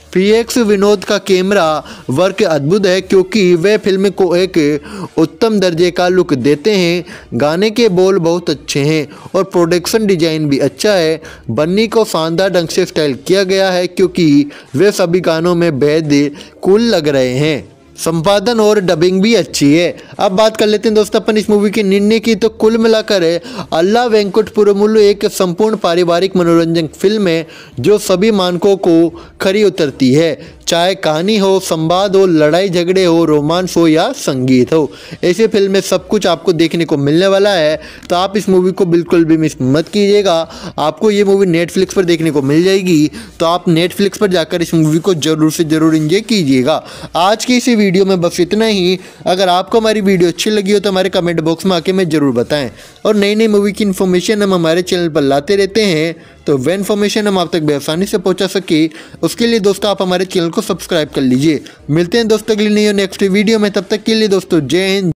वीएक्स विनोद का कैमरा वर्क अद्भुत है क्योंकि वे फिल्म को एक उत्तम दर्जे का लुक देते हैं। गाने के बोल बहुत अच्छे हैं और प्रोडक्शन डिजाइन भी अच्छा है। बन्नी को शानदार ढंग से स्टाइल किया गया है क्योंकि वे सभी गानों में बेहद कूल लग रहे हैं। संपादन और डबिंग भी अच्छी है। अब बात कर लेते हैं दोस्तों अपन इस मूवी के निर्णय की। तो कुल मिलाकर अल्ला वेंकट पुरमुलु एक संपूर्ण पारिवारिक मनोरंजन फिल्म है जो सभी मानकों को खरी उतरती है। चाहे कहानी हो, संवाद हो, लड़ाई झगड़े हो, रोमांस हो या संगीत हो, ऐसे फिल्म में सब कुछ आपको देखने को मिलने वाला है। तो आप इस मूवी को बिल्कुल भी मिस मत कीजिएगा। आपको ये मूवी नेटफ्लिक्स पर देखने को मिल जाएगी, तो आप नेटफ्लिक्स पर जाकर इस मूवी को जरूर से जरूर एंजॉय कीजिएगा। आज की इसी वीडियो में बस इतना ही। अगर आपको हमारी वीडियो अच्छी लगी हो तो हमारे कमेंट बॉक्स में आके हमें जरूर बताएं। और नई नई मूवी की इन्फॉर्मेशन हम हमारे चैनल पर लाते रहते हैं, तो वह इन्फॉर्मेशन हम आप तक बेआसानी से पहुंचा सके उसके लिए दोस्तों आप हमारे चैनल को सब्सक्राइब कर लीजिए। मिलते हैं दोस्तों अगली नई और नेक्स्ट वीडियो में, तब तक के लिए दोस्तों जय हिंद।